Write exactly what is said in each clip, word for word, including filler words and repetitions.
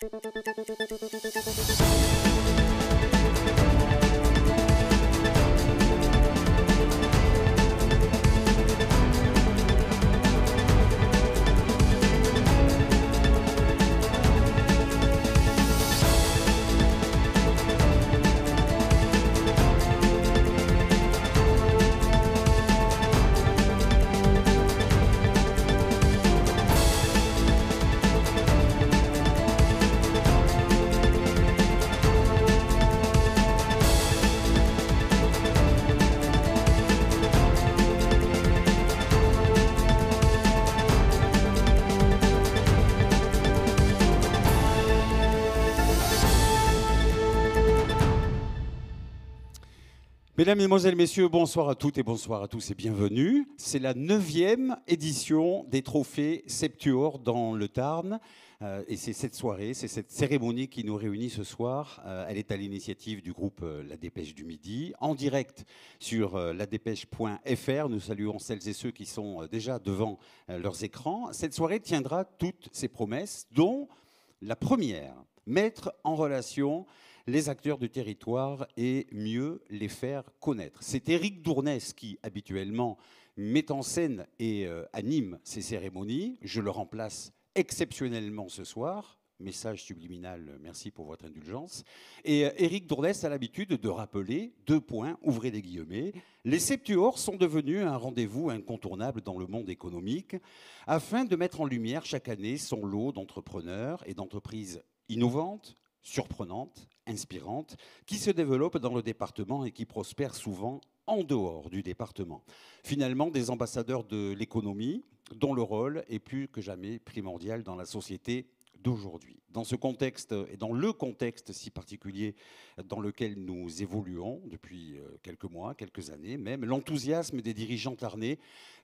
Mesdames, Mesdemoiselles, Messieurs, bonsoir à toutes et bonsoir à tous et bienvenue. C'est la neuvième édition des Trophées Septuor dans le Tarn. Euh, et c'est cette soirée, c'est cette cérémonie qui nous réunit ce soir. Euh, elle est à l'initiative du groupe euh, La Dépêche du Midi, en direct sur euh, la dépêche point F R. Nous saluons celles et ceux qui sont euh, déjà devant euh, leurs écrans. Cette soirée tiendra toutes ces promesses, dont la première, mettre en relation les acteurs du territoire et mieux les faire connaître. C'est Éric Dournès qui, habituellement, met en scène et euh, anime ces cérémonies. Je le remplace exceptionnellement ce soir. Message subliminal, merci pour votre indulgence. Et euh, Éric Dournès a l'habitude de rappeler, deux points, ouvrez les guillemets, les Septuors sont devenus un rendez-vous incontournable dans le monde économique afin de mettre en lumière chaque année son lot d'entrepreneurs et d'entreprises innovantes, surprenantes, inspirantes, qui se développent dans le département et qui prospèrent souvent en dehors du département. Finalement, des ambassadeurs de l'économie dont le rôle est plus que jamais primordial dans la société d'aujourd'hui. Dans ce contexte et dans le contexte si particulier dans lequel nous évoluons depuis quelques mois, quelques années même, l'enthousiasme des dirigeants tarnais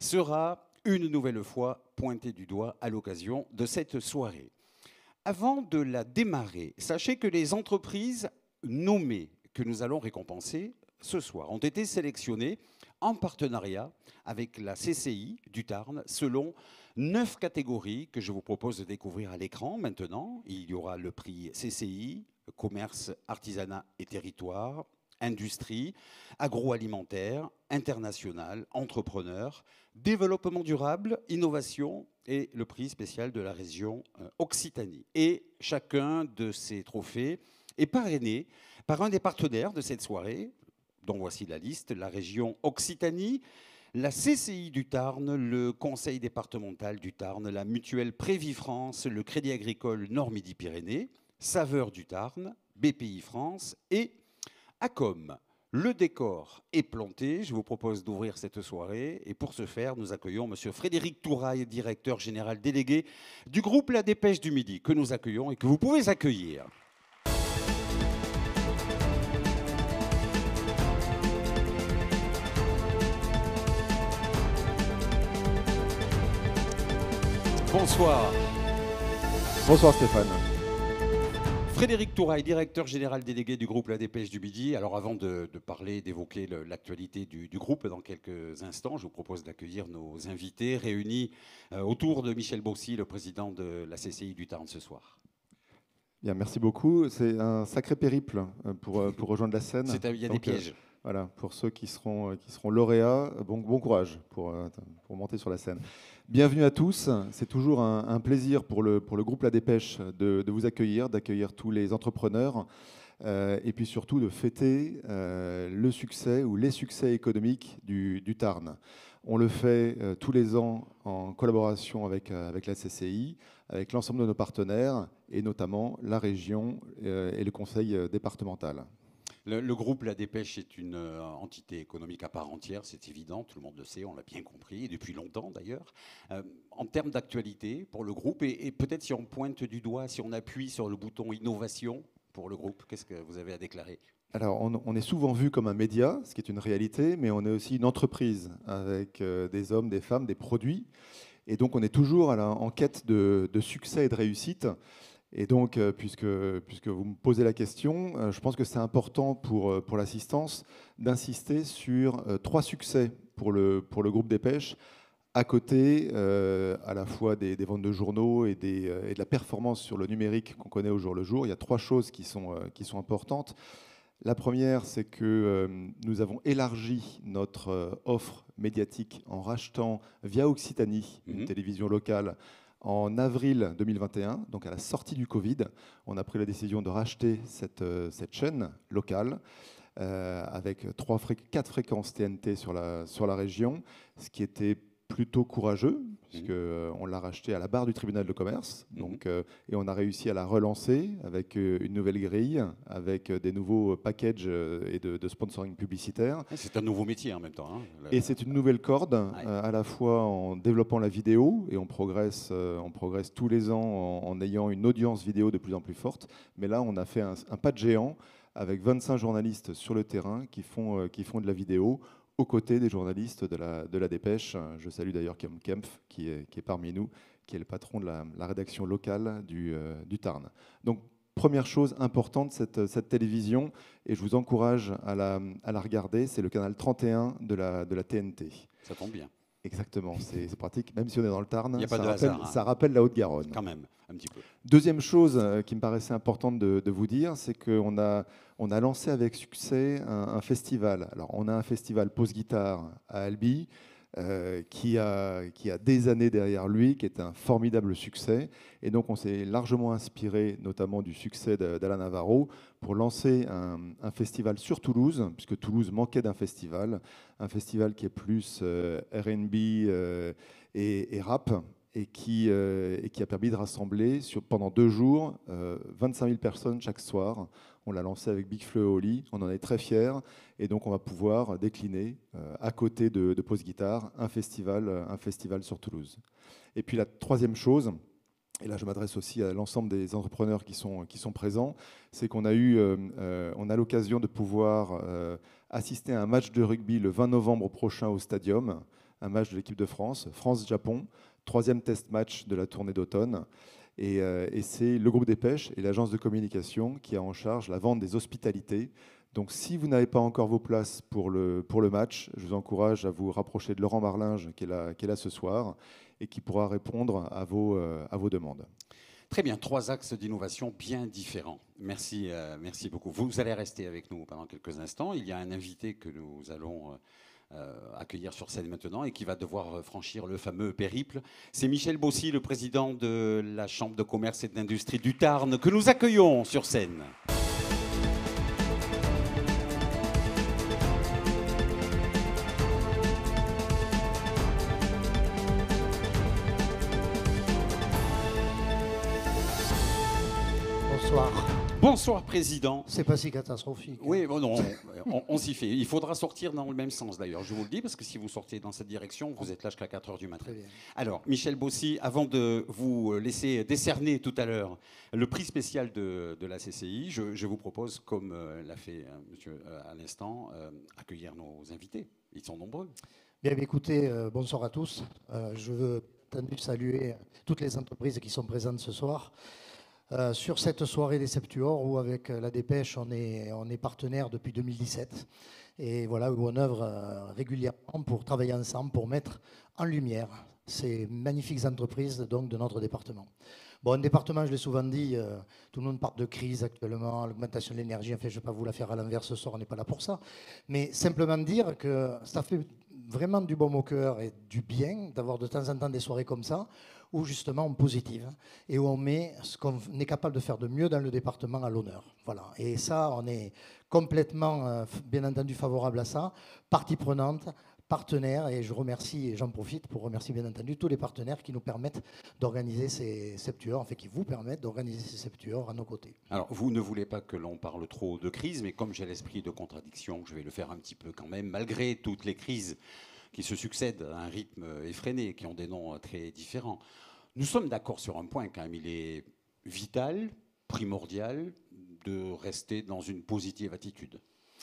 sera une nouvelle fois pointé du doigt à l'occasion de cette soirée. Avant de la démarrer, sachez que les entreprises nommées que nous allons récompenser ce soir ont été sélectionnées en partenariat avec la C C I du Tarn selon neuf catégories que je vous propose de découvrir à l'écran maintenant. Il y aura le prix C C I, commerce, artisanat et territoire, industrie, agroalimentaire, international, entrepreneur, développement durable, innovation et le prix spécial de la région Occitanie. Et chacun de ces trophées est parrainé par un des partenaires de cette soirée, dont voici la liste, la région Occitanie, la C C I du Tarn, le Conseil départemental du Tarn, la Mutuelle Prévifrance, le Crédit Agricole Nord-Midi-Pyrénées, Saveurs du Tarn, B P I France et Acom. Le décor est planté. Je vous propose d'ouvrir cette soirée. Et pour ce faire, nous accueillons M. Frédéric Touraille, directeur général délégué du groupe La Dépêche du Midi, que nous accueillons et que vous pouvez accueillir. Bonsoir. Bonsoir Stéphane. Frédéric Touraille, directeur général délégué du groupe La Dépêche du Midi. Alors avant de, de parler, d'évoquer l'actualité du, du groupe dans quelques instants, je vous propose d'accueillir nos invités réunis euh, autour de Michel Baussy, le président de la C C I du Tarn ce soir. Bien, merci beaucoup. C'est un sacré périple pour, pour rejoindre la scène. Il y a Donc, des pièges. Euh, voilà, pour ceux qui seront, qui seront lauréats, bon, bon courage pour, pour monter sur la scène. Bienvenue à tous. C'est toujours un, un plaisir pour le, pour le groupe La Dépêche de, de vous accueillir, d'accueillir tous les entrepreneurs euh, et puis surtout de fêter euh, le succès ou les succès économiques du, du Tarn. On le fait euh, tous les ans en collaboration avec, euh, avec la C C I, avec l'ensemble de nos partenaires et notamment la région euh, et le conseil euh, départemental. Le, le groupe La Dépêche est une euh, entité économique à part entière, c'est évident, tout le monde le sait, on l'a bien compris, et depuis longtemps d'ailleurs. Euh, en termes d'actualité pour le groupe, et, et peut-être si on pointe du doigt, si on appuie sur le bouton innovation pour le groupe, qu'est-ce que vous avez à déclarer ? Alors, on, on est souvent vu comme un média, ce qui est une réalité, mais on est aussi une entreprise avec euh, des hommes, des femmes, des produits. Et donc, on est toujours à la, en quête de, de succès et de réussite. Et donc, euh, puisque, puisque vous me posez la question, euh, je pense que c'est important pour, euh, pour l'assistance d'insister sur euh, trois succès pour le, pour le groupe Dépêche À côté, euh, à la fois des, des ventes de journaux et, des, euh, et de la performance sur le numérique qu'on connaît au jour le jour, il y a trois choses qui sont, euh, qui sont importantes. La première, c'est que euh, nous avons élargi notre euh, offre médiatique en rachetant via Occitanie, une Mhm. télévision locale, en avril deux mille vingt et un, donc à la sortie du Covid. On a pris la décision de racheter cette, euh, cette chaîne locale. Euh, avec trois fré quatre fréquences T N T sur la, sur la région, ce qui était plutôt courageux, puisqu'on euh, l'a racheté à la barre du tribunal de commerce. Mmh. Donc, euh, et on a réussi à la relancer avec euh, une nouvelle grille, avec euh, des nouveaux packages euh, et de, de sponsoring publicitaire. C'est un nouveau métier en même temps. Hein, le... Et c'est une nouvelle corde, ouais. euh, à la fois en développant la vidéo, et on progresse, euh, on progresse tous les ans en, en ayant une audience vidéo de plus en plus forte. Mais là, on a fait un, un pas de géant avec vingt-cinq journalistes sur le terrain qui font, euh, qui font de la vidéo aux côtés des journalistes de la, de la Dépêche. Je salue d'ailleurs Guillaume Kempf, qui est, qui est parmi nous, qui est le patron de la, la rédaction locale du, euh, du Tarn. Donc, première chose importante, cette, cette télévision, et je vous encourage à la, à la regarder, c'est le canal trente et un de la, de la T N T. Ça tombe bien. Exactement, c'est pratique. Même si on est dans le Tarn, ça, rappelle, hasard, hein. ça rappelle la Haute-Garonne. Quand même, un petit peu. Deuxième chose qui me paraissait importante de, de vous dire, c'est qu'on a, on a lancé avec succès un, un festival. Alors, on a un festival Pause Guitare à Albi, euh, qui, a, qui a des années derrière lui, qui est un formidable succès. Et donc, on s'est largement inspiré, notamment du succès d'Alain Navarro, pour lancer un, un festival sur Toulouse, puisque Toulouse manquait d'un festival, un festival qui est plus euh, R and B euh, et, et rap, et qui, euh, et qui a permis de rassembler sur, pendant deux jours euh, vingt-cinq mille personnes chaque soir. On l'a lancé avec Big Flo et Oli, on en est très fiers, et donc on va pouvoir décliner, euh, à côté de, de Pause Guitare, un festival, un festival sur Toulouse. Et puis la troisième chose, et là je m'adresse aussi à l'ensemble des entrepreneurs qui sont, qui sont présents, c'est qu'on a eu, euh, euh, on a l'occasion de pouvoir euh, assister à un match de rugby le vingt novembre prochain au Stadium, un match de l'équipe de France, France-Japon, troisième test match de la tournée d'automne. Et, euh, et c'est le groupe Dépêche et l'agence de communication qui a en charge la vente des hospitalités. Donc si vous n'avez pas encore vos places pour le, pour le match, je vous encourage à vous rapprocher de Laurent Marlinge, qui est là, qui est là ce soir, et qui pourra répondre à vos, euh, à vos demandes. Très bien, trois axes d'innovation bien différents. Merci, euh, merci beaucoup. Vous allez rester avec nous pendant quelques instants. Il y a un invité que nous allons... Euh, Euh, accueillir sur scène maintenant et qui va devoir franchir le fameux périple. C'est Michel Bossy, le président de la Chambre de commerce et d'industrie du Tarn, que nous accueillons sur scène. Bonsoir. Bonsoir, Président. C'est pas si catastrophique. Oui, bon, non, on, on s'y fait. Il faudra sortir dans le même sens, d'ailleurs. Je vous le dis, parce que si vous sortez dans cette direction, vous êtes là jusqu'à quatre heures du matin. Très bien. Alors, Michel Bossy, avant de vous laisser décerner tout à l'heure le prix spécial de, de la C C I, je, je vous propose, comme euh, l'a fait euh, monsieur euh, à l'instant, euh, accueillir nos invités. Ils sont nombreux. Bien, écoutez, euh, bonsoir à tous. Euh, je veux saluer toutes les entreprises qui sont présentes ce soir. Euh, sur cette soirée des Septuors, où avec la Dépêche, on est, on est partenaire depuis deux mille dix-sept. Et voilà, où on œuvre euh, régulièrement pour travailler ensemble, pour mettre en lumière ces magnifiques entreprises donc, de notre département. Bon, un département, je l'ai souvent dit, euh, tout le monde parle de crise actuellement, l'augmentation de l'énergie. En fait, je ne vais pas vous la faire à l'envers ce soir, on n'est pas là pour ça. Mais simplement dire que ça fait vraiment du baume au cœur et du bien d'avoir de temps en temps des soirées comme ça, où justement on positive et où on met ce qu'on est capable de faire de mieux dans le département à l'honneur. Voilà. Et ça, on est complètement, euh, bien entendu, favorable à ça, partie prenante, partenaires, et je remercie, et j'en profite pour remercier bien entendu tous les partenaires qui nous permettent d'organiser ces Septuors, en fait qui vous permettent d'organiser ces Septuors à nos côtés. Alors, vous ne voulez pas que l'on parle trop de crise, mais comme j'ai l'esprit de contradiction, je vais le faire un petit peu quand même, malgré toutes les crises qui se succèdent à un rythme effréné, qui ont des noms très différents. Nous sommes d'accord sur un point quand même, il est vital, primordial, de rester dans une positive attitude.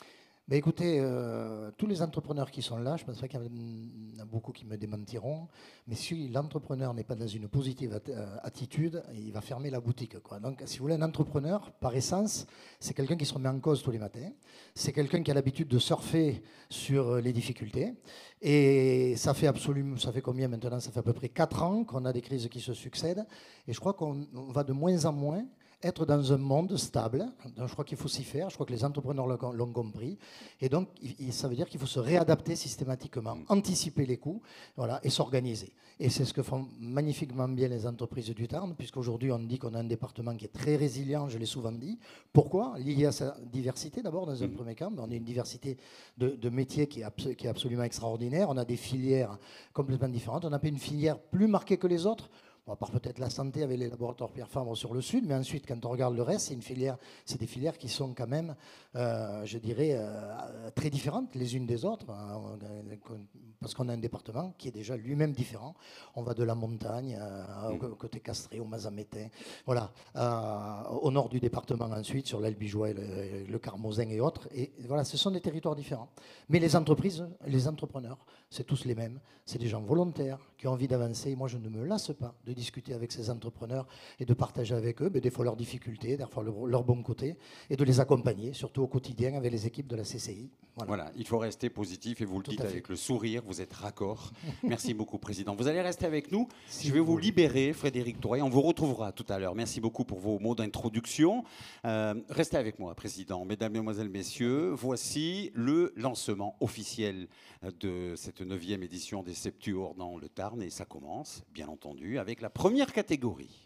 Ben écoutez, euh, tous les entrepreneurs qui sont là, je pense pas qu'il y en a beaucoup qui me démentiront, mais si l'entrepreneur n'est pas dans une positive at- euh, attitude, il va fermer la boutique, quoi. Donc, si vous voulez, un entrepreneur, par essence, c'est quelqu'un qui se remet en cause tous les matins, c'est quelqu'un qui a l'habitude de surfer sur les difficultés, et ça fait absolument, ça fait combien maintenant? Ça fait à peu près quatre ans qu'on a des crises qui se succèdent, et je crois qu'on on va de moins en moins être dans un monde stable. Donc, je crois qu'il faut s'y faire. Je crois que les entrepreneurs l'ont l'ont compris. Et donc, il- ça veut dire qu'il faut se réadapter systématiquement, anticiper les coûts, voilà, et s'organiser. Et c'est ce que font magnifiquement bien les entreprises du Tarn, puisqu'aujourd'hui, on dit qu'on a un département qui est très résilient, je l'ai souvent dit. Pourquoi? Lié à sa diversité, d'abord, dans un premier temps. On a une diversité de, de métiers qui est, abs- qui est absolument extraordinaire. On a des filières complètement différentes. On n'a pas une filière plus marquée que les autres. Bon, à part peut-être la santé avec les laboratoires Pierre Fabre sur le sud, mais ensuite, quand on regarde le reste, c'est une filière, c'est des filières qui sont quand même, euh, je dirais, euh, très différentes les unes des autres, hein, parce qu'on a un département qui est déjà lui-même différent. On va de la montagne euh, au côté Castré, au Mazamétain, voilà, euh, au nord du département ensuite, sur l'Albigeois, le, le Carmozin et autres. Et voilà, ce sont des territoires différents. Mais les entreprises, les entrepreneurs, c'est tous les mêmes. C'est des gens volontaires qui ont envie d'avancer. Moi, je ne me lasse pas de discuter avec ces entrepreneurs et de partager avec eux, mais des fois leurs difficultés, des fois leur, leur bon côté, et de les accompagner, surtout au quotidien avec les équipes de la C C I. Voilà, voilà, il faut rester positif et vous le Tout dites à fait. avec le sourire, vous êtes raccord. Merci beaucoup, Président. Vous allez rester avec nous. Si Je vais vous vous voulez. libérer, Frédéric Touré. On vous retrouvera tout à l'heure. Merci beaucoup pour vos mots d'introduction. Euh, restez avec moi, Président. Mesdames, Mesdemoiselles, Messieurs, voici le lancement officiel de cette neuvième édition des Septuors dans le Tarn. Et ça commence, bien entendu, avec la première catégorie.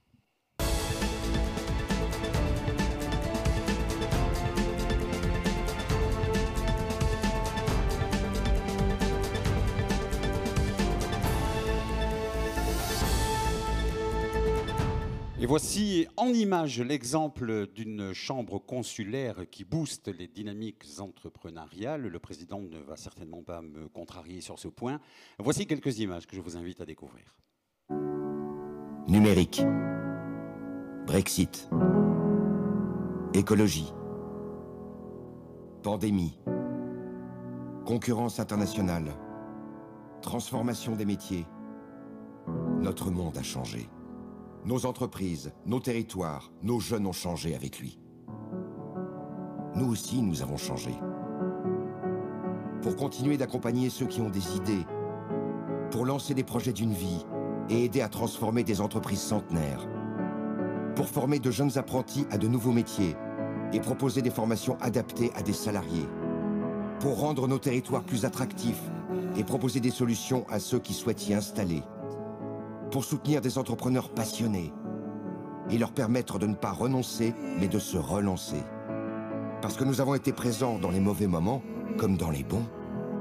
Et voici en image l'exemple d'une chambre consulaire qui booste les dynamiques entrepreneuriales. Le président ne va certainement pas me contrarier sur ce point. Voici quelques images que je vous invite à découvrir. Numérique, Brexit, écologie, pandémie, concurrence internationale, transformation des métiers. Notre monde a changé. Nos entreprises, nos territoires, nos jeunes ont changé avec lui. Nous aussi, nous avons changé. Pour continuer d'accompagner ceux qui ont des idées, pour lancer des projets d'une vie et aider à transformer des entreprises centenaires, pour former de jeunes apprentis à de nouveaux métiers et proposer des formations adaptées à des salariés, pour rendre nos territoires plus attractifs et proposer des solutions à ceux qui souhaitent y installer, pour soutenir des entrepreneurs passionnés et leur permettre de ne pas renoncer, mais de se relancer. Parce que nous avons été présents dans les mauvais moments, comme dans les bons.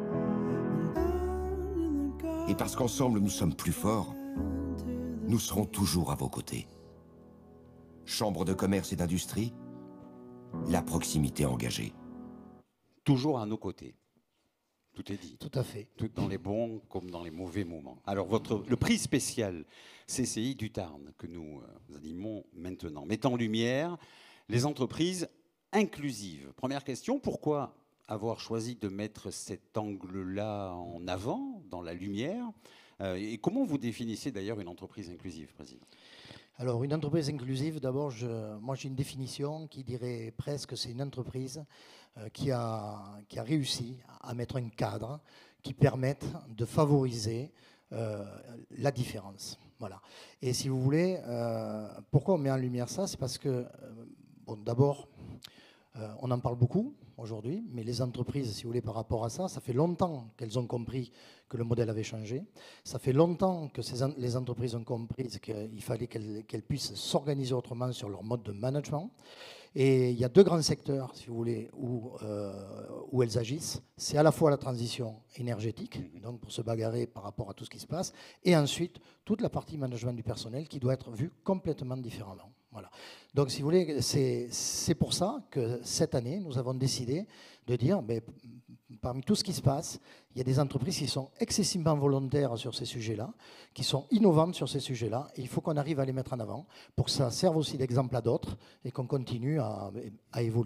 Et parce qu'ensemble nous sommes plus forts, nous serons toujours à vos côtés. Chambre de commerce et d'industrie, la proximité engagée. Toujours à nos côtés. Tout est dit. Tout à fait. Tout dans les bons comme dans les mauvais moments. Alors, votre, le prix spécial C C I du Tarn que nous euh, animons maintenant met en lumière les entreprises inclusives. Première question, pourquoi avoir choisi de mettre cet angle-là en avant, dans la lumière euh, et comment vous définissez d'ailleurs une entreprise inclusive, Président? Alors, une entreprise inclusive, d'abord, je, moi j'ai une définition qui dirait presque que c'est une entreprise euh, qui, a, qui a réussi à mettre un cadre qui permette de favoriser euh, la différence. Voilà. Et si vous voulez, euh, pourquoi on met en lumière ça? C'est parce que, euh, bon, d'abord, euh, on en parle beaucoup aujourd'hui, mais les entreprises, si vous voulez, par rapport à ça, ça fait longtemps qu'elles ont compris que le modèle avait changé. Ça fait longtemps que ces, les entreprises ont compris qu'il fallait qu'elles, qu'elles puissent s'organiser autrement sur leur mode de management. Et il y a deux grands secteurs, si vous voulez, où, euh, où elles agissent. C'est à la fois la transition énergétique, donc pour se bagarrer par rapport à tout ce qui se passe, et ensuite toute la partie management du personnel qui doit être vue complètement différemment. Voilà. Donc, si vous voulez, c'est, c'est pour ça que cette année, nous avons décidé de dire, ben, parmi tout ce qui se passe, il y a des entreprises qui sont excessivement volontaires sur ces sujets-là, qui sont innovantes sur ces sujets-là, et il faut qu'on arrive à les mettre en avant pour que ça serve aussi d'exemple à d'autres et qu'on continue à, à évoluer.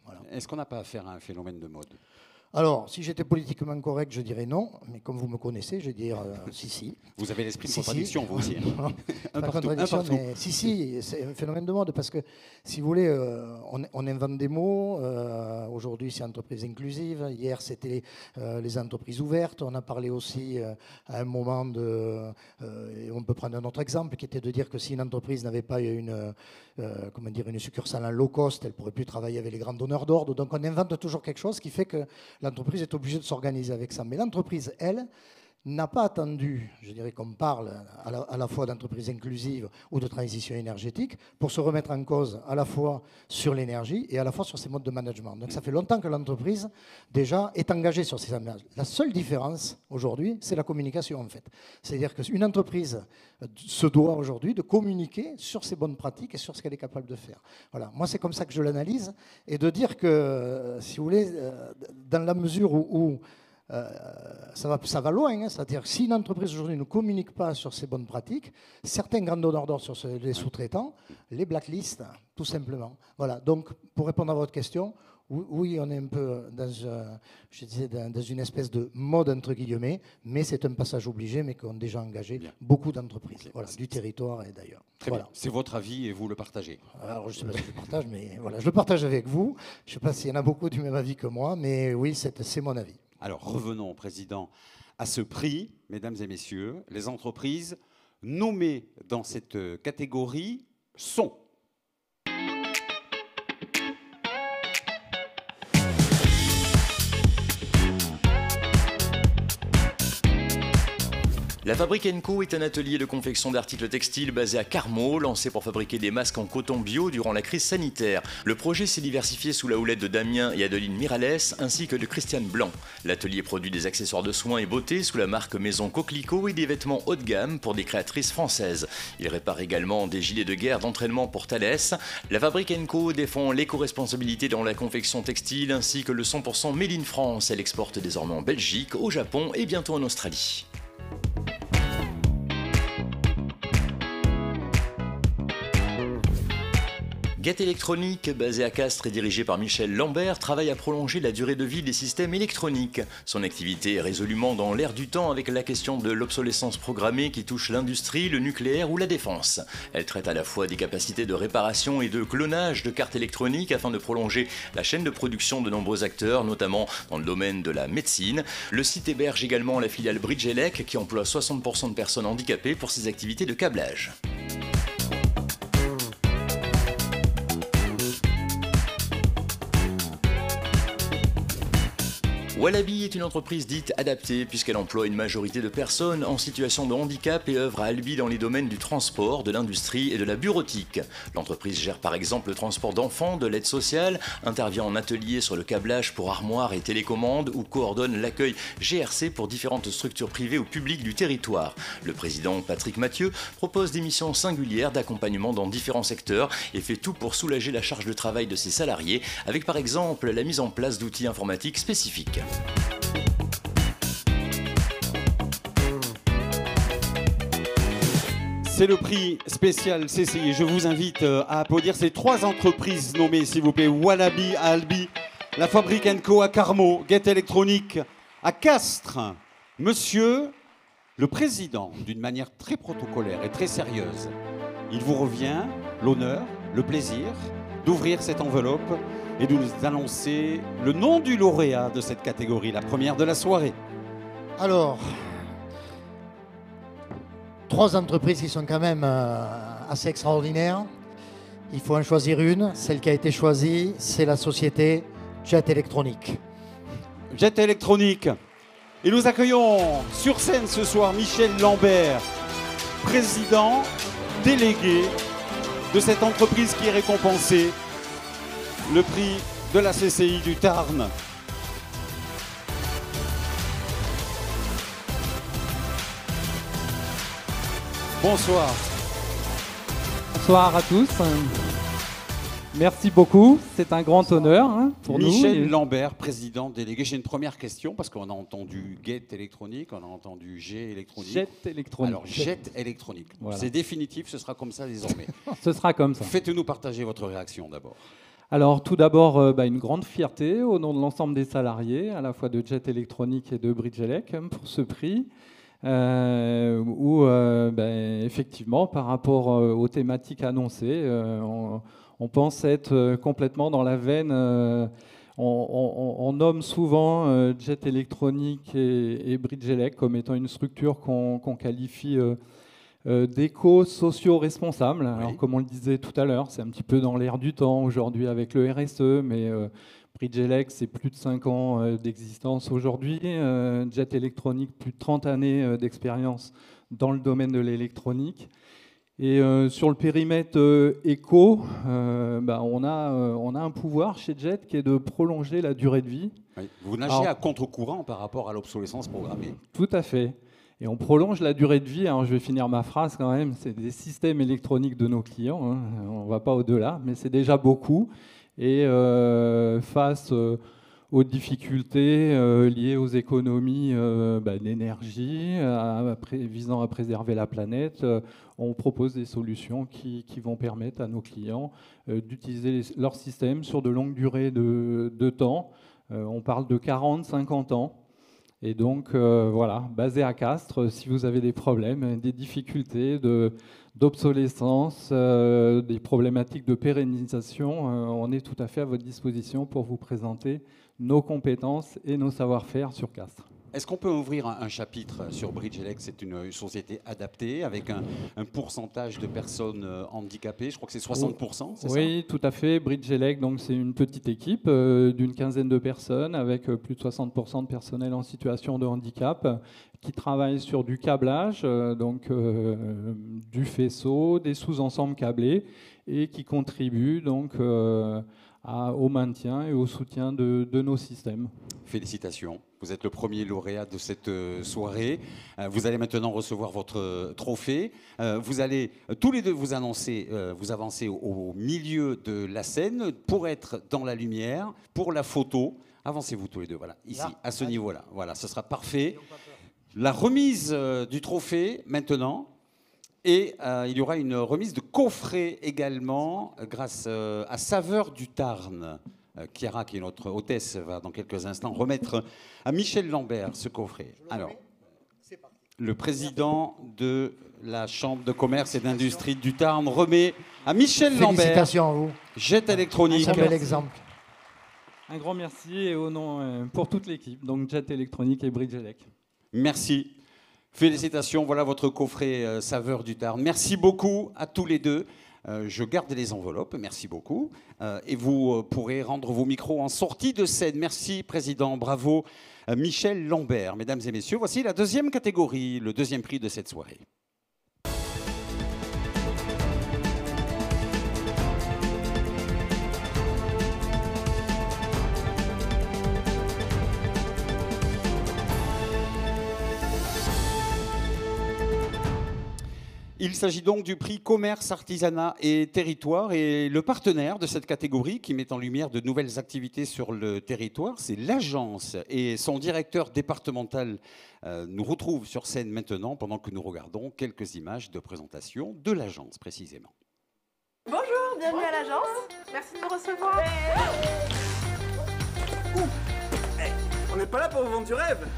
Voilà. Est-ce qu'on n'a pas affaire à un phénomène de mode? Alors, si j'étais politiquement correct, je dirais non, mais comme vous me connaissez, je vais dire euh, si, si. Vous avez l'esprit de Si, contradiction, si. vous aussi. hein. Un Pas partout, un contradiction, partout. mais si, si, c'est un phénomène de mode parce que, si vous voulez, euh, on, on invente des mots. Euh, Aujourd'hui, c'est entreprise inclusive. Hier, c'était euh, les entreprises ouvertes. On a parlé aussi euh, à un moment de. Euh, et on peut prendre un autre exemple qui était de dire que si une entreprise n'avait pas une, euh, comment dire, une succursale en low cost, elle ne pourrait plus travailler avec les grands donneurs d'ordre. Donc, on invente toujours quelque chose qui fait que l'entreprise est obligée de s'organiser avec ça. Mais l'entreprise, elle, n'a pas attendu, je dirais qu'on parle à la, à la fois d'entreprise inclusive ou de transition énergétique, pour se remettre en cause à la fois sur l'énergie et à la fois sur ses modes de management. Donc ça fait longtemps que l'entreprise, déjà, est engagée sur ces aménagements. La seule différence, aujourd'hui, c'est la communication, en fait. C'est-à-dire qu'une entreprise se doit aujourd'hui de communiquer sur ses bonnes pratiques et sur ce qu'elle est capable de faire. Voilà. Moi, c'est comme ça que je l'analyse, et de dire que, si vous voulez, dans la mesure où... où Euh, ça, va, ça va loin, hein. C'est-à-dire que si une entreprise aujourd'hui ne communique pas sur ses bonnes pratiques, certains grands donneurs d'ordre sur ce, les sous-traitants les blacklistent, tout simplement. Voilà. Donc, pour répondre à votre question, oui, on est un peu dans, euh, je disais, dans, dans une espèce de mode, entre guillemets, mais c'est un passage obligé, mais qu'ont déjà engagé bien beaucoup d'entreprises, voilà, du territoire et d'ailleurs. Très voilà. bien. C'est votre avis et vous le partagez. Alors, je ne sais pas si je le partage, mais voilà, je le partage avec vous. Je ne sais pas s'il y en a beaucoup du même avis que moi, mais oui, c'est mon avis. Alors, revenons, Président, à ce prix, mesdames et messieurs. Les entreprises nommées dans cette catégorie sont... La Fabrique Co est un atelier de confection d'articles textiles basé à Carmaux, lancé pour fabriquer des masques en coton bio durant la crise sanitaire. Le projet s'est diversifié sous la houlette de Damien et Adeline Miralles, ainsi que de Christiane Blanc. L'atelier produit des accessoires de soins et beauté sous la marque Maison Coquelicot et des vêtements haut de gamme pour des créatrices françaises. Il répare également des gilets de guerre d'entraînement pour Thales. La Fabrique Co défend l'éco-responsabilité dans la confection textile, ainsi que le cent pour cent Made in France. Elle exporte désormais en Belgique, au Japon et bientôt en Australie. Get Electronic, basé à Castres et dirigé par Michel Lambert, travaille à prolonger la durée de vie des systèmes électroniques. Son activité est résolument dans l'air du temps avec la question de l'obsolescence programmée qui touche l'industrie, le nucléaire ou la défense. Elle traite à la fois des capacités de réparation et de clonage de cartes électroniques afin de prolonger la chaîne de production de nombreux acteurs, notamment dans le domaine de la médecine. Le site héberge également la filiale Bridgelec qui emploie soixante pour cent de personnes handicapées pour ses activités de câblage. Wallaby est une entreprise dite adaptée puisqu'elle emploie une majorité de personnes en situation de handicap et œuvre à Albi dans les domaines du transport, de l'industrie et de la bureautique. L'entreprise gère par exemple le transport d'enfants, de l'aide sociale, intervient en atelier sur le câblage pour armoires et télécommandes ou coordonne l'accueil G R C pour différentes structures privées ou publiques du territoire. Le président Patrick Mathieu propose des missions singulières d'accompagnement dans différents secteurs et fait tout pour soulager la charge de travail de ses salariés avec par exemple la mise en place d'outils informatiques spécifiques. C'est le prix spécial C C I. Je vous invite à applaudir ces trois entreprises nommées, s'il vous plaît. Wallaby à Albi, la Fabrique Co à Carmaux, Get Electronic à Castres. Monsieur le Président, d'une manière très protocolaire et très sérieuse, il vous revient l'honneur, le plaisir d'ouvrir cette enveloppe et de nous annoncer le nom du lauréat de cette catégorie, la première de la soirée. Alors, trois entreprises qui sont quand même euh, assez extraordinaires. Il faut en choisir une. Celle qui a été choisie, c'est la société Jet Electronic. Jet Electronic. Et nous accueillons sur scène ce soir Michel Lambert, président délégué de cette entreprise qui est récompensée. Le prix de la C C I du Tarn. Bonsoir. Bonsoir à tous. Merci beaucoup. C'est un grand honneur hein, pour Michel nous. Michel Lambert, président délégué. J'ai une première question parce qu'on a entendu Get électronique, on a entendu G électronique. Jet électronique. Alors Jet électronique. Voilà. C'est définitif, ce sera comme ça désormais. Ce sera comme ça. Faites-nous partager votre réaction d'abord. Alors tout d'abord, euh, bah, une grande fierté au nom de l'ensemble des salariés, à la fois de Jet Electronics et de Bridgelec, hein, pour ce prix. Euh, où euh, ben, effectivement, par rapport euh, aux thématiques annoncées, euh, on, on pense être euh, complètement dans la veine. Euh, on, on, on nomme souvent euh, Jet Electronics et, et Bridgelec comme étant une structure qu'on qu'on qualifie euh, euh, d'éco-socio-responsable. Oui. Alors, comme on le disait tout à l'heure, c'est un petit peu dans l'air du temps aujourd'hui avec le R S E, mais euh, Bridgelec, c'est plus de cinq ans euh, d'existence aujourd'hui. Euh, Jet Electronics, plus de trente années euh, d'expérience dans le domaine de l'électronique. Et euh, sur le périmètre euh, éco, euh, bah, on, a, euh, on a un pouvoir chez Jet qui est de prolonger la durée de vie. Oui. Vous nagez Alors, à contre-courant par rapport à l'obsolescence programmée. Tout à fait. Et on prolonge la durée de vie. Alors, je vais finir ma phrase quand même. C'est des systèmes électroniques de nos clients, hein. On ne va pas au-delà, mais c'est déjà beaucoup. Et euh, face euh, aux difficultés euh, liées aux économies euh, bah, d'énergie, à- à pré- visant à préserver la planète, euh, on propose des solutions qui, qui vont permettre à nos clients euh, d'utiliser les- leur système sur de longues durées de, de temps. Euh, on parle de quarante, cinquante ans. Et donc, euh, voilà, basé à Castres, si vous avez des problèmes, des difficultés de, d'obsolescence, euh, des problématiques de pérennisation, euh, on est tout à fait à votre disposition pour vous présenter nos compétences et nos savoir-faire sur Castres. Est-ce qu'on peut ouvrir un, un chapitre sur Bridgelec? C'est une, une société adaptée avec un, un pourcentage de personnes euh, handicapées. Je crois que c'est soixante pour cent, c'est ça? Oui, tout à fait. Bridgelec, donc c'est une petite équipe euh, d'une quinzaine de personnes avec euh, plus de soixante pour cent de personnel en situation de handicap euh, qui travaille sur du câblage, euh, donc euh, du faisceau, des sous-ensembles câblés et qui contribue donc euh, à- au maintien et au soutien de, de nos systèmes. Félicitations. Vous êtes le premier lauréat de cette euh, soirée. Euh, Vous allez maintenant recevoir votre euh, trophée. Euh, Vous allez euh, tous les deux vous annoncer, euh, vous avancer au, au milieu de la scène pour être dans la lumière, pour la photo. Avancez-vous tous les deux, voilà, ici, Là. à ce niveau-là. Voilà, ce sera parfait. La remise euh, du trophée maintenant. Et euh, il y aura une remise de coffret également, euh, grâce euh, à Saveur du Tarn. Euh, Chiara, qui est notre hôtesse, va dans quelques instants remettre à Michel Lambert ce coffret. Alors, le président de la Chambre de commerce et d'industrie du Tarn remet à Michel Lambert Félicitations à vous. Jet Electronics. Un bel exemple. Un grand merci et au nom euh, pour toute l'équipe, donc Jet Electronics et Bridgelec. Merci. Félicitations, voilà votre coffret euh, Saveur du Tarn. Merci beaucoup à tous les deux. Euh, je garde les enveloppes, merci beaucoup. Euh, et vous euh, pourrez rendre vos micros en sortie de scène. Merci, Président. Bravo, euh, Michel Lambert. Mesdames et messieurs, voici la deuxième catégorie, le deuxième prix de cette soirée. Il s'agit donc du prix Commerce, Artisanat et Territoire. Et le partenaire de cette catégorie qui met en lumière de nouvelles activités sur le territoire, c'est l'agence. Et son directeur départemental euh, nous retrouve sur scène maintenant pendant que nous regardons quelques images de présentation de l'agence précisément. Bonjour, bienvenue à l'agence. Merci de nous recevoir. On n'est pas là pour vous vendre du rêve.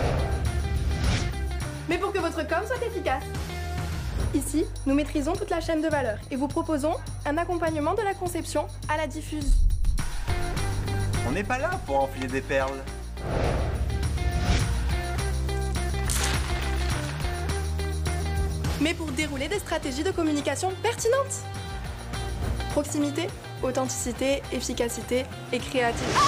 Mais pour que votre com soit efficace. Ici, nous maîtrisons toute la chaîne de valeur et vous proposons un accompagnement de la conception à la diffusion. On n'est pas là pour enfiler des perles. Mais pour dérouler des stratégies de communication pertinentes. Proximité, authenticité, efficacité et créativité.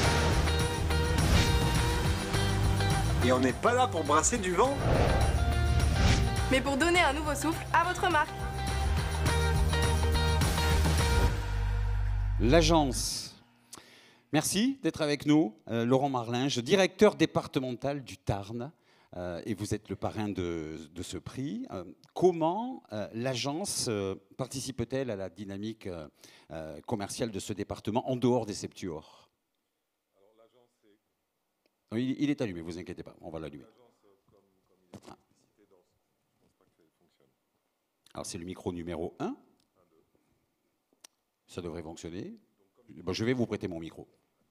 Et on n'est pas là pour brasser du vent. Mais pour donner un nouveau souffle à votre marque. L'agence. Merci d'être avec nous. Euh, Laurent Marlinge, directeur départemental du Tarn. Euh, et vous êtes le parrain de, de ce prix. Euh, comment euh, l'agence euh, participe-t-elle à la dynamique euh, euh, commerciale de ce département en dehors des Septuors? Alors, l'agence est... il, il est allumé, vous inquiétez pas, on va l'allumer. Ah. Alors c'est le micro numéro un. Ça devrait fonctionner. Bon, je vais vous prêter mon micro.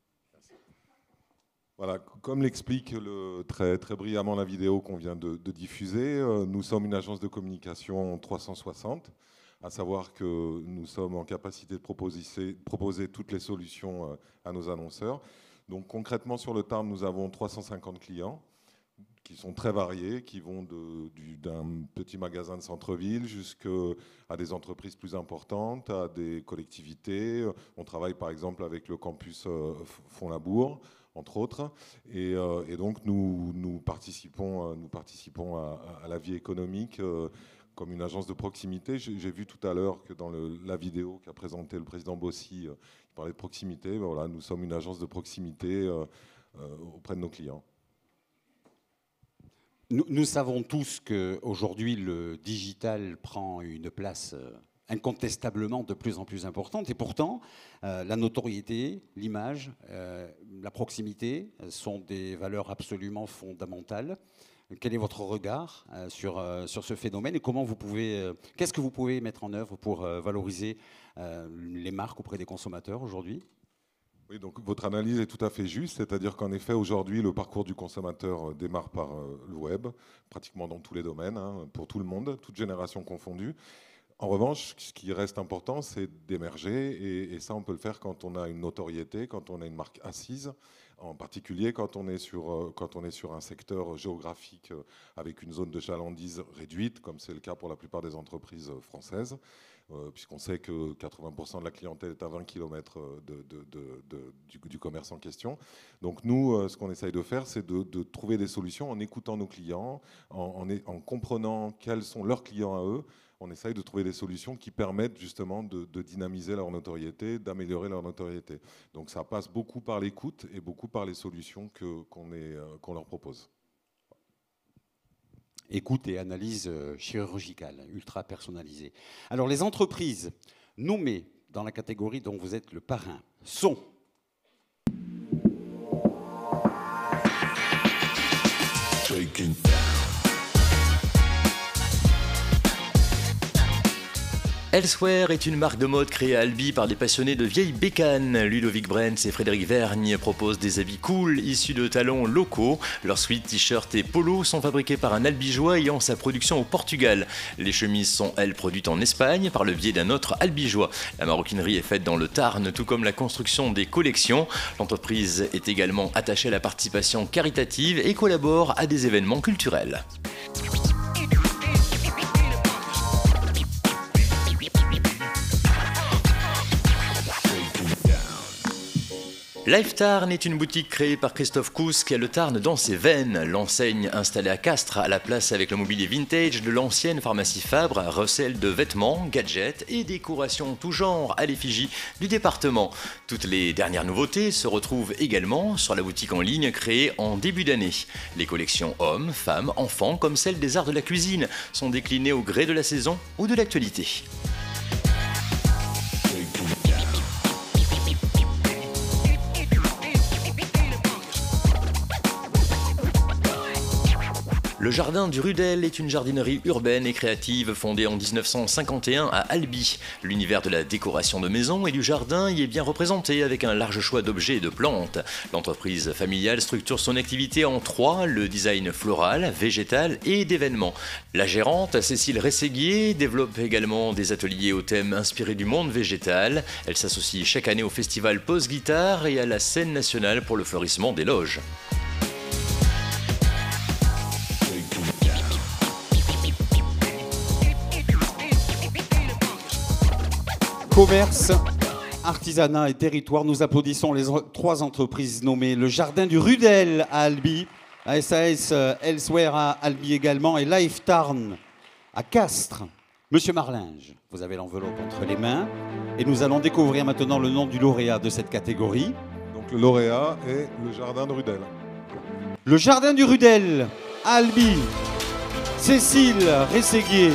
Voilà, comme l'explique le, très, très brillamment la vidéo qu'on vient de, de diffuser, euh, nous sommes une agence de communication trois cent soixante, à savoir que nous sommes en capacité de proposer, proposer toutes les solutions euh, à nos annonceurs. Donc concrètement, sur le Tarn, nous avons trois cent cinquante clients qui sont très variés, qui vont de, du, d'un petit magasin de centre-ville jusqu'à des entreprises plus importantes, à des collectivités. On travaille par exemple avec le campus euh, Font-Labour, entre autres. Et, euh, et donc nous, nous participons, euh, nous participons à, à la vie économique euh, comme une agence de proximité. J'ai, j'ai vu tout à l'heure que dans le, la vidéo qu'a présentée le président Bossy, euh, il parlait de proximité. Ben voilà, nous sommes une agence de proximité euh, euh, auprès de nos clients. Nous, nous savons tous qu'aujourd'hui, le digital prend une place euh, incontestablement de plus en plus importante. Et pourtant, euh, la notoriété, l'image, euh, la proximité euh, sont des valeurs absolument fondamentales. Quel est votre regard euh, sur, euh, sur ce phénomène et comment vous pouvez, euh, qu'est-ce que vous pouvez mettre en œuvre pour euh, valoriser euh, les marques auprès des consommateurs aujourd'hui ? Oui, donc votre analyse est tout à fait juste, c'est-à-dire qu'en effet, aujourd'hui, le parcours du consommateur démarre par le web, pratiquement dans tous les domaines, hein, pour tout le monde, toute génération confondue. En revanche, ce qui reste important, c'est d'émerger, et, et ça, on peut le faire quand on a une notoriété, quand on a une marque assise, en particulier quand on est sur, quand on est sur un secteur géographique avec une zone de chalandise réduite, comme c'est le cas pour la plupart des entreprises françaises. Euh, puisqu'on sait que quatre-vingts pour cent de la clientèle est à vingt kilomètres de, de, de, de, du, du commerce en question. Donc nous, euh, ce qu'on essaye de faire, c'est de, de trouver des solutions en écoutant nos clients, en, en, en comprenant quels sont leurs clients à eux. On essaye de trouver des solutions qui permettent justement de, de dynamiser leur notoriété, d'améliorer leur notoriété. Donc ça passe beaucoup par l'écoute et beaucoup par les solutions que, qu'on, est, euh, qu'on leur propose. Écoute et analyse chirurgicale, ultra personnalisée. Alors, les entreprises nommées dans la catégorie dont vous êtes le parrain sont Elsewhere est une marque de mode créée à Albi par des passionnés de vieilles bécanes. Ludovic Brents et Frédéric Vergne proposent des habits cool issus de talons locaux. Leurs suites, t-shirts et polos sont fabriqués par un albigeois ayant sa production au Portugal. Les chemises sont, elles, produites en Espagne par le biais d'un autre albigeois. La maroquinerie est faite dans le Tarn, tout comme la construction des collections. L'entreprise est également attachée à la participation caritative et collabore à des événements culturels. Life Tarn est une boutique créée par Christophe Cousse qui a le Tarn dans ses veines. L'enseigne installée à Castres à la place avec le mobilier vintage de l'ancienne pharmacie Fabre recèle de vêtements, gadgets et décorations tout genre à l'effigie du département. Toutes les dernières nouveautés se retrouvent également sur la boutique en ligne créée en début d'année. Les collections hommes, femmes, enfants comme celles des arts de la cuisine sont déclinées au gré de la saison ou de l'actualité. Le Jardin du Rudel est une jardinerie urbaine et créative fondée en dix-neuf cent cinquante et un à Albi. L'univers de la décoration de maison et du jardin y est bien représenté avec un large choix d'objets et de plantes. L'entreprise familiale structure son activité en trois, le design floral, végétal et d'événements. La gérante, Cécile Rességuier, développe également des ateliers au thème inspiré du monde végétal. Elle s'associe chaque année au festival Pause Guitare et à la scène nationale pour le fleurissement des loges. Commerce, artisanat et territoire. Nous applaudissons les trois entreprises nommées. Le Jardin du Rudel à Albi, A S A S Elsewhere à Albi également et Life Tarn à Castres. Monsieur Marlinge, vous avez l'enveloppe entre les mains et nous allons découvrir maintenant le nom du lauréat de cette catégorie. Donc le lauréat est le Jardin de Rudel. Le Jardin du Rudel à Albi, Cécile Rességuier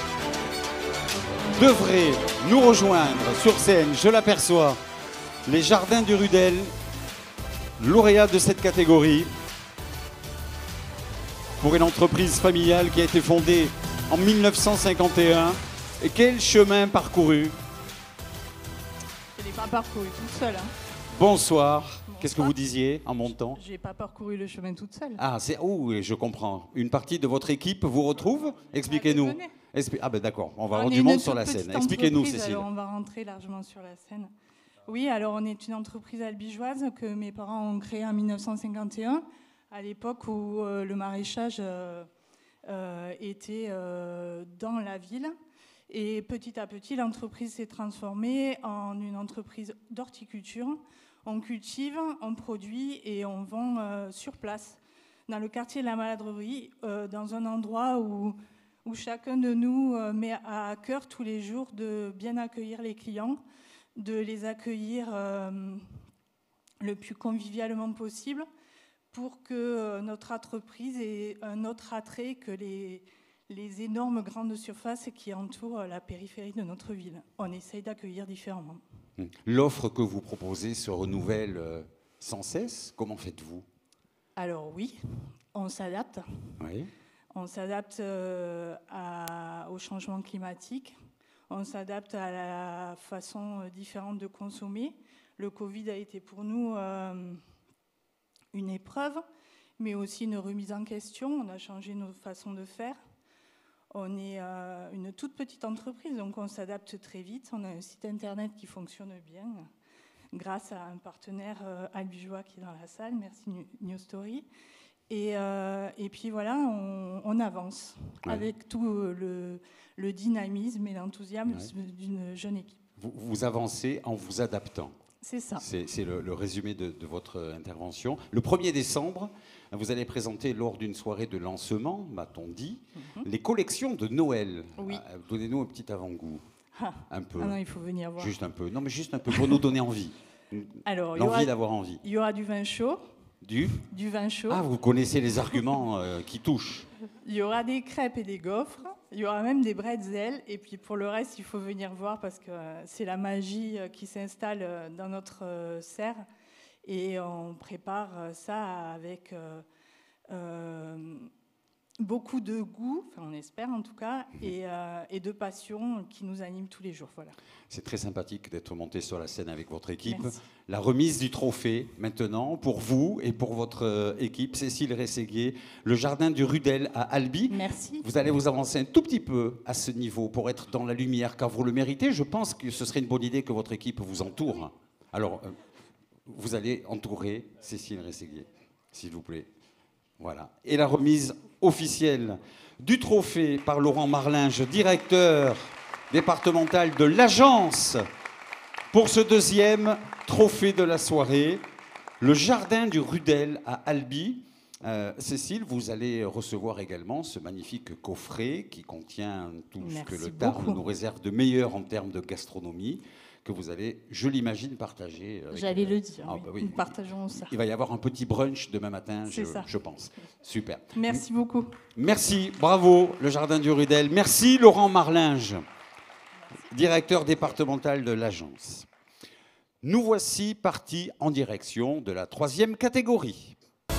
devrait nous rejoindre sur scène, je l'aperçois. Les Jardins du Rudel, lauréat de cette catégorie, pour une entreprise familiale qui a été fondée en mille neuf cent cinquante et un. Et quel chemin parcouru? pas parcouru toute seule. Hein. Bonsoir. Bonsoir. Qu'est-ce que vous disiez en montant? J'ai pas parcouru le chemin toute seule. Ah, c'est oh, oui, je comprends. Une partie de votre équipe vous retrouve? Expliquez-nous. Expli ah ben d'accord, on va avoir du monde sur la scène. Expliquez-nous, Cécile. Alors on va rentrer largement sur la scène. Oui, alors on est une entreprise albigeoise que mes parents ont créée en mille neuf cent cinquante et un, à l'époque où euh, le maraîchage euh, euh, était euh, dans la ville. Et petit à petit, l'entreprise s'est transformée en une entreprise d'horticulture. On cultive, on produit et on vend euh, sur place, dans le quartier de la Maladrerie, euh, dans un endroit où, où chacun de nous euh, met à cœur tous les jours de bien accueillir les clients, de les accueillir euh, le plus convivialement possible pour que euh, notre entreprise ait un autre attrait que les, les énormes grandes surfaces qui entourent la périphérie de notre ville. On essaye d'accueillir différemment. L'offre que vous proposez se renouvelle euh, sans cesse. Comment faites-vous? Alors oui, on s'adapte. Oui. On s'adapte euh, à, au changement climatique. On s'adapte à la façon différente de consommer. Le Covid a été pour nous euh, une épreuve, mais aussi une remise en question. On a changé nos façons de faire. On est euh, une toute petite entreprise, donc on s'adapte très vite. On a un site internet qui fonctionne bien grâce à un partenaire euh, albigeois qui est dans la salle. Merci New Story. Et, euh, et puis voilà, on, on avance ouais. avec tout le, le dynamisme et l'enthousiasme ouais. d'une jeune équipe. Vous, vous avancez en vous adaptant. C'est ça. C'est le, le résumé de, de votre intervention. Le premier décembre, vous allez présenter lors d'une soirée de lancement, m'a-t-on dit, mm-hmm. les collections de Noël. Oui. Donnez-nous un petit avant-goût. Ah. Un peu. Ah non, il faut venir voir. Juste un peu. Non, mais juste un peu pour nous donner envie. Alors, l'envie d'avoir envie. Il y aura du vin chaud. Du Du vin chaud. Ah, vous connaissez les arguments euh, qui touchent. Il y aura des crêpes et des gaufres. Il y aura même des bretzels. Et puis pour le reste, il faut venir voir parce que c'est la magie qui s'installe dans notre serre. Et on prépare ça avec euh, euh, beaucoup de goût, enfin on espère en tout cas, et, euh, et de passion qui nous anime tous les jours. Voilà. C'est très sympathique d'être monté sur la scène avec votre équipe. Merci. La remise du trophée maintenant pour vous et pour votre équipe, Cécile Rességuier, le jardin du Rudel à Albi. Merci. Vous allez vous avancer un tout petit peu à ce niveau pour être dans la lumière, car vous le méritez. Je pense que ce serait une bonne idée que votre équipe vous entoure. Alors, euh, vous allez entourer Cécile Rességuier, s'il vous plaît. Voilà. Et la remise officielle du trophée par Laurent Marlinge, directeur départemental de l'agence, pour ce deuxième trophée de la soirée, le jardin du Rudel à Albi. Euh, Cécile, vous allez recevoir également ce magnifique coffret qui contient tout Merci ce que le Tarn beaucoup. nous réserve de meilleur en termes de gastronomie, que vous allez, je l'imagine, partager. J'allais le dire, ah, oui. bah oui. Nous partageons ça. Il va y avoir un petit brunch demain matin, je, ça. je pense. Super. Merci beaucoup. Merci, bravo, le Jardin du Rudel. Merci Laurent Marlinge, directeur départemental de l'agence. Nous voici partis en direction de la troisième catégorie.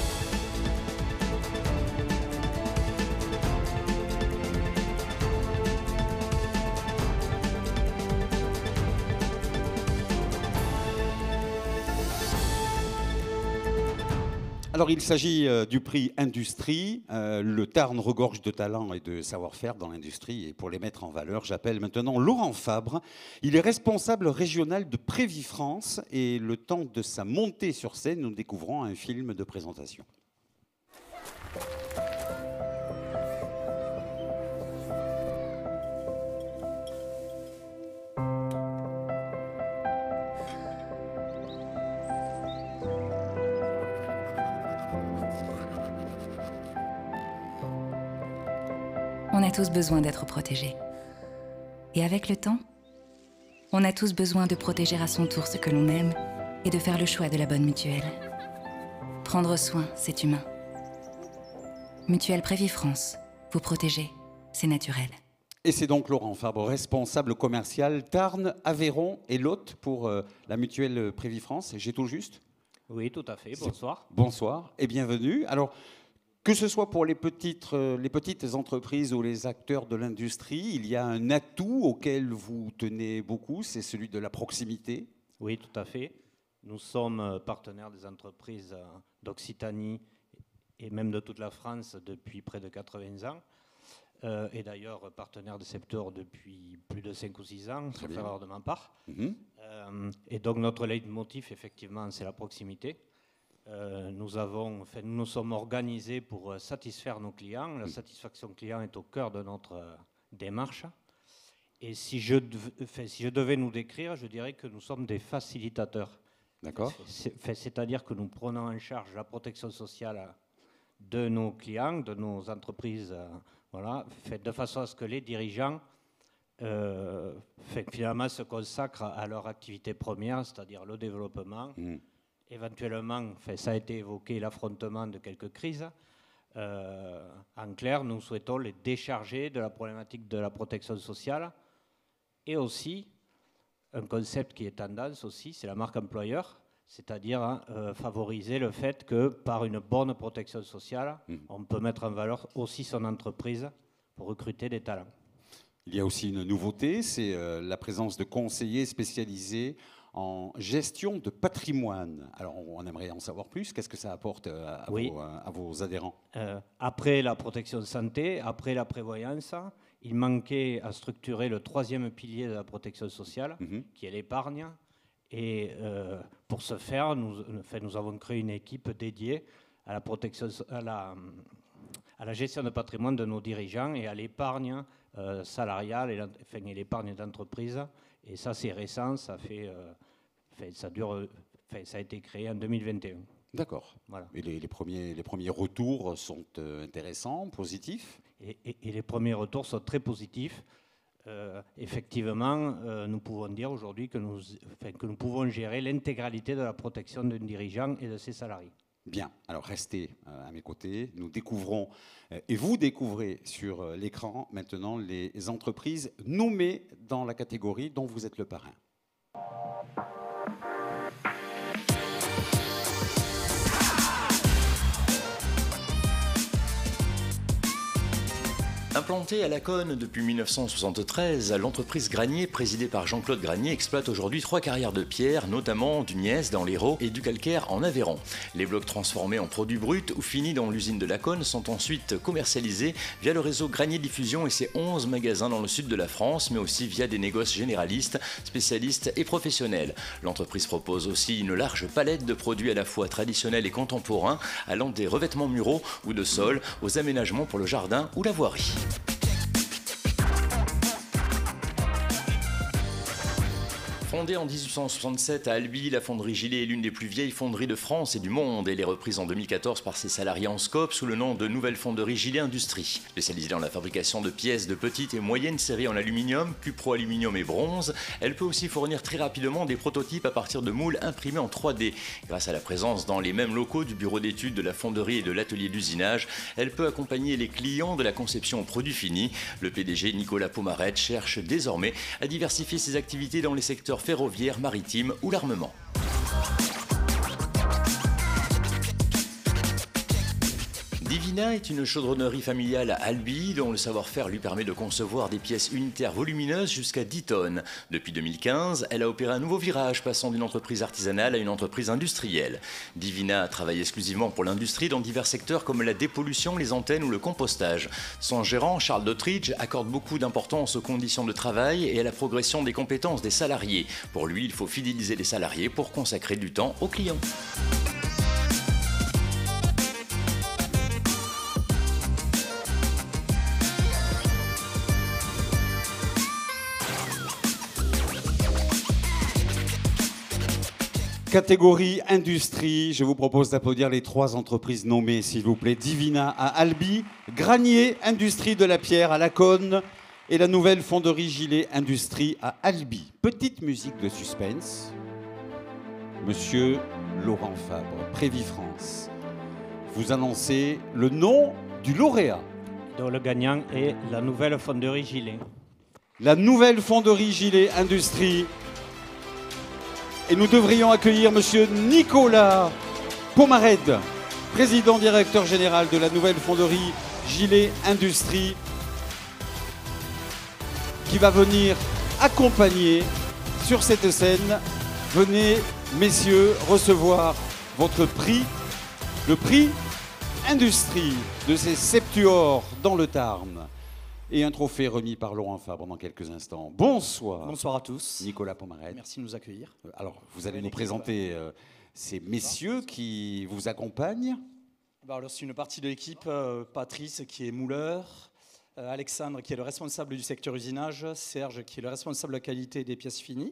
Alors, il s'agit euh, du prix Industrie. Euh, le Tarn regorge de talent et de savoir-faire dans l'industrie. Et pour les mettre en valeur, j'appelle maintenant Laurent Fabre. Il est responsable régional de Prévifrance. Et le temps de sa montée sur scène, nous découvrons un film de présentation. On a tous besoin d'être protégés. Et avec le temps, on a tous besoin de protéger à son tour ce que l'on aime et de faire le choix de la bonne mutuelle. Prendre soin, c'est humain. Mutuelle Prévifrance, vous protéger, c'est naturel. Et c'est donc Laurent Fabre, responsable commercial Tarn, Aveyron et Lot pour euh, la mutuelle Prévifrance. J'ai tout juste? Oui, tout à fait. Bonsoir. Bonsoir et bienvenue. Alors, que ce soit pour les petites, euh, les petites entreprises ou les acteurs de l'industrie, il y a un atout auquel vous tenez beaucoup, c'est celui de la proximité. Oui, tout à fait. Nous sommes partenaires des entreprises d'Occitanie et même de toute la France depuis près de quatre-vingts ans. Euh, et d'ailleurs partenaire de Septor depuis plus de cinq ou six ans, sauf erreur de ma part. Mmh. Euh, et donc notre leitmotiv, effectivement, c'est la proximité. Euh, nous, avons, enfin, nous nous sommes organisés pour satisfaire nos clients. La satisfaction client est au cœur de notre euh, démarche. Et si je, dev, enfin, si je devais nous décrire, je dirais que nous sommes des facilitateurs. D'accord. C'est-à-dire que nous prenons en charge la protection sociale de nos clients, de nos entreprises, euh, voilà, fait de façon à ce que les dirigeants euh, fait, finalement se consacrent à leur activité première, c'est-à-dire le développement. Mmh. Éventuellement, fait, ça a été évoqué, l'affrontement de quelques crises. Euh, en clair, nous souhaitons les décharger de la problématique de la protection sociale et aussi un concept qui est tendance aussi, c'est la marque employeur. C'est-à-dire hein, euh, favoriser le fait que par une bonne protection sociale, mmh. on peut mettre en valeur aussi son entreprise pour recruter des talents. Il y a aussi une nouveauté, c'est euh, la présence de conseillers spécialisés en gestion de patrimoine. Alors on aimerait en savoir plus, qu'est-ce que ça apporte à, à, oui. vos, à vos adhérents? euh, Après la protection de santé, après la prévoyance, il manquait à structurer le troisième pilier de la protection sociale, mmh. qui est l'épargne. Et euh, pour ce faire, nous, enfin, nous avons créé une équipe dédiée à la protection, à la, à la gestion de patrimoine de nos dirigeants et à l'épargne euh, salariale et, enfin, et l'épargne d'entreprise. Et ça, c'est récent, ça fait, euh, enfin, ça dure, enfin, ça a été créé en deux mille vingt et un. D'accord. Voilà. Et les, les, premiers, les premiers retours sont euh, intéressants, positifs. Et, et, et les premiers retours sont très positifs. Euh, effectivement, euh, nous pouvons dire aujourd'hui que nous, enfin, que nous pouvons gérer l'intégralité de la protection d'un dirigeant et de ses salariés. Bien, alors restez euh, à mes côtés. Nous découvrons, euh, et vous découvrez sur euh, l'écran maintenant les entreprises nommées dans la catégorie dont vous êtes le parrain. Implantée à Laconne depuis mille neuf cent soixante-treize, l'entreprise Granier, présidée par Jean-Claude Granier, exploite aujourd'hui trois carrières de pierre, notamment du gneiss dans l'Hérault et du calcaire en Aveyron. Les blocs transformés en produits bruts ou finis dans l'usine de Laconne sont ensuite commercialisés via le réseau Granier Diffusion et ses onze magasins dans le sud de la France, mais aussi via des négoces généralistes, spécialistes et professionnels. L'entreprise propose aussi une large palette de produits à la fois traditionnels et contemporains, allant des revêtements muraux ou de sol aux aménagements pour le jardin ou la voirie. Fondée en dix-huit cent soixante-sept à Albi, la fonderie Gillet est l'une des plus vieilles fonderies de France et du monde. Elle est reprise en deux mille quatorze par ses salariés en scope sous le nom de Nouvelle Fonderie Gillet Industrie. Spécialisée dans la fabrication de pièces de petite et moyenne série en aluminium, cupro aluminium et bronze, elle peut aussi fournir très rapidement des prototypes à partir de moules imprimés en trois D. Grâce à la présence dans les mêmes locaux du bureau d'études de la fonderie et de l'atelier d'usinage, elle peut accompagner les clients de la conception au produit fini. Le P D G Nicolas Pomarette cherche désormais à diversifier ses activités dans les secteurs ferroviaire, maritime ou l'armement. Divina est une chaudronnerie familiale à Albi dont le savoir-faire lui permet de concevoir des pièces unitaires volumineuses jusqu'à dix tonnes. Depuis deux mille quinze, elle a opéré un nouveau virage passant d'une entreprise artisanale à une entreprise industrielle. Divina travaille exclusivement pour l'industrie dans divers secteurs comme la dépollution, les antennes ou le compostage. Son gérant, Charles Dottridge, accorde beaucoup d'importance aux conditions de travail et à la progression des compétences des salariés. Pour lui, il faut fidéliser les salariés pour consacrer du temps aux clients. Catégorie industrie, je vous propose d'applaudir les trois entreprises nommées, s'il vous plaît. Divina à Albi, Granier, Industrie de la Pierre à Laconne et la Nouvelle Fonderie Gillet Industrie à Albi. Petite musique de suspense. Monsieur Laurent Fabre, Prévifrance, vous annoncez le nom du lauréat. Donc le gagnant est la Nouvelle Fonderie Gillet. La Nouvelle Fonderie Gillet Industrie. Et nous devrions accueillir monsieur Nicolas Pomarette, président directeur général de la Nouvelle Fonderie Gillet Industrie, qui va venir accompagner sur cette scène Venez, messieurs, recevoir votre prix, le prix Industrie de ces Septuors dans le Tarn. Et un trophée remis par Laurent Fabre dans quelques instants. Bonsoir. Bonsoir à tous. Nicolas Pomaret. Merci de nous accueillir. Alors, vous allez nous présenter euh, ces messieurs qui vous accompagnent. Bah alors, c'est une partie de l'équipe. Euh, Patrice qui est mouleur, euh, Alexandre qui est le responsable du secteur usinage, Serge qui est le responsable de la qualité des pièces finies.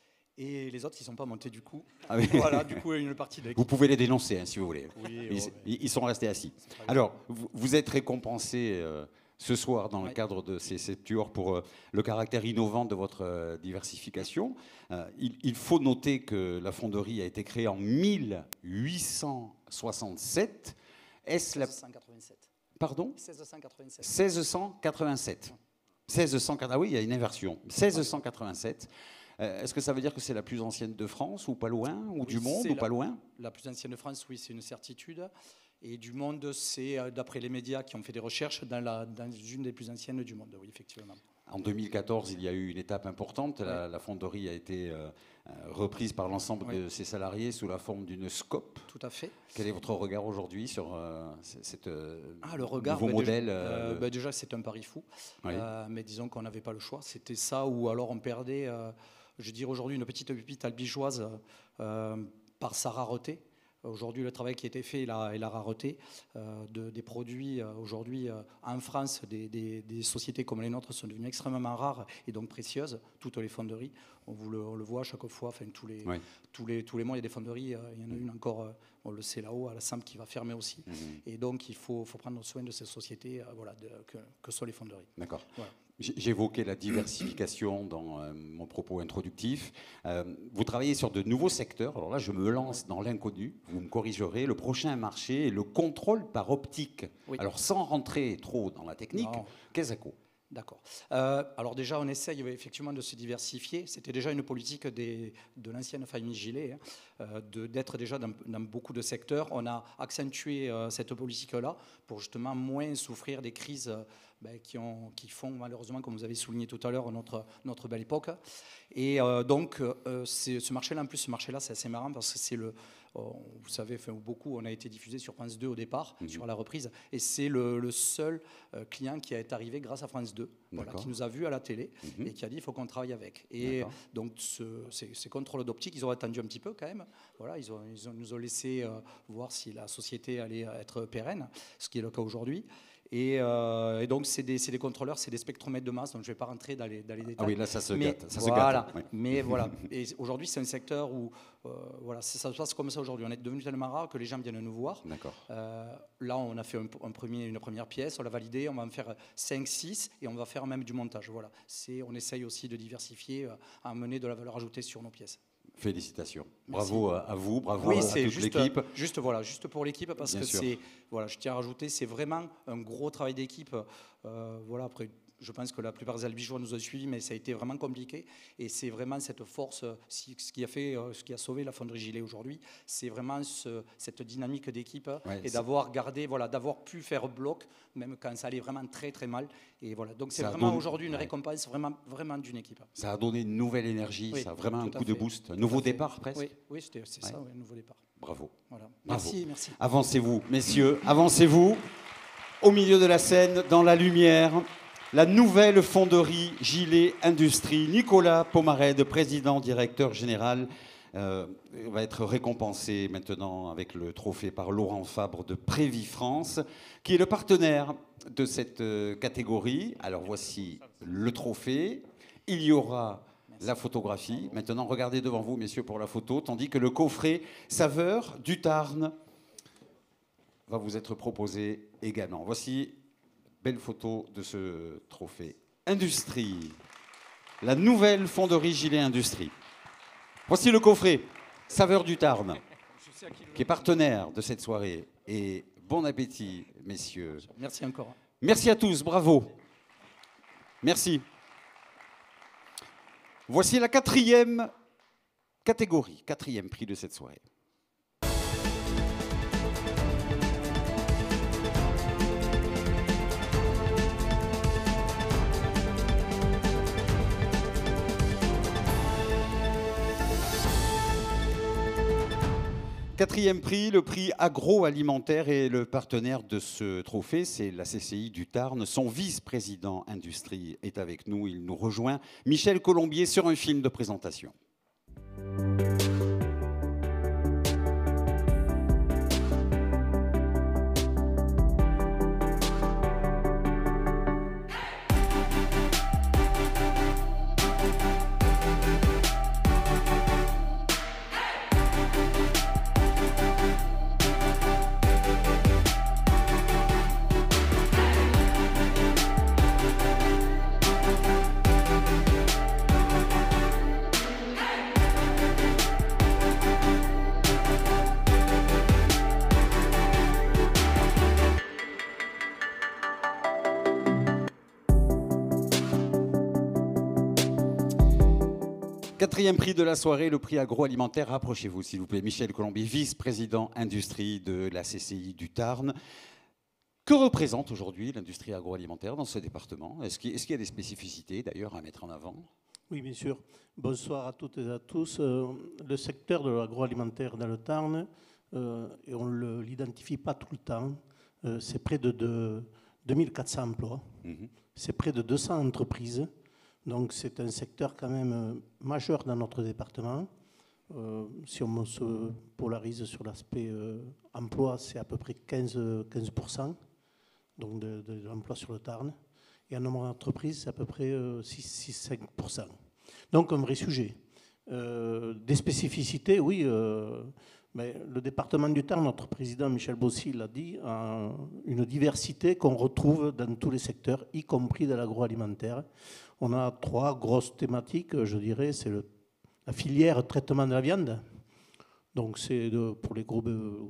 Et les autres qui ne sont pas montés du coup. Ah oui. Voilà, du coup, une partie de l'équipe. Vous pouvez les dénoncer hein, si vous voulez. Oui, ils, ouais. ils sont restés assis. Alors, vous, vous êtes récompensé euh, ce soir dans le ouais. cadre de ces Septuors pour euh, le caractère innovant de votre euh, diversification. Euh, il, il faut noter que la fonderie a été créée en mille huit cent soixante-sept. Est-ce la... seize cent quatre-vingt-sept. Pardon ? seize cent quatre-vingt-sept. seize cent quatre-vingt-sept. seize cent... Ah oui, il y a une inversion. seize cent quatre-vingt-sept. Euh, Est-ce que ça veut dire que c'est la plus ancienne de France, ou pas loin, ou oui, du monde, ou la, pas loin ? La plus ancienne de France, oui, c'est une certitude. Et du monde, c'est, euh, d'après les médias qui ont fait des recherches, dans, la, dans une des plus anciennes du monde, oui, effectivement. En deux mille quatorze, il y a eu une étape importante. La, oui. la fonderie a été euh, reprise par l'ensemble oui. de ses salariés sous la forme d'une scope. Tout à fait. Quel est votre regard aujourd'hui sur euh, cette euh, ah, le regard, nouveau bah, modèle déjà, euh, euh, bah, déjà, c'est un pari fou. Oui. Euh, mais disons qu'on n'avait pas le choix. C'était ça ou alors on perdait... Euh, je dirais aujourd'hui une petite pépite albigeoise euh, par sa rareté. Aujourd'hui, le travail qui a été fait et la, et la rareté euh, de, des produits euh, aujourd'hui euh, en France, des, des, des sociétés comme les nôtres sont devenues extrêmement rares et donc précieuses. Toutes les fonderies, on, vous le, on le voit à chaque fois, enfin, tous, les, oui. tous, les, tous les mois, il y a des fonderies. Euh, il y en a une encore, euh, on le sait là-haut, à la Samp qui va fermer aussi. Mmh. Et donc, il faut, faut prendre soin de ces sociétés euh, voilà, de, que, que sont les fonderies. D'accord. Voilà. J'évoquais la diversification dans euh, mon propos introductif. Euh, vous travaillez sur de nouveaux secteurs. Alors là, je me lance dans l'inconnu. Vous me corrigerez. Le prochain marché est le contrôle par optique. Oui. Alors, sans rentrer trop dans la technique, qu'est-ce que D'accord. Euh, alors déjà, on essaye effectivement de se diversifier. C'était déjà une politique des, de l'ancienne famille Gillet, hein, euh, de, d'être déjà dans, dans beaucoup de secteurs. On a accentué euh, cette politique-là pour justement moins souffrir des crises euh, ben, qui, ont, qui font malheureusement, comme vous avez souligné tout à l'heure, notre, notre belle époque. Et euh, donc, euh, c'est, ce marché-là, en plus, ce marché-là, c'est assez marrant parce que c'est le... Vous savez, enfin, beaucoup, on a été diffusé sur France deux au départ, mmh. sur la reprise, et c'est le, le seul euh, client qui est arrivé grâce à France deux, voilà, qui nous a vus à la télé mmh. et qui a dit il faut qu'on travaille avec. Et donc, ce, ces, ces contrôles d'optique, ils ont attendu un petit peu quand même. Voilà, ils, ont, ils ont, nous ont laissé euh, voir si la société allait être pérenne, ce qui est le cas aujourd'hui. Et, euh, et donc, c'est des, c'est des contrôleurs, c'est des spectromètres de masse, donc je ne vais pas rentrer dans les, dans les détails. Ah oui, là, ça se mais, gâte. Ça voilà, se gâte, oui. Mais voilà. Et aujourd'hui, c'est un secteur où euh, voilà, ça se passe comme ça aujourd'hui. On est devenu tellement rare que les gens viennent nous voir. D'accord. Euh, là, on a fait un, un premier, une première pièce, on l'a validée, on va en faire cinq, six et on va faire même du montage. Voilà. C'est, on essaye aussi de diversifier, euh, à amener de la valeur ajoutée sur nos pièces. Félicitations. Merci. Bravo à vous, bravo oui, à toute juste, l'équipe. Juste, voilà, juste pour l'équipe, parce Bien que sûr. c'est, voilà, je tiens à rajouter, c'est vraiment un gros travail d'équipe. Euh, voilà, après, je pense que la plupart des albigeois nous ont suivis, mais ça a été vraiment compliqué. Et c'est vraiment cette force, ce qui a fait, ce qui a sauvé la fonderie Gillet aujourd'hui, c'est vraiment ce, cette dynamique d'équipe ouais, et d'avoir gardé, voilà, d'avoir pu faire bloc, même quand ça allait vraiment très très mal. Et voilà, donc c'est vraiment donné, aujourd'hui une ouais. récompense vraiment, vraiment d'une équipe. Ça a donné une nouvelle énergie, oui, ça a vraiment un coup fait. de boost, un nouveau départ presque. Oui, oui c'est ouais. ça, oui, un nouveau départ. Bravo. Voilà. Bravo. Merci, merci. Avancez-vous, messieurs, avancez-vous. Au milieu de la scène, dans la lumière, la nouvelle fonderie Gillet Industrie. Nicolas Pomaret, président directeur général, euh, va être récompensé maintenant avec le trophée par Laurent Fabre de Prévis France, qui est le partenaire de cette euh, catégorie. Alors voici le trophée. Il y aura la photographie. Maintenant, regardez devant vous, messieurs, pour la photo, tandis que le coffret Saveur du Tarn va vous être proposé également. Voici belle photo de ce trophée. Industrie, la nouvelle fonderie Gillet Industrie. Voici le coffret Saveur du Tarn, qui est partenaire de cette soirée. Et bon appétit, messieurs. Merci encore. Merci à tous, bravo. Merci. Voici la quatrième catégorie, quatrième prix de cette soirée. Quatrième prix, le prix agroalimentaire, et le partenaire de ce trophée, c'est la C C I du Tarn. Son vice-président industrie est avec nous, il nous rejoint. Michel Colombier sur un film de présentation. Quatrième prix de la soirée, le prix agroalimentaire. Rapprochez-vous, s'il vous plaît. Michel Colombier, vice-président industrie de la C C I du Tarn. Que représente aujourd'hui l'industrie agroalimentaire dans ce département? Est-ce qu'il est y a des spécificités, d'ailleurs, à mettre en avant? Oui, bien sûr. Bonsoir à toutes et à tous. Euh, le secteur de l'agroalimentaire dans le Tarn, euh, et on ne l'identifie pas tout le temps, euh, c'est près de, de deux mille quatre cents emplois. Mmh. C'est près de deux cents entreprises. Donc c'est un secteur quand même majeur dans notre département. Euh, si on se polarise sur l'aspect euh, emploi, c'est à peu près quinze pour cent donc de, de, de l'emploi sur le Tarn. Et en nombre d'entreprises, c'est à peu près euh, six à cinq pour cent. Donc un vrai sujet. Euh, des spécificités, oui. Euh, mais le département du Tarn, notre président Michel Bossy l'a dit, a une diversité qu'on retrouve dans tous les secteurs, y compris dans l'agroalimentaire. On a trois grosses thématiques, je dirais. C'est la filière traitement de la viande. Donc c'est pour les gros, euh,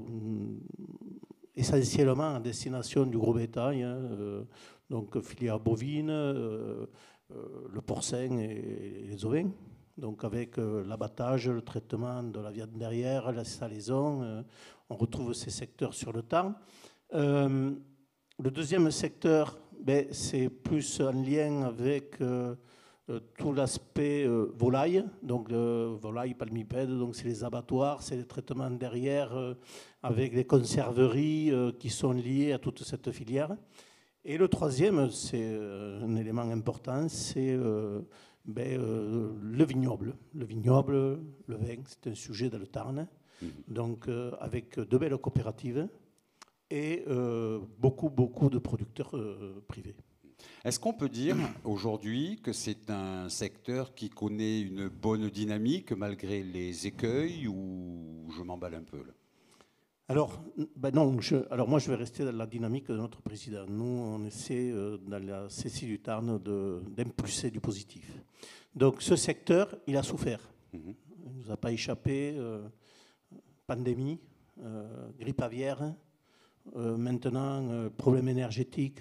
essentiellement à destination du gros bétail. Hein, euh, donc filière bovine, euh, euh, le porcin et les ovins. Donc avec euh, l'abattage, le traitement de la viande derrière, la salaison, euh, on retrouve ces secteurs sur le Tarn. Euh, le deuxième secteur, ben, c'est plus en lien avec euh, euh, tout l'aspect euh, volaille, donc euh, volaille palmipède, donc c'est les abattoirs, c'est les traitements derrière euh, avec les conserveries euh, qui sont liées à toute cette filière. Et le troisième, c'est euh, un élément important, c'est euh, ben, euh, le vignoble. Le vignoble, le vin, c'est un sujet dans le Tarn, mmh. donc euh, avec de belles coopératives et euh, beaucoup, beaucoup de producteurs euh, privés. Est-ce qu'on peut dire aujourd'hui que c'est un secteur qui connaît une bonne dynamique malgré les écueils, ou je m'emballe un peu là? Alors, ben non, je, alors moi je vais rester dans la dynamique de notre président. Nous, on essaie euh, dans la C C I du Tarn d'impulser du positif. Donc ce secteur, il a souffert. Mm-hmm. Il ne nous a pas échappé. Euh, pandémie, euh, grippe aviaire, euh, maintenant euh, problème énergétique,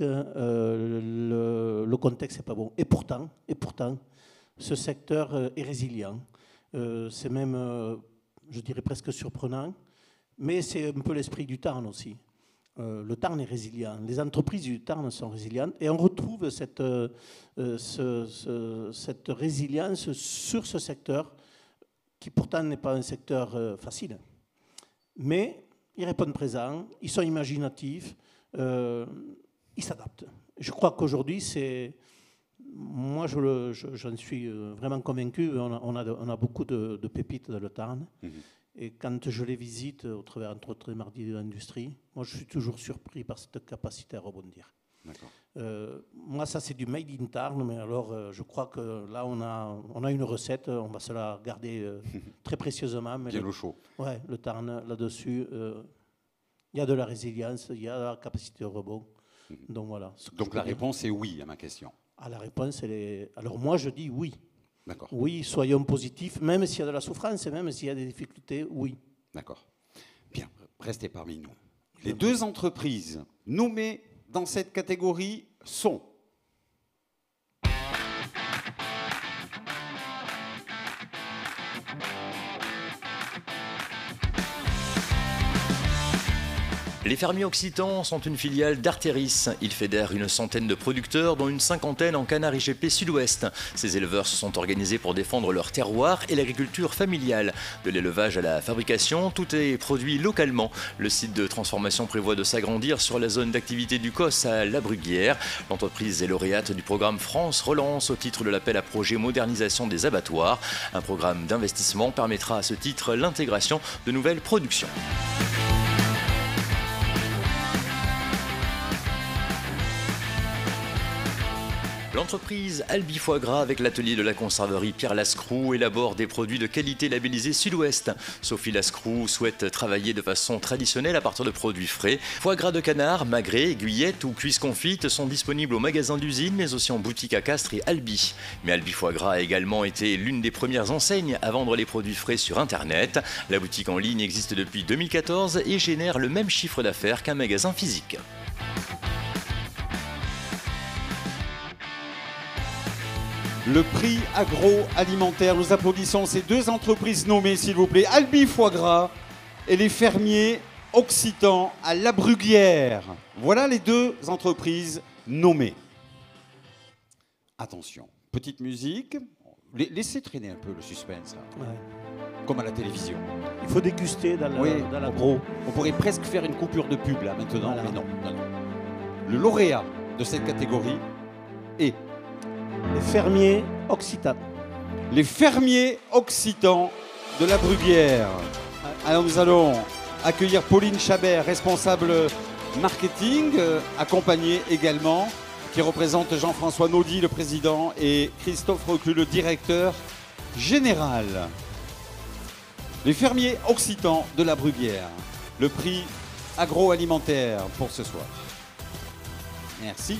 euh, le, le contexte n'est pas bon. Et pourtant, et pourtant, ce secteur euh, est résilient. Euh, c'est même, euh, je dirais presque surprenant. Mais c'est un peu l'esprit du Tarn aussi. Euh, le Tarn est résilient. Les entreprises du Tarn sont résilientes. Et on retrouve cette, euh, ce, ce, cette résilience sur ce secteur, qui pourtant n'est pas un secteur euh, facile. Mais ils répondent présent, ils sont imaginatifs, euh, ils s'adaptent. Je crois qu'aujourd'hui, c'est... Moi, je le, je, j'en suis vraiment convaincu. On a, on a, on a beaucoup de, de pépites dans le Tarn. Mmh. Et quand je les visite, au travers entre autres des mardis de l'industrie, moi je suis toujours surpris par cette capacité à rebondir. Euh, moi, ça c'est du made in Tarn, mais alors euh, je crois que là on a, on a une recette, on va se la garder euh, très précieusement. Mais bien le, au chaud. Ouais, le Tarn là-dessus, il euh, y a de la résilience, il y a de la capacité de rebond. Mm-hmm. Donc voilà. Donc la réponse est oui à ma question. Ah, la réponse, elle est... Alors moi je dis oui. Oui, soyons positifs, même s'il y a de la souffrance et même s'il y a des difficultés, oui. D'accord. Bien, restez parmi nous. Les deux entreprises nommées dans cette catégorie sont... Les fermiers occitans sont une filiale d'Arteris. Ils fédèrent une centaine de producteurs, dont une cinquantaine en canard I G P Sud-Ouest. Ces éleveurs se sont organisés pour défendre leur terroir et l'agriculture familiale. De l'élevage à la fabrication, tout est produit localement. Le site de transformation prévoit de s'agrandir sur la zone d'activité du Cos à La Bruguière. L'entreprise est lauréate du programme France Relance au titre de l'appel à projet modernisation des abattoirs. Un programme d'investissement permettra à ce titre l'intégration de nouvelles productions. L'entreprise Albi Foie Gras, avec l'atelier de la conserverie Pierre Lascroux, élabore des produits de qualité labellisés Sud-Ouest. Sophie Lascroux souhaite travailler de façon traditionnelle à partir de produits frais. Foie gras de canard, magret, aiguillettes ou cuisses confites sont disponibles au magasin d'usine, mais aussi en boutique à Castres et Albi. Mais Albi Foie Gras a également été l'une des premières enseignes à vendre les produits frais sur Internet. La boutique en ligne existe depuis deux mille quatorze et génère le même chiffre d'affaires qu'un magasin physique. Le prix agroalimentaire. Nous applaudissons ces deux entreprises nommées, s'il vous plaît. Albi Foie Gras et les fermiers occitans à La Bruguière. Voilà les deux entreprises nommées. Attention, petite musique. Laissez traîner un peu le suspense, là. Ouais. Comme à la télévision. Il faut déguster dans, oui, dans l'agro. On, on pourrait presque faire une coupure de pub, là, maintenant, voilà. Mais non, non, non. Le lauréat de cette catégorie est... Les fermiers occitans. Les fermiers occitans de La Bruguière. Alors nous allons accueillir Pauline Chabert, responsable marketing, euh, accompagnée également, qui représente Jean-François Naudy, le président, et Christophe Reclus, le directeur général. Les fermiers occitans de La Bruguière. Le prix agroalimentaire pour ce soir. Merci.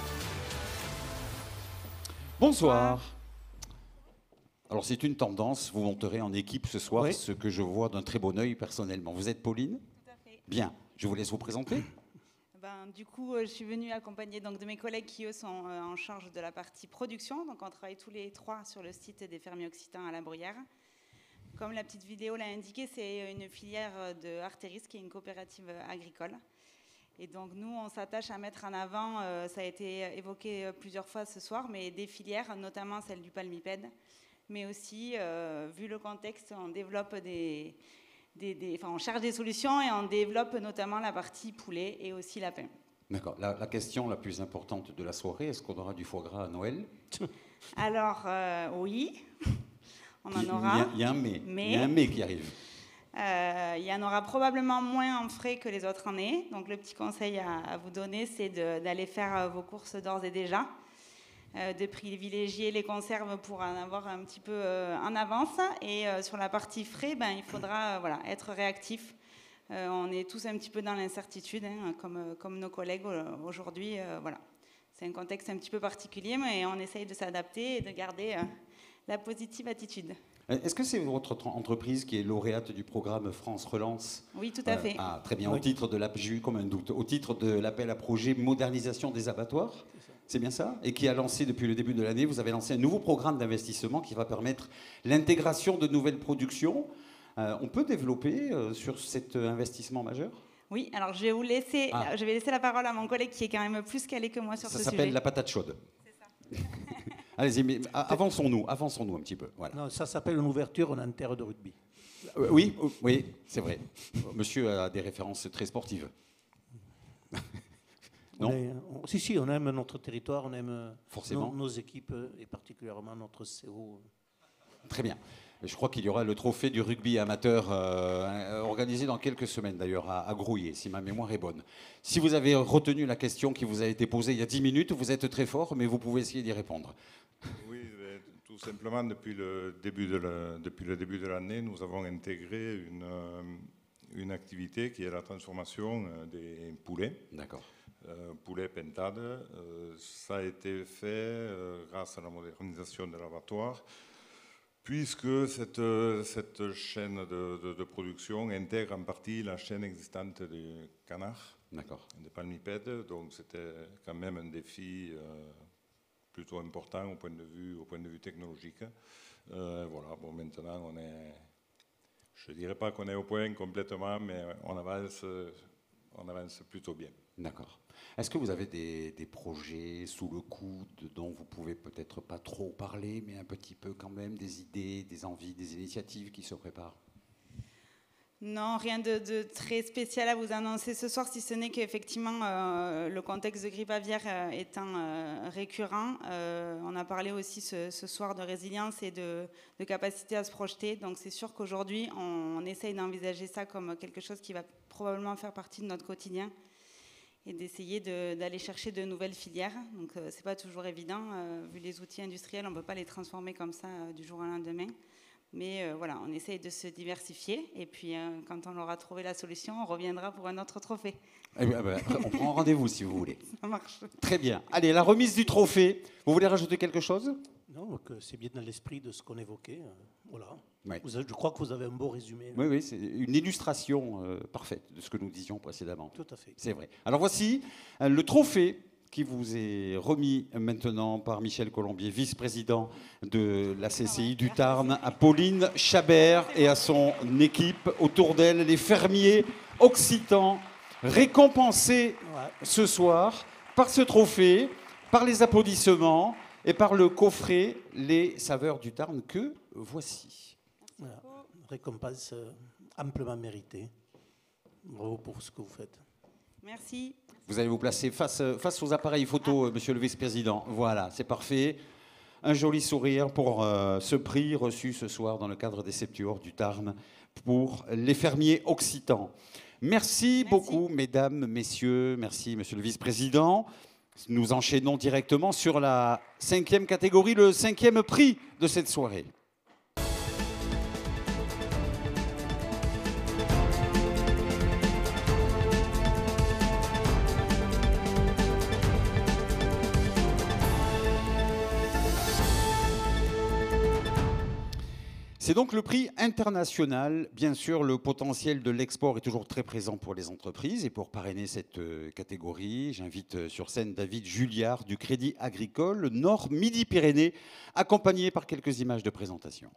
Bonsoir. Alors c'est une tendance, vous monterez en équipe ce soir, oui. Ce que je vois d'un très bon œil personnellement. Vous êtes Pauline ? Tout à fait. Bien, je vous laisse vous présenter. Ben, du coup, je suis venue accompagnée donc, de mes collègues qui, eux, sont en charge de la partie production. Donc on travaille tous les trois sur le site des fermiers occitans à La Bruguière. Comme la petite vidéo l'a indiqué, c'est une filière de Arteris, qui est une coopérative agricole. Et donc nous, on s'attache à mettre en avant, euh, ça a été évoqué plusieurs fois ce soir, mais des filières, notamment celle du palmipède, mais aussi, euh, vu le contexte, on développe des, des, des, enfin, on cherche des solutions et on développe notamment la partie poulet et aussi lapin. D'accord. La, la question la plus importante de la soirée, est-ce qu'on aura du foie gras à Noël ? Alors, euh, oui, on en aura. Il y a un mais, mais, il y a un mais qui arrive. Euh, il y en aura probablement moins en frais que les autres années. Donc le petit conseil à, à vous donner, c'est d'aller faire vos courses d'ores et déjà, euh, de privilégier les conserves pour en avoir un petit peu euh, en avance. Et euh, sur la partie frais, ben, il faudra euh, voilà, être réactif. Euh, on est tous un petit peu dans l'incertitude, hein, comme, comme nos collègues aujourd'hui. Euh, voilà. C'est un contexte un petit peu particulier, mais on essaye de s'adapter et de garder euh, la positive attitude. Est-ce que c'est votre entreprise qui est lauréate du programme France Relance ? Oui, tout à fait. Euh, ah, très bien. Oui. Au titre de la, j'ai eu comme un doute. Au titre de l'appel à projet modernisation des abattoirs, c'est bien ça ? Et qui a lancé depuis le début de l'année, vous avez lancé un nouveau programme d'investissement qui va permettre l'intégration de nouvelles productions. Euh, on peut développer euh, sur cet investissement majeur ? Oui, alors je vais vous laisser, ah. je vais laisser la parole à mon collègue qui est quand même plus calé que moi sur ça ce sujet. Ça s'appelle la patate chaude. C'est ça. Allez-y, mais avançons-nous, avançons-nous un petit peu. Voilà. Non, ça s'appelle une ouverture en terre de rugby. Euh, oui, oui, c'est vrai. Monsieur a des références très sportives. Non. On est, on, si, si, on aime notre territoire, on aime forcément nos, nos équipes et particulièrement notre C O. Très bien. Je crois qu'il y aura le trophée du rugby amateur euh, organisé dans quelques semaines d'ailleurs à, à Grouillé, si ma mémoire est bonne. Si vous avez retenu la question qui vous a été posée il y a dix minutes, vous êtes très fort, mais vous pouvez essayer d'y répondre. Oui, tout simplement, depuis le début de la, depuis le début de l'année, nous avons intégré une, une activité qui est la transformation des poulets. D'accord. Euh, poulet pentade. Euh, ça a été fait euh, grâce à la modernisation de l'abattoir, puisque cette, cette chaîne de, de, de production intègre en partie la chaîne existante du canard, des palmipèdes. Donc c'était quand même un défi euh, plutôt important au point de vue, au point de vue technologique. Euh, voilà, bon, maintenant on est, je ne dirais pas qu'on est au point complètement, mais on avance on avance plutôt bien. D'accord. Est-ce que vous avez des, des projets sous le coude dont vous pouvez peut-être pas trop parler, mais un petit peu quand même, des idées, des envies, des initiatives qui se préparent? Non, rien de, de très spécial à vous annoncer ce soir, si ce n'est qu'effectivement, euh, le contexte de grippe aviaire euh, étant euh, récurrent, euh, on a parlé aussi ce, ce soir de résilience et de, de capacité à se projeter. Donc c'est sûr qu'aujourd'hui, on, on essaye d'envisager ça comme quelque chose qui va probablement faire partie de notre quotidien et d'essayer de, d'aller chercher de nouvelles filières. Donc euh, c'est pas toujours évident, euh, vu les outils industriels, on ne peut pas les transformer comme ça euh, du jour au lendemain. Mais euh, voilà, on essaye de se diversifier et puis euh, quand on aura trouvé la solution, on reviendra pour un autre trophée. Eh bien, ben, on prend rendez-vous si vous voulez. Ça marche. Très bien. Allez, la remise du trophée. Vous voulez rajouter quelque chose? Non, que c'est bien dans l'esprit de ce qu'on évoquait. euh, Voilà. Ouais. Vous avez- je crois que vous avez un beau résumé. Oui, oui, c'est une illustration euh, parfaite de ce que nous disions précédemment. Tout à fait. C'est vrai. Alors voici euh, le trophée qui vous est remis maintenant par Michel Colombier, vice-président de la C C I du Tarn, à Pauline Chabert et à son équipe. Autour d'elle, les fermiers occitans récompensés ce soir par ce trophée, par les applaudissements et par le coffret Les Saveurs du Tarn que voici. Voilà. Récompense euh, amplement méritée. Bravo pour ce que vous faites. Merci. Vous allez vous placer face, face aux appareils photo, euh, monsieur le vice-président. Voilà, c'est parfait. Un joli sourire pour euh, ce prix reçu ce soir dans le cadre des Septuors du Tarn pour les fermiers occitans. Merci, Merci beaucoup, mesdames, messieurs. Merci, monsieur le vice-président. Nous enchaînons directement sur la cinquième catégorie, le cinquième prix de cette soirée. C'est donc le prix international. Bien sûr, le potentiel de l'export est toujours très présent pour les entreprises. Et pour parrainer cette euh, catégorie, j'invite euh, sur scène David Julliard du Crédit Agricole Nord-Midi-Pyrénées, accompagné par quelques images de présentation.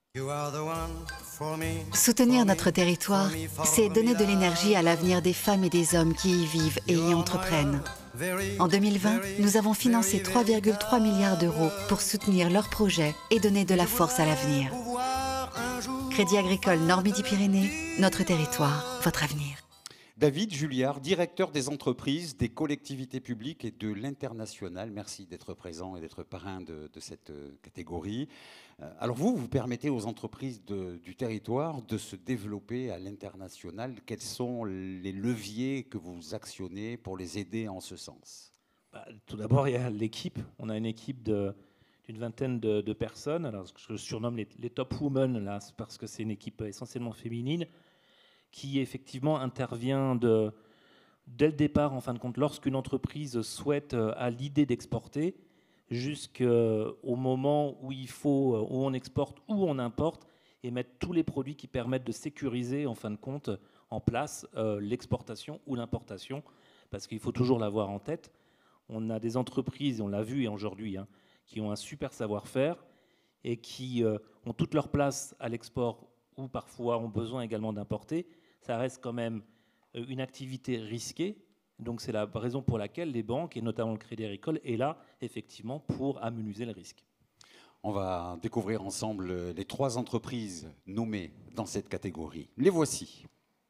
Soutenir notre territoire, c'est donner de l'énergie à l'avenir des femmes et des hommes qui y vivent et y entreprennent. En deux mille vingt, nous avons financé trois virgule trois milliards d'euros pour soutenir leurs projets et donner de la force à l'avenir. Crédit Agricole Nord-Midi-Pyrénées, notre territoire, votre avenir. David Julliard, directeur des entreprises, des collectivités publiques et de l'international. Merci d'être présent et d'être parrain de, de cette catégorie. Alors vous, vous permettez aux entreprises de, du territoire de se développer à l'international. Quels sont les leviers que vous actionnez pour les aider en ce sens? Bah, tout d'abord, il y a l'équipe. On a une équipe de... d'une vingtaine de, de personnes. Alors, je surnomme les, les top women, là, parce que c'est une équipe essentiellement féminine, qui effectivement intervient de, dès le départ, en fin de compte, lorsqu'une entreprise souhaite, a l'idée d'exporter, jusqu'au moment où il faut, où on exporte, où on importe, et mettre tous les produits qui permettent de sécuriser, en fin de compte, en place euh, l'exportation ou l'importation, parce qu'il faut toujours l'avoir en tête. On a des entreprises, on l'a vu aujourd'hui, hein, qui ont un super savoir-faire et qui euh, ont toute leur place à l'export ou parfois ont besoin également d'importer. Ça reste quand même euh, une activité risquée. Donc c'est la raison pour laquelle les banques, et notamment le Crédit Agricole, est là effectivement pour amenuiser le risque. On va découvrir ensemble les trois entreprises nommées dans cette catégorie. Les voici.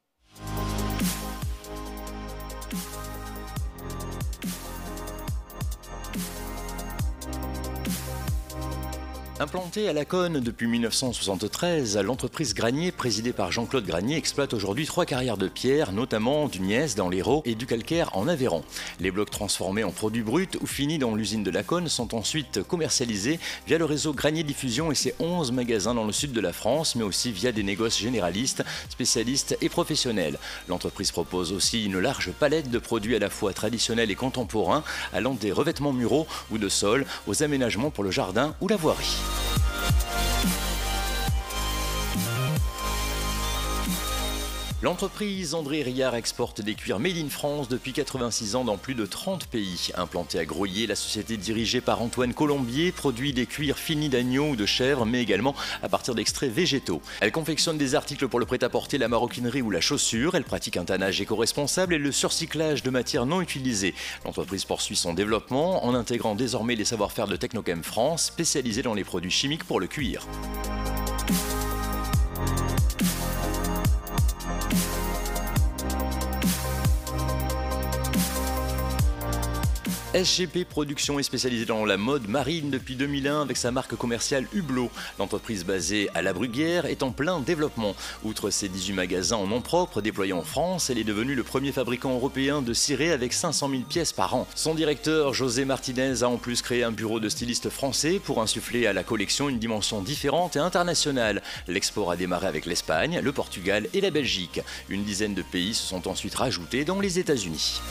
Implantée à Laconne depuis mille neuf cent soixante-treize, l'entreprise Granier, présidée par Jean-Claude Granier, exploite aujourd'hui trois carrières de pierre, notamment du gneiss dans l'Hérault et du calcaire en Aveyron. Les blocs transformés en produits bruts ou finis dans l'usine de Laconne sont ensuite commercialisés via le réseau Granier Diffusion et ses onze magasins dans le sud de la France, mais aussi via des négoces généralistes, spécialistes et professionnels. L'entreprise propose aussi une large palette de produits à la fois traditionnels et contemporains, allant des revêtements muraux ou de sol aux aménagements pour le jardin ou la voirie. L'entreprise André Riard exporte des cuirs made in France depuis quatre-vingt-six ans dans plus de trente pays. Implantée à Groyer, la société dirigée par Antoine Colombier produit des cuirs finis d'agneau ou de chèvre, mais également à partir d'extraits végétaux. Elle confectionne des articles pour le prêt-à-porter, la maroquinerie ou la chaussure. Elle pratique un tannage éco-responsable et le surcyclage de matières non utilisées. L'entreprise poursuit son développement en intégrant désormais les savoir-faire de Technochem France, spécialisée dans les produits chimiques pour le cuir. S G P Production est spécialisée dans la mode marine depuis deux mille un avec sa marque commerciale Hublot. L'entreprise basée à La Bruguière est en plein développement. Outre ses dix-huit magasins en nom propre déployés en France, elle est devenue le premier fabricant européen de cirés avec cinq cent mille pièces par an. Son directeur, José Martinez, a en plus créé un bureau de stylistes français pour insuffler à la collection une dimension différente et internationale. L'export a démarré avec l'Espagne, le Portugal et la Belgique. Une dizaine de pays se sont ensuite rajoutés, dont les États-Unis.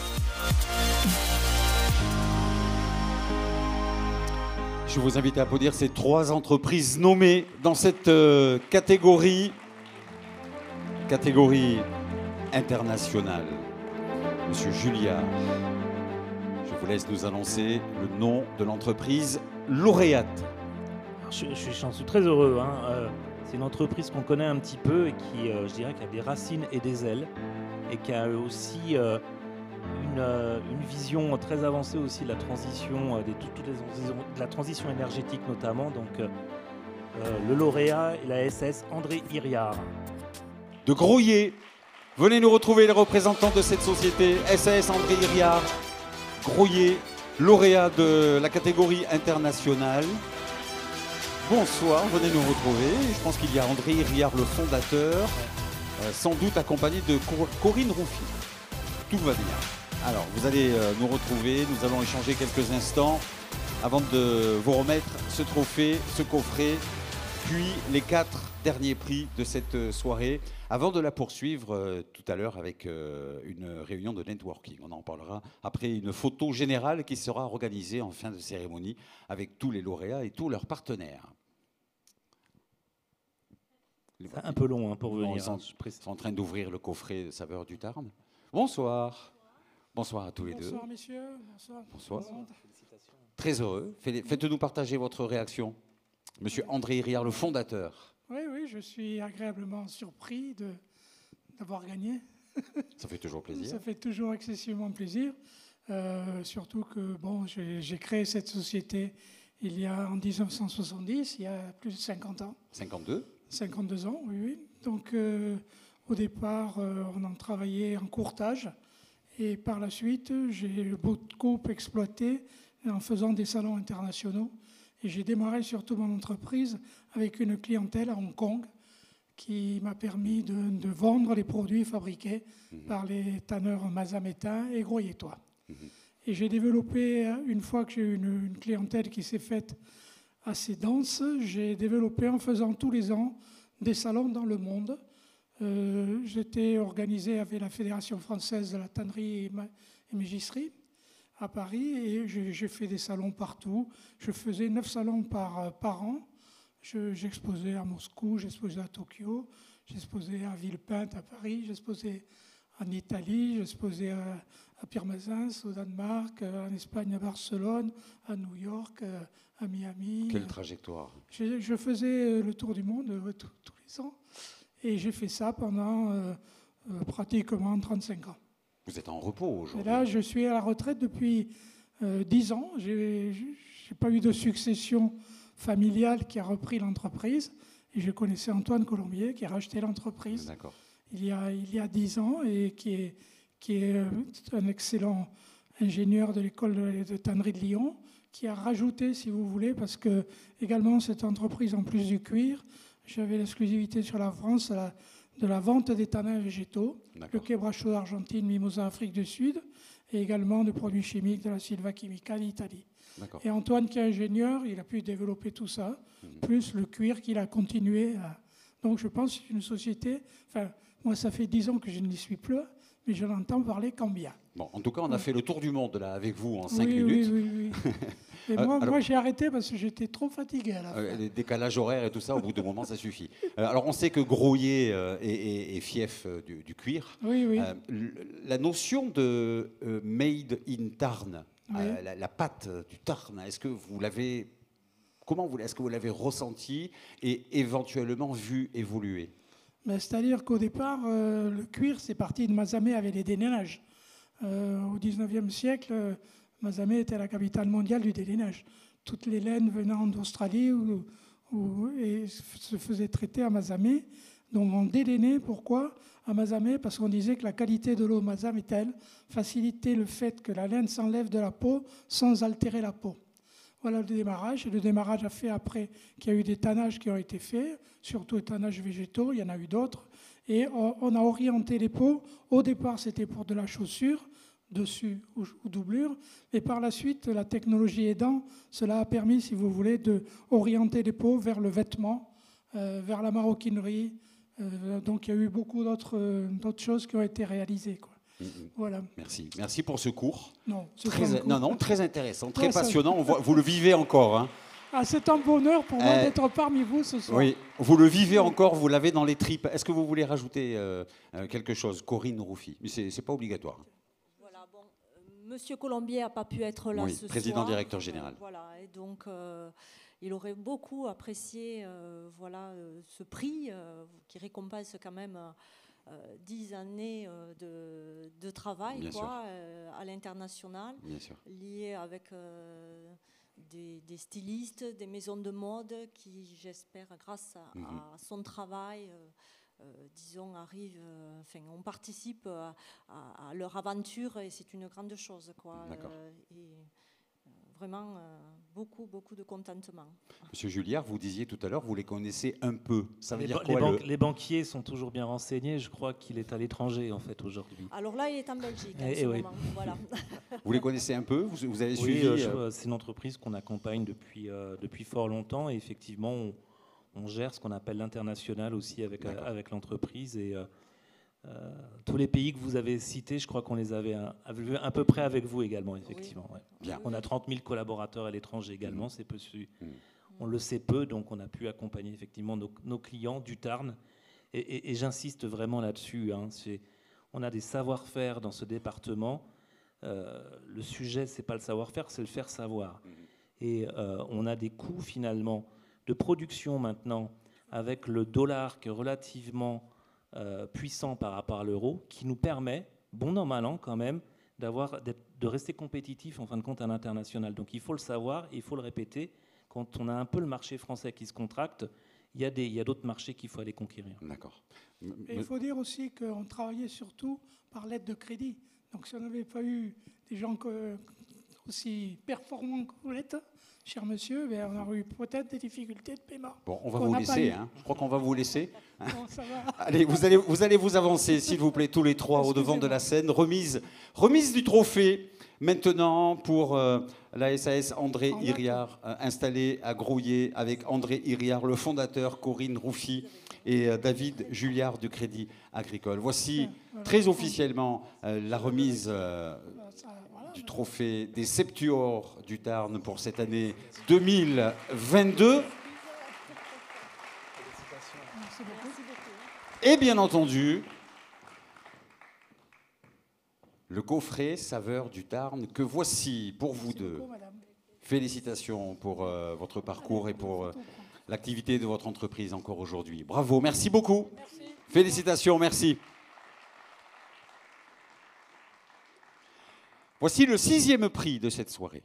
Je vous invite à applaudir ces trois entreprises nommées dans cette euh, catégorie, catégorie internationale. Monsieur Julliard, je vous laisse nous annoncer le nom de l'entreprise lauréate. Je, je, j'en suis très heureux. Hein. Euh, c'est une entreprise qu'on connaît un petit peu et qui, euh, je dirais, qui a des racines et des ailes et qui a aussi euh, Une, euh, une vision très avancée aussi de la transition, euh, des, toutes les, de la transition énergétique notamment. Donc euh, euh, le lauréat est la S S André Riard. De Groyer, venez nous retrouver les représentants de cette société, S S André Riard, Groyer, lauréat de la catégorie internationale. Bonsoir, venez nous retrouver. Je pense qu'il y a André Riard, le fondateur, euh, sans doute accompagné de Cor- Corinne Rouffy. Tout va bien. Alors, vous allez euh, nous retrouver, nous allons échanger quelques instants avant de vous remettre ce trophée, ce coffret, puis les quatre derniers prix de cette soirée, avant de la poursuivre euh, tout à l'heure avec euh, une réunion de networking. On en parlera après une photo générale qui sera organisée en fin de cérémonie avec tous les lauréats et tous leurs partenaires. C'est un peu long hein, pour venir. Ils sont, sont en train d'ouvrir le coffret Saveurs du Tarn. Bonsoir. Bonsoir à tous les deux. Bonsoir messieurs. Bonsoir. Bonsoir. Très heureux. Faites-nous partager votre réaction. Monsieur André Riard, le fondateur. Oui, oui, je suis agréablement surpris de, d'avoir gagné. Ça fait toujours plaisir. Ça fait toujours excessivement plaisir. Euh, surtout que bon, j'ai, j'ai créé cette société il y a en dix-neuf cent soixante-dix, il y a plus de cinquante ans. cinquante-deux cinquante-deux ans, oui, oui. Donc euh, au départ, euh, on en travaillait en courtage. Et par la suite, j'ai beaucoup exploité en faisant des salons internationaux. Et j'ai démarré surtout mon entreprise avec une clientèle à Hong Kong qui m'a permis de, de vendre les produits fabriqués mmh. par les tanneurs mazamétains et groyetois. Mmh. Et j'ai développé, une fois que j'ai eu une, une clientèle qui s'est faite assez dense, j'ai développé en faisant tous les ans des salons dans le monde. Euh, j'étais organisé avec la Fédération française de la tannerie et, ma- et mégisserie à Paris et j'ai, j'ai fait des salons partout. Je faisais neuf salons par, par an. Je, j'exposais à Moscou, j'exposais à Tokyo, j'exposais à Villepinte à Paris, j'exposais en Italie, j'exposais à, à Pirmasens au Danemark, en Espagne à Barcelone, à New York, à Miami. Quelle trajectoire. Je, je faisais le tour du monde euh, tous, tous les ans. Et j'ai fait ça pendant euh, euh, pratiquement trente-cinq ans. Vous êtes en repos aujourd'hui. Et là, je suis à la retraite depuis euh, dix ans. Je n'ai pas eu de succession familiale qui a repris l'entreprise. Et je connaissais Antoine Colombier qui a racheté l'entreprise D'accord. il y a il y a dix ans et qui est, qui est un excellent ingénieur de l'école de, de tannerie de Lyon, qui a rajouté, si vous voulez, parce que également cette entreprise, en plus du cuir, j'avais l'exclusivité sur la France la, de la vente des tanins végétaux, D'accord. le quebracho d'Argentine, Mimosa Afrique du Sud, et également de produits chimiques de la Silva Chimica d'Italie. D'accord. Et Antoine, qui est ingénieur, il a pu développer tout ça, mmh. plus le cuir qu'il a continué à... Donc je pense que c'est une société... Enfin, moi, ça fait dix ans que je n'y suis plus, mais je n'entends parler qu'en bien. Bon, en tout cas, on a fait le tour du monde là avec vous en cinq oui, minutes. Oui, oui, oui. Et Euh, moi, alors- moi j'ai arrêté parce que j'étais trop fatigué à la fin. Euh, les décalages horaires et tout ça, au bout d'un moment, ça suffit. Euh, alors, on sait que Grouillet euh, est, est- est fief euh, du, du cuir. Oui, oui. Euh, l- la notion de euh, made in Tarn, Oui. euh, la, la pâte du Tarn, est-ce que vous l'avez, comment vous, est-ce que vous l'avez ressenti et éventuellement vu évoluer? Ben, c'est-à-dire qu'au départ, euh, le cuir, c'est parti de Mazamet avec les délainages. Euh, au dix-neuvième siècle, euh, Mazamet était la capitale mondiale du délainage. Toutes les laines venant d'Australie ou, ou- et se faisaient traiter à Mazamet. Donc on délainait, pourquoi à Mazamet? Parce qu'on disait que la qualité de l'eau mazamétaine facilitait le fait que la laine s'enlève de la peau sans altérer la peau. Voilà le démarrage. Et le démarrage a fait après qu'il y a eu des tannages qui ont été faits, surtout les tannages végétaux, il y en a eu d'autres. Et on on a orienté les peaux. Au départ, c'était pour de la chaussure, dessus ou, ou doublure. Et par la suite, la technologie aidant, cela a permis, si vous voulez, d'orienter les peaux vers le vêtement, euh, vers la maroquinerie. Euh, donc il y a eu beaucoup d'autres euh, d'autres choses qui ont été réalisées, quoi. Mm, mm. Voilà. Merci. Merci pour ce cours. Non, c'est Très, pas un cours. non, non, très intéressant, très Ouais, ça- passionnant. On voit- vous le vivez encore. Hein. Ah, c'est un bonheur pour moi Euh, d'être parmi vous ce soir. Oui, vous le vivez encore, vous l'avez dans les tripes. Est-ce que vous voulez rajouter euh, euh, quelque chose, Corinne Rouffy? Mais c'est c'est pas obligatoire. Monsieur Colombier n'a pas pu être là Oui, ce président soir. directeur général. Euh, voilà, et donc euh, il aurait beaucoup apprécié euh, voilà, euh, ce prix euh, qui récompense quand même euh, dix années euh, de, de travail Bien sûr. quoi, euh, à l'international, Bien sûr. lié avec euh, des, des stylistes, des maisons de mode qui, j'espère, grâce à, Mhm. à son travail, euh, euh, disons, arrivent, euh, enfin, on participe à, à- à leur aventure et c'est une grande chose, quoi. D'accord. Euh, et euh, vraiment euh, beaucoup, beaucoup de contentement. Monsieur Julliard, vous disiez tout à l'heure, vous les connaissez un peu. Ça veut les, dire ba- quoi les, banques- le- les banquiers sont toujours bien renseignés. Je crois qu'il est à l'étranger en fait aujourd'hui. Alors là, il est en Belgique en Eh, ce eh oui. moment. Voilà. Vous les connaissez un peu? Vous, vous avez Oui, suivi euh, je- euh, c'est une entreprise qu'on accompagne depuis, euh, depuis fort longtemps et effectivement, on, on gère ce qu'on appelle l'international aussi avec, euh, avec l'entreprise. Et euh, euh, tous les pays que vous avez cités, je crois qu'on les avait un, avait vu à peu près avec vous également, effectivement. ouais. Bien. On a trente mille collaborateurs à l'étranger également, c'est peu su. On le sait peu, donc on a pu accompagner effectivement nos, nos clients du Tarn. Et, et- et j'insiste vraiment là-dessus. hein, c'est- on a des savoir-faire dans ce département. Euh, le sujet, c'est pas le savoir-faire, c'est le faire savoir. Et euh, on a des coûts finalement de production maintenant avec le dollar qui est relativement euh, puissant par rapport à l'euro, qui nous permet, bon an mal an quand même, d'avoir, d'être- de rester compétitif en fin de compte à l'international. Donc il faut le savoir et il faut le répéter. Quand on a un peu le marché français qui se contracte, il y a des, il y a d'autres marchés qu'il faut aller conquérir. D'accord. Et il faut dire aussi qu'on travaillait surtout par lettre de crédit. Donc si on n'avait pas eu des gens que- aussi performants que vous l'êtes, cher monsieur, ben, on aurait eu peut-être des difficultés de paiement. Bon, on va qu'on vous n'a pas laisser. eu. Hein. Je crois qu'on va vous laisser. hein. Bon, ça va. Allez, vous allez, vous allez vous avancer, s'il vous plaît, tous les trois au devant de la scène. Remise, remise du trophée. Maintenant, pour euh, la S A S André Iriard, euh, installé à Grouillet avec André Iriard, le fondateur, Corinne Rouffy et euh, David Julliard du Crédit Agricole. Voici très officiellement euh, la remise euh, du trophée des Septuors du Tarn pour cette année deux mille vingt-deux. Et bien entendu, le coffret saveur du Tarn que voici pour vous deux. Félicitations pour euh, votre parcours et pour euh, l'activité de votre entreprise encore aujourd'hui. Bravo, merci beaucoup. Félicitations, merci. Voici le sixième prix de cette soirée.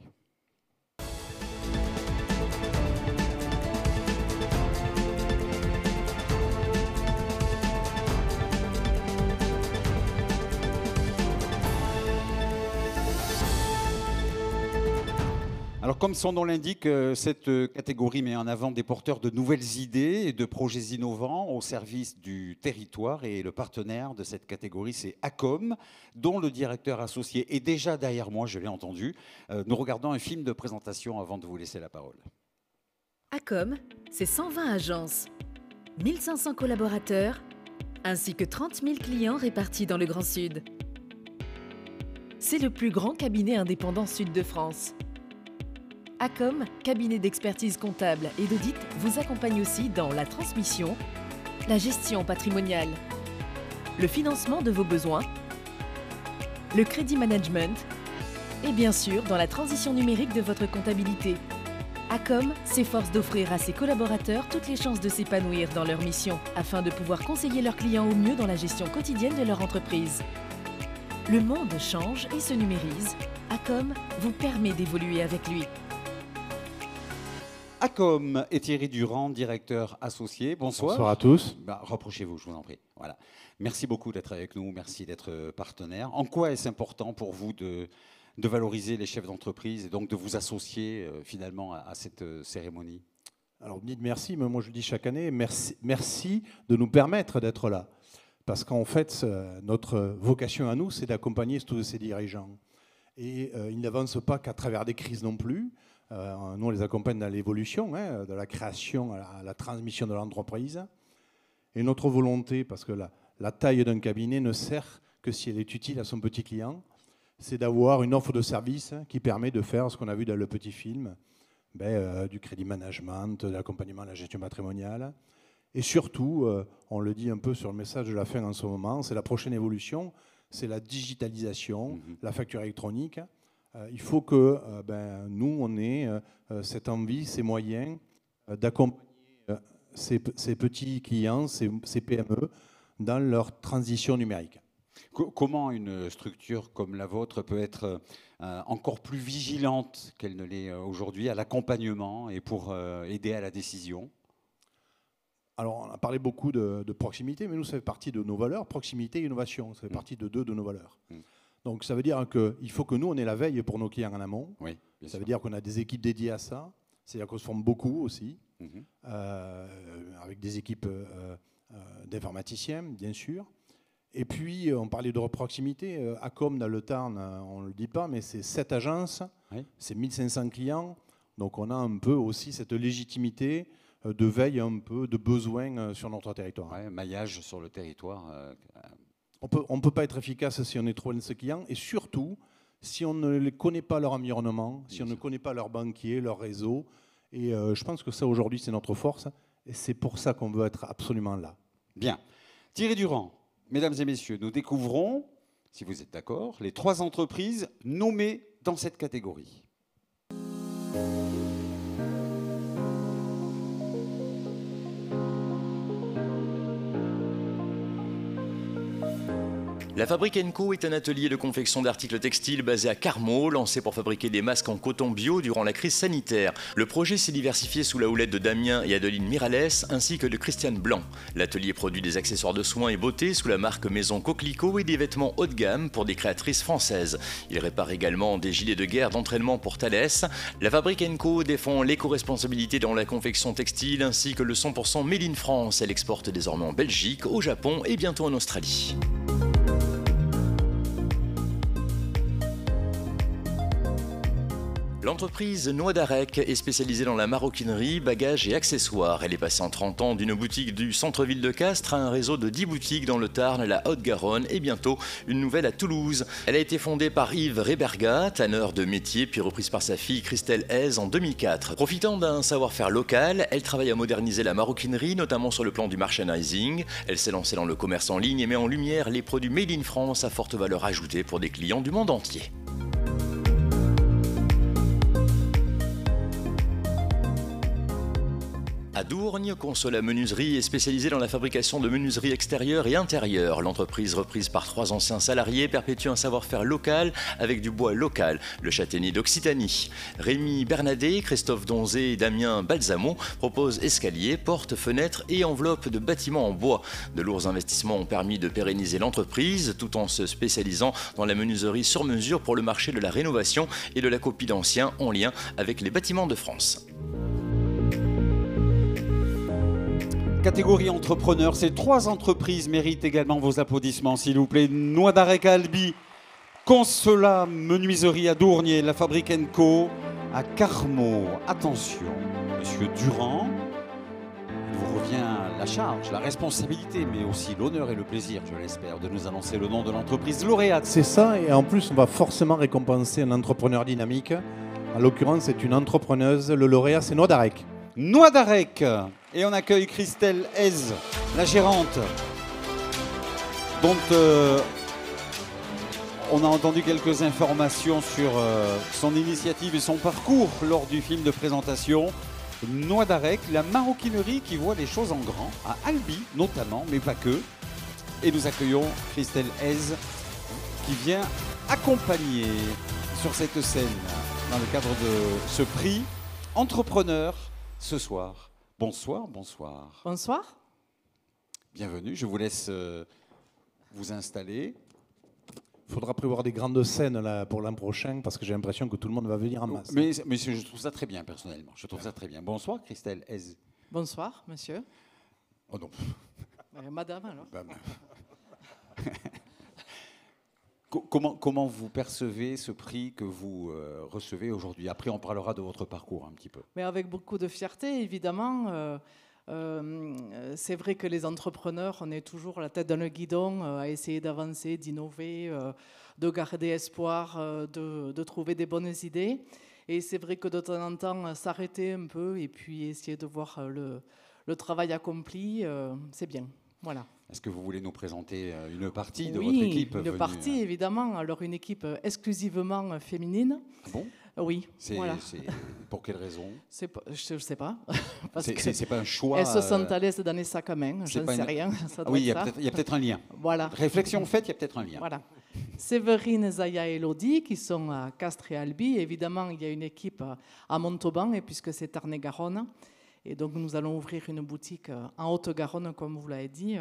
Alors, comme son nom l'indique, euh, cette euh, catégorie met en avant des porteurs de nouvelles idées et de projets innovants au service du territoire. Et le partenaire de cette catégorie, c'est Acom, dont le directeur associé est déjà derrière moi, je l'ai entendu. Euh, nous regardons un film de présentation avant de vous laisser la parole. Acom, c'est cent vingt agences, mille cinq cents collaborateurs, ainsi que trente mille clients répartis dans le Grand Sud. C'est le plus grand cabinet indépendant sud de France. Acom, cabinet d'expertise comptable et d'audit, vous accompagne aussi dans la transmission, la gestion patrimoniale, le financement de vos besoins, le crédit management et bien sûr dans la transition numérique de votre comptabilité. Acom s'efforce d'offrir à ses collaborateurs toutes les chances de s'épanouir dans leur mission afin de pouvoir conseiller leurs clients au mieux dans la gestion quotidienne de leur entreprise. Le monde change et se numérise. Acom vous permet d'évoluer avec lui. Acom et Thierry Durand, directeur associé. Bonsoir. Bonsoir à tous. Bah, rapprochez-vous, je vous en prie. Voilà. Merci beaucoup d'être avec nous. Merci d'être partenaire. En quoi est-ce important pour vous de, de valoriser les chefs d'entreprise et donc de vous associer euh, finalement à, à cette euh, cérémonie? Alors, vous me dites merci, mais moi je le dis chaque année, merci, merci de nous permettre d'être là. Parce qu'en fait, notre vocation à nous, c'est d'accompagner tous ces dirigeants. Et euh, ils n'avancent pas qu'à travers des crises non plus. Euh, nous, on les accompagne dans l'évolution, hein, de la création à la, à la transmission de l'entreprise. Et notre volonté, parce que la, la taille d'un cabinet ne sert que si elle est utile à son petit client, c'est d'avoir une offre de service qui permet de faire ce qu'on a vu dans le petit film, ben, euh, du crédit management, de l'accompagnement à la gestion patrimoniale. Et surtout, euh, on le dit un peu sur le message de la fin en ce moment, c'est la prochaine évolution, c'est la digitalisation, mmh. la facture électronique. Euh, il faut que euh, ben, nous, on ait euh, cette envie, ces moyens euh, d'accompagner euh, ces, ces petits clients, ces, ces P M E, dans leur transition numérique. Comment une structure comme la vôtre peut être euh, encore plus vigilante qu'elle ne l'est aujourd'hui à l'accompagnement et pour euh, aider à la décision? Alors, on a parlé beaucoup de, de proximité, mais nous, ça fait partie de nos valeurs, proximité et innovation. Ça fait mmh. partie de deux de nos valeurs. Mmh. Donc, ça veut dire qu'il faut que nous, on ait la veille pour nos clients en amont. Oui, ça sûr. veut dire qu'on a des équipes dédiées à ça. C'est-à-dire qu'on se forme beaucoup aussi, mmh. euh, avec des équipes euh, euh, d'informaticiens, bien sûr. Et puis, on parlait de proximité. Euh, Acom, dans le Tarn, on ne le dit pas, mais c'est sept agences, oui. c'est mille cinq cents clients. Donc, on a un peu aussi cette légitimité de veille un peu, de besoin sur notre territoire. Ouais, maillage sur le territoire. Euh, on peut, on ne peut pas être efficace si on est trop loin de ses clients, et surtout, si on ne les connaît pas leur environnement, si on ne connaît pas leurs banquiers, leur réseau. Et euh, je pense que ça, aujourd'hui, c'est notre force, et c'est pour ça qu'on veut être absolument là. Bien. Thierry Durand, mesdames et messieurs, nous découvrons, si vous êtes d'accord, les trois entreprises nommées dans cette catégorie. La Fabrique and Co est un atelier de confection d'articles textiles basé à Carmaux, lancé pour fabriquer des masques en coton bio durant la crise sanitaire. Le projet s'est diversifié sous la houlette de Damien et Adeline Miralles, ainsi que de Christiane Blanc. L'atelier produit des accessoires de soins et beauté sous la marque Maison Coquelicot et des vêtements haut de gamme pour des créatrices françaises. Il répare également des gilets de guerre d'entraînement pour Thales. La Fabrique and Co défend l'éco-responsabilité dans la confection textile, ainsi que le cent pour cent Made in France. Elle exporte désormais en Belgique, au Japon et bientôt en Australie. L'entreprise Noix d'Arec est spécialisée dans la maroquinerie, bagages et accessoires. Elle est passée en trente ans d'une boutique du centre-ville de Castres à un réseau de dix boutiques dans le Tarn, la Haute-Garonne et bientôt une nouvelle à Toulouse. Elle a été fondée par Yves Reberga, tanneur de métier, puis reprise par sa fille Christelle Hez en deux mille quatre. Profitant d'un savoir-faire local, elle travaille à moderniser la maroquinerie, notamment sur le plan du merchandising. Elle s'est lancée dans le commerce en ligne et met en lumière les produits Made in France à forte valeur ajoutée pour des clients du monde entier. À Dourgne, Consola Menuiserie est spécialisée dans la fabrication de menuiseries extérieures et intérieures. L'entreprise, reprise par trois anciens salariés, perpétue un savoir-faire local avec du bois local, le châtaignier d'Occitanie. Rémi Bernadet, Christophe Donzé et Damien Balsamo proposent escaliers, portes, fenêtres et enveloppes de bâtiments en bois. De lourds investissements ont permis de pérenniser l'entreprise tout en se spécialisant dans la menuiserie sur mesure pour le marché de la rénovation et de la copie d'anciens en lien avec les bâtiments de France. Catégorie entrepreneurs, ces trois entreprises méritent également vos applaudissements, s'il vous plaît. Noix d'Arec à Albi, Consola Menuiserie à Dourgne et la Fabrique and Co à Carmaux. Attention, Monsieur Durand, il vous revient la charge, la responsabilité, mais aussi l'honneur et le plaisir, je l'espère, de nous annoncer le nom de l'entreprise lauréate. C'est ça, et en plus, on va forcément récompenser un entrepreneur dynamique En l'occurrence, c'est une entrepreneuse. Le lauréat, c'est Noix d'Arec. Noix d'Arec. Et on accueille Christelle Hez, la gérante, dont euh, on a entendu quelques informations sur euh, son initiative et son parcours lors du film de présentation. Noix d'Arec, la maroquinerie qui voit les choses en grand, à Albi notamment, mais pas que. Et nous accueillons Christelle Hez, qui vient accompagner sur cette scène, dans le cadre de ce prix, entrepreneur ce soir. Bonsoir, bonsoir. Bonsoir. Bienvenue, je vous laisse euh, vous installer. Il faudra prévoir des grandes scènes là, pour l'an prochain, parce que j'ai l'impression que tout le monde va venir en masse. Mais, mais je trouve ça très bien, personnellement. Je trouve ça très bien. Bonsoir, Christelle Hez. Bonsoir, monsieur. Oh non. Euh, madame, alors. Bah, bah. Comment, comment vous percevez ce prix que vous euh, recevez aujourd'hui? Après, on parlera de votre parcours un petit peu. Mais avec beaucoup de fierté, évidemment. Euh, euh, c'est vrai que les entrepreneurs, on est toujours la tête dans le guidon euh, à essayer d'avancer, d'innover, euh, de garder espoir, euh, de, de trouver des bonnes idées. Et c'est vrai que de temps en temps, s'arrêter un peu et puis essayer de voir le, le travail accompli, euh, c'est bien. Voilà. Est-ce que vous voulez nous présenter une partie de oui, votre équipe? Une venue... partie, évidemment. Alors, une équipe exclusivement féminine. Ah bon? Oui. C'est, voilà. c'est... Pour quelle raison? C'est pas, Je ne sais pas. Parce c'est, que c'est, c'est pas un choix. Elles se sentent à l'aise dans les sacs à main. Je ne sais une... rien. Ça doit oui, il y, y a peut-être un lien. Voilà. Réflexion faite, il y a peut-être un lien. Voilà. Séverine, Zaya et Elodie, qui sont à Castres et Albi. Évidemment, il y a une équipe à Montauban, et puisque c'est Tarn-et-Garonne. Et donc, nous allons ouvrir une boutique en Haute-Garonne, comme vous l'avez dit,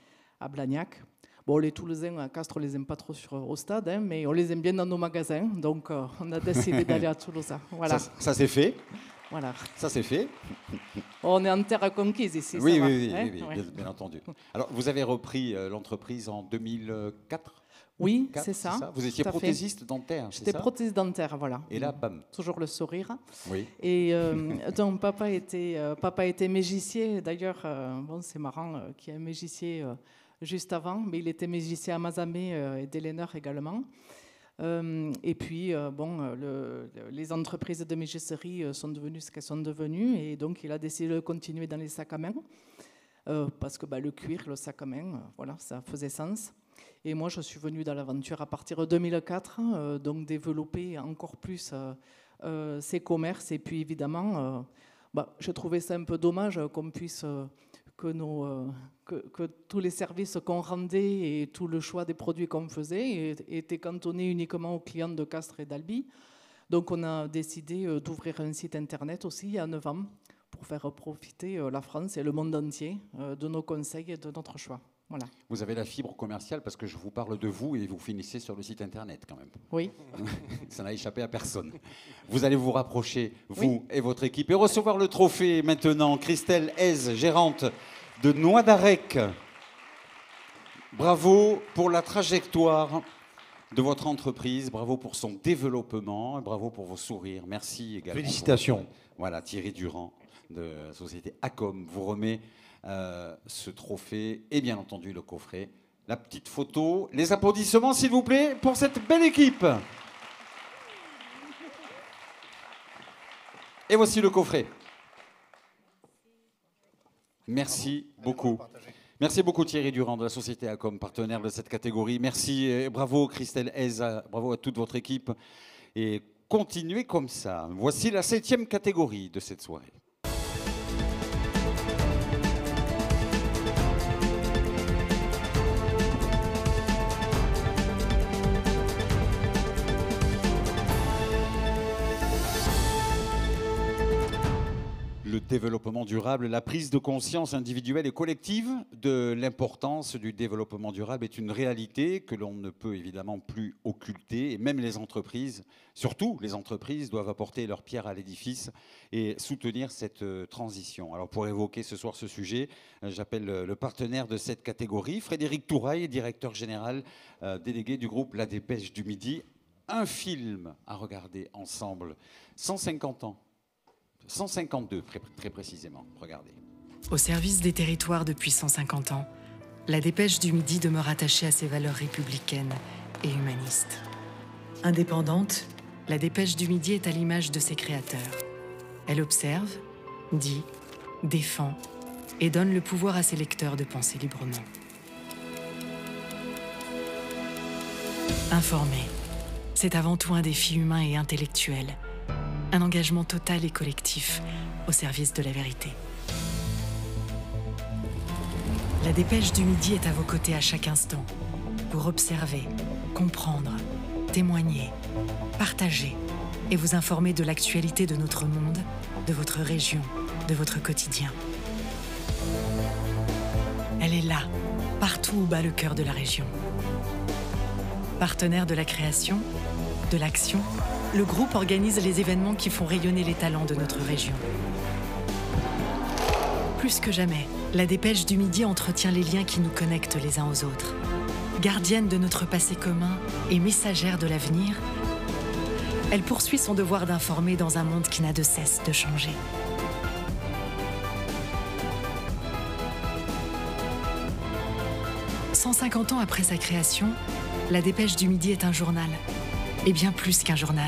à Blagnac. Bon, les Toulousains à Castres, on les aime pas trop sur, au stade, hein, mais on les aime bien dans nos magasins. Donc, euh, on a décidé d'aller à Toulouse. Voilà. Ça, ça c'est fait. Voilà. Ça, c'est fait. On est en terre conquise ici. Oui, ça oui, va, oui, hein, oui, oui ouais. bien, bien entendu. Alors, vous avez repris euh, l'entreprise en deux mille quatre? Oui, quatre, c'est ça. ça vous étiez prothésiste dentaire, c'est J'étais ça? prothésiste dentaire, voilà. Et là, bam. Toujours le sourire. Oui. Et euh, donc, papa était, euh, papa était mégicier. D'ailleurs, euh, bon, c'est marrant euh, qu'il y ait un mégicier euh, juste avant, mais il était mégicien à Mazamet euh, et Deléner également. Euh, et puis, euh, bon, le, le, les entreprises de mégisserie euh, sont devenues ce qu'elles sont devenues. Et donc, il a décidé de continuer dans les sacs à main. Euh, parce que bah, le cuir, le sac à main, euh, voilà, ça faisait sens. Et moi, je suis venue dans l'aventure à partir de deux mille quatre, euh, donc développer encore plus euh, euh, ces commerces. Et puis, évidemment, euh, bah, je trouvais ça un peu dommage qu'on puisse, euh, que, nos, euh, que, que tous les services qu'on rendait et tout le choix des produits qu'on faisait étaient cantonnés uniquement aux clients de Castres et d'Albi. Donc, on a décidé euh, d'ouvrir un site internet aussi il y a neuf ans pour faire profiter euh, la France et le monde entier euh, de nos conseils et de notre choix. Voilà. Vous avez la fibre commerciale parce que je vous parle de vous et vous finissez sur le site internet quand même. Oui. Ça n'a échappé à personne. Vous allez vous rapprocher, vous oui. et votre équipe, et recevoir le trophée maintenant. Christelle Hez, gérante de Noix d'Arec. Bravo pour la trajectoire de votre entreprise, bravo pour son développement, et bravo pour vos sourires. Merci également. Félicitations. Votre... Voilà, Thierry Durand de la société Acom vous remet Euh, ce trophée et bien entendu le coffret, la petite photo, les applaudissements s'il vous plaît pour cette belle équipe. Et voici le coffret. Merci beaucoup. Merci beaucoup Thierry Durand de la société Acom, partenaire de cette catégorie. Merci et bravo Christelle Hez, bravo à toute votre équipe et continuez comme ça. Voici la septième catégorie de cette soirée. Le développement durable, la prise de conscience individuelle et collective de l'importance du développement durable est une réalité que l'on ne peut évidemment plus occulter. Et même les entreprises, surtout les entreprises, doivent apporter leur pierre à l'édifice et soutenir cette transition. Alors pour évoquer ce soir ce sujet, j'appelle le partenaire de cette catégorie, Frédéric Touraille, directeur général euh, délégué du groupe La Dépêche du Midi. Un film à regarder ensemble, cent cinquante ans. cent cinquante-deux, très précisément. Regardez. Au service des territoires depuis cent cinquante ans, la Dépêche du Midi demeure attachée à ses valeurs républicaines et humanistes. Indépendante, La Dépêche du Midi est à l'image de ses créateurs. Elle observe, dit, défend et donne le pouvoir à ses lecteurs de penser librement. Informer, c'est avant tout un défi humain et intellectuel, un engagement total et collectif au service de la vérité. La Dépêche du Midi est à vos côtés à chaque instant pour observer, comprendre, témoigner, partager et vous informer de l'actualité de notre monde, de votre région, de votre quotidien. Elle est là, partout où bat le cœur de la région. Partenaire de la création, de l'action, le groupe organise les événements qui font rayonner les talents de notre région. Plus que jamais, la Dépêche du Midi entretient les liens qui nous connectent les uns aux autres. Gardienne de notre passé commun et messagère de l'avenir, elle poursuit son devoir d'informer dans un monde qui n'a de cesse de changer. cent cinquante ans après sa création, la Dépêche du Midi est un journal, et bien plus qu'un journal.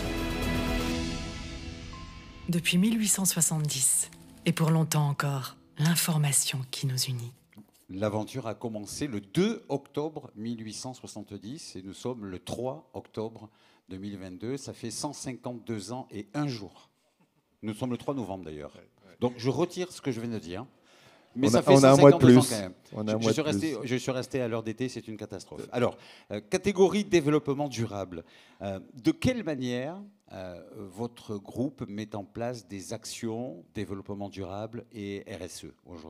Depuis mille huit cent soixante-dix, et pour longtemps encore, l'information qui nous unit. L'aventure a commencé le deux octobre mille huit cent soixante-dix et nous sommes le trois octobre deux mille vingt-deux. Ça fait cent cinquante-deux ans et un jour. Nous sommes le trois novembre d'ailleurs. Donc je retire ce que je viens de dire. Mais on ça a, fait on a un mois de plus. ans quand même. On a un je, mois je, suis de resté, plus. je suis resté à l'heure d'été, c'est une catastrophe. Alors, euh, catégorie développement durable. Euh, de quelle manière euh, votre groupe met en place des actions développement durable et R S E aujourd'hui ?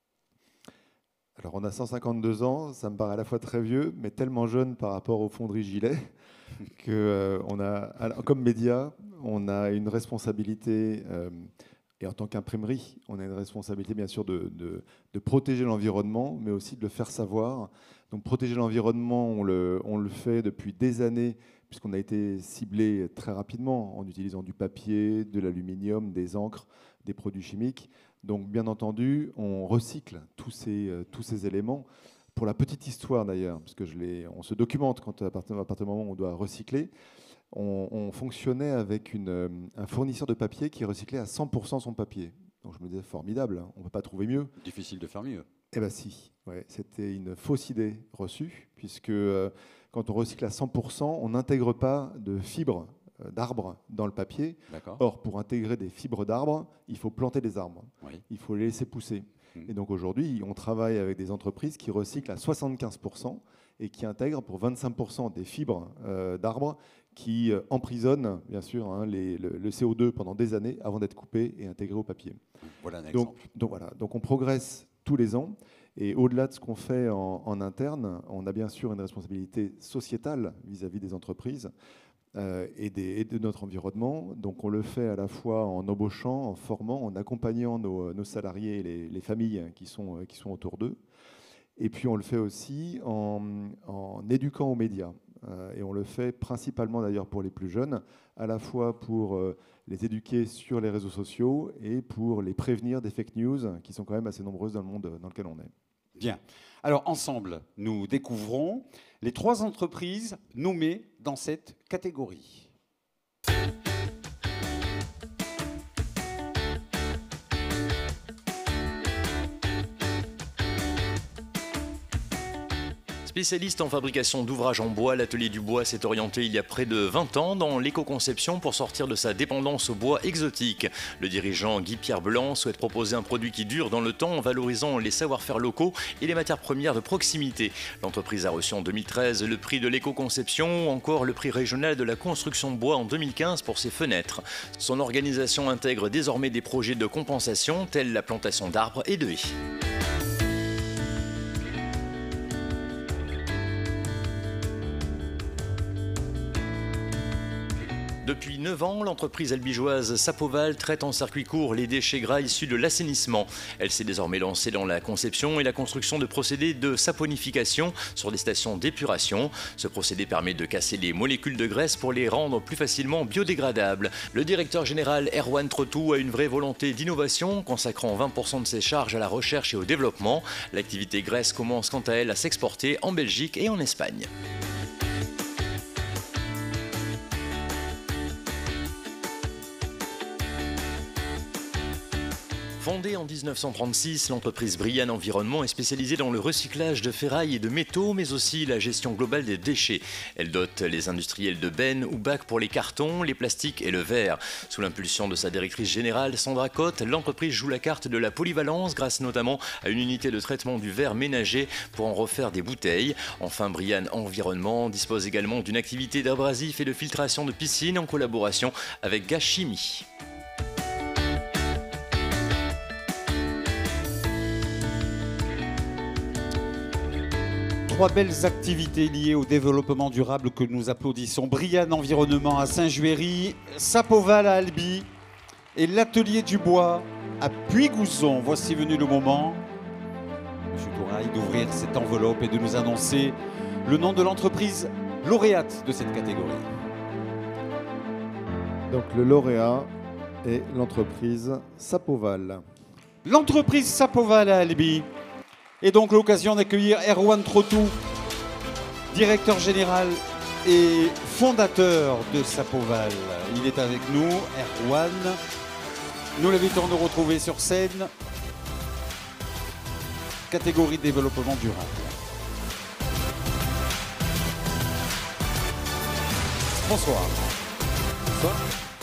Alors on a cent cinquante-deux ans, ça me paraît à la fois très vieux, mais tellement jeune par rapport aux fonderies Gilet, que euh, on a, comme média, on a une responsabilité, euh, et en tant qu'imprimerie, on a une responsabilité bien sûr de, de, de protéger l'environnement, mais aussi de le faire savoir. Donc protéger l'environnement, on le, on le fait depuis des années, puisqu'on a été ciblé très rapidement en utilisant du papier, de l'aluminium, des encres, des produits chimiques. Donc, bien entendu, on recycle tous ces, euh, tous ces éléments. Pour la petite histoire, d'ailleurs, parce que je l'ai, on se documente quand, à partir, à partir du moment où on doit recycler, on, on fonctionnait avec une, euh, un fournisseur de papier qui recyclait à cent pour cent son papier. Donc, je me disais, formidable, hein, on ne peut pas trouver mieux. Difficile de faire mieux. Eh bien, si. Ouais, c'était une fausse idée reçue, puisque euh, quand on recycle à cent pour cent, on n'intègre pas de fibres d'arbres dans le papier. Or, pour intégrer des fibres d'arbres, il faut planter des arbres. Oui. Il faut les laisser pousser. Mmh. Et donc aujourd'hui, on travaille avec des entreprises qui recyclent à soixante-quinze pour cent et qui intègrent pour vingt-cinq pour cent des fibres euh, d'arbres qui euh, emprisonnent, bien sûr, hein, les, le, le C O deux pendant des années avant d'être coupé et intégré au papier. Voilà un exemple. Donc, donc, voilà. donc on progresse tous les ans. Et au-delà de ce qu'on fait en, en interne, on a bien sûr une responsabilité sociétale vis-à-vis des entreprises. Euh, et, des, et de notre environnement. Donc on le fait à la fois en embauchant, en formant, en accompagnant nos, nos salariés et les, les familles qui sont, qui sont autour d'eux. Et puis on le fait aussi en, en éduquant aux médias. Euh, et on le fait principalement d'ailleurs pour les plus jeunes, à la fois pour euh, les éduquer sur les réseaux sociaux et pour les prévenir des fake news qui sont quand même assez nombreuses dans le monde dans lequel on est. Bien. Alors, ensemble, nous découvrons les trois entreprises nommées dans cette catégorie. Spécialiste en fabrication d'ouvrages en bois, l'Atelier du Bois s'est orienté il y a près de vingt ans dans l'éco-conception pour sortir de sa dépendance au bois exotique. Le dirigeant Guy-Pierre Blanc souhaite proposer un produit qui dure dans le temps en valorisant les savoir-faire locaux et les matières premières de proximité. L'entreprise a reçu en deux mille treize le prix de l'éco-conception ou encore le prix régional de la construction de bois en deux mille quinze pour ses fenêtres. Son organisation intègre désormais des projets de compensation tels la plantation d'arbres et de haies. Depuis neuf ans, l'entreprise albigeoise Sapoval traite en circuit court les déchets gras issus de l'assainissement. Elle s'est désormais lancée dans la conception et la construction de procédés de saponification sur des stations d'épuration. Ce procédé permet de casser les molécules de graisse pour les rendre plus facilement biodégradables. Le directeur général Erwan Trotou a une vraie volonté d'innovation, consacrant vingt pour cent de ses charges à la recherche et au développement. L'activité graisse commence quant à elle à s'exporter en Belgique et en Espagne. Fondée en mille neuf cent trente-six, l'entreprise Brian Environnement est spécialisée dans le recyclage de ferraille et de métaux, mais aussi la gestion globale des déchets. Elle dote les industriels de bennes ou bacs pour les cartons, les plastiques et le verre. Sous l'impulsion de sa directrice générale, Sandra Cotte, l'entreprise joue la carte de la polyvalence grâce notamment à une unité de traitement du verre ménager pour en refaire des bouteilles. Enfin, Brian Environnement dispose également d'une activité d'abrasif et de filtration de piscine en collaboration avec Gas Chimie. Trois belles activités liées au développement durable que nous applaudissons. Brian Environnement à Saint-Juéry, Sapoval à Albi et l'Atelier du Bois à Puy-Gouzon. Voici venu le moment, Monsieur Touraille, d'ouvrir cette enveloppe et de nous annoncer le nom de l'entreprise lauréate de cette catégorie. Donc le lauréat est l'entreprise Sapoval. L'entreprise Sapoval à Albi. Et donc l'occasion d'accueillir Erwan Trotou, directeur général et fondateur de Sapoval. Il est avec nous, Erwan. Nous l'invitons à nous retrouver sur scène. Catégorie de développement durable. Bonsoir. Bonsoir.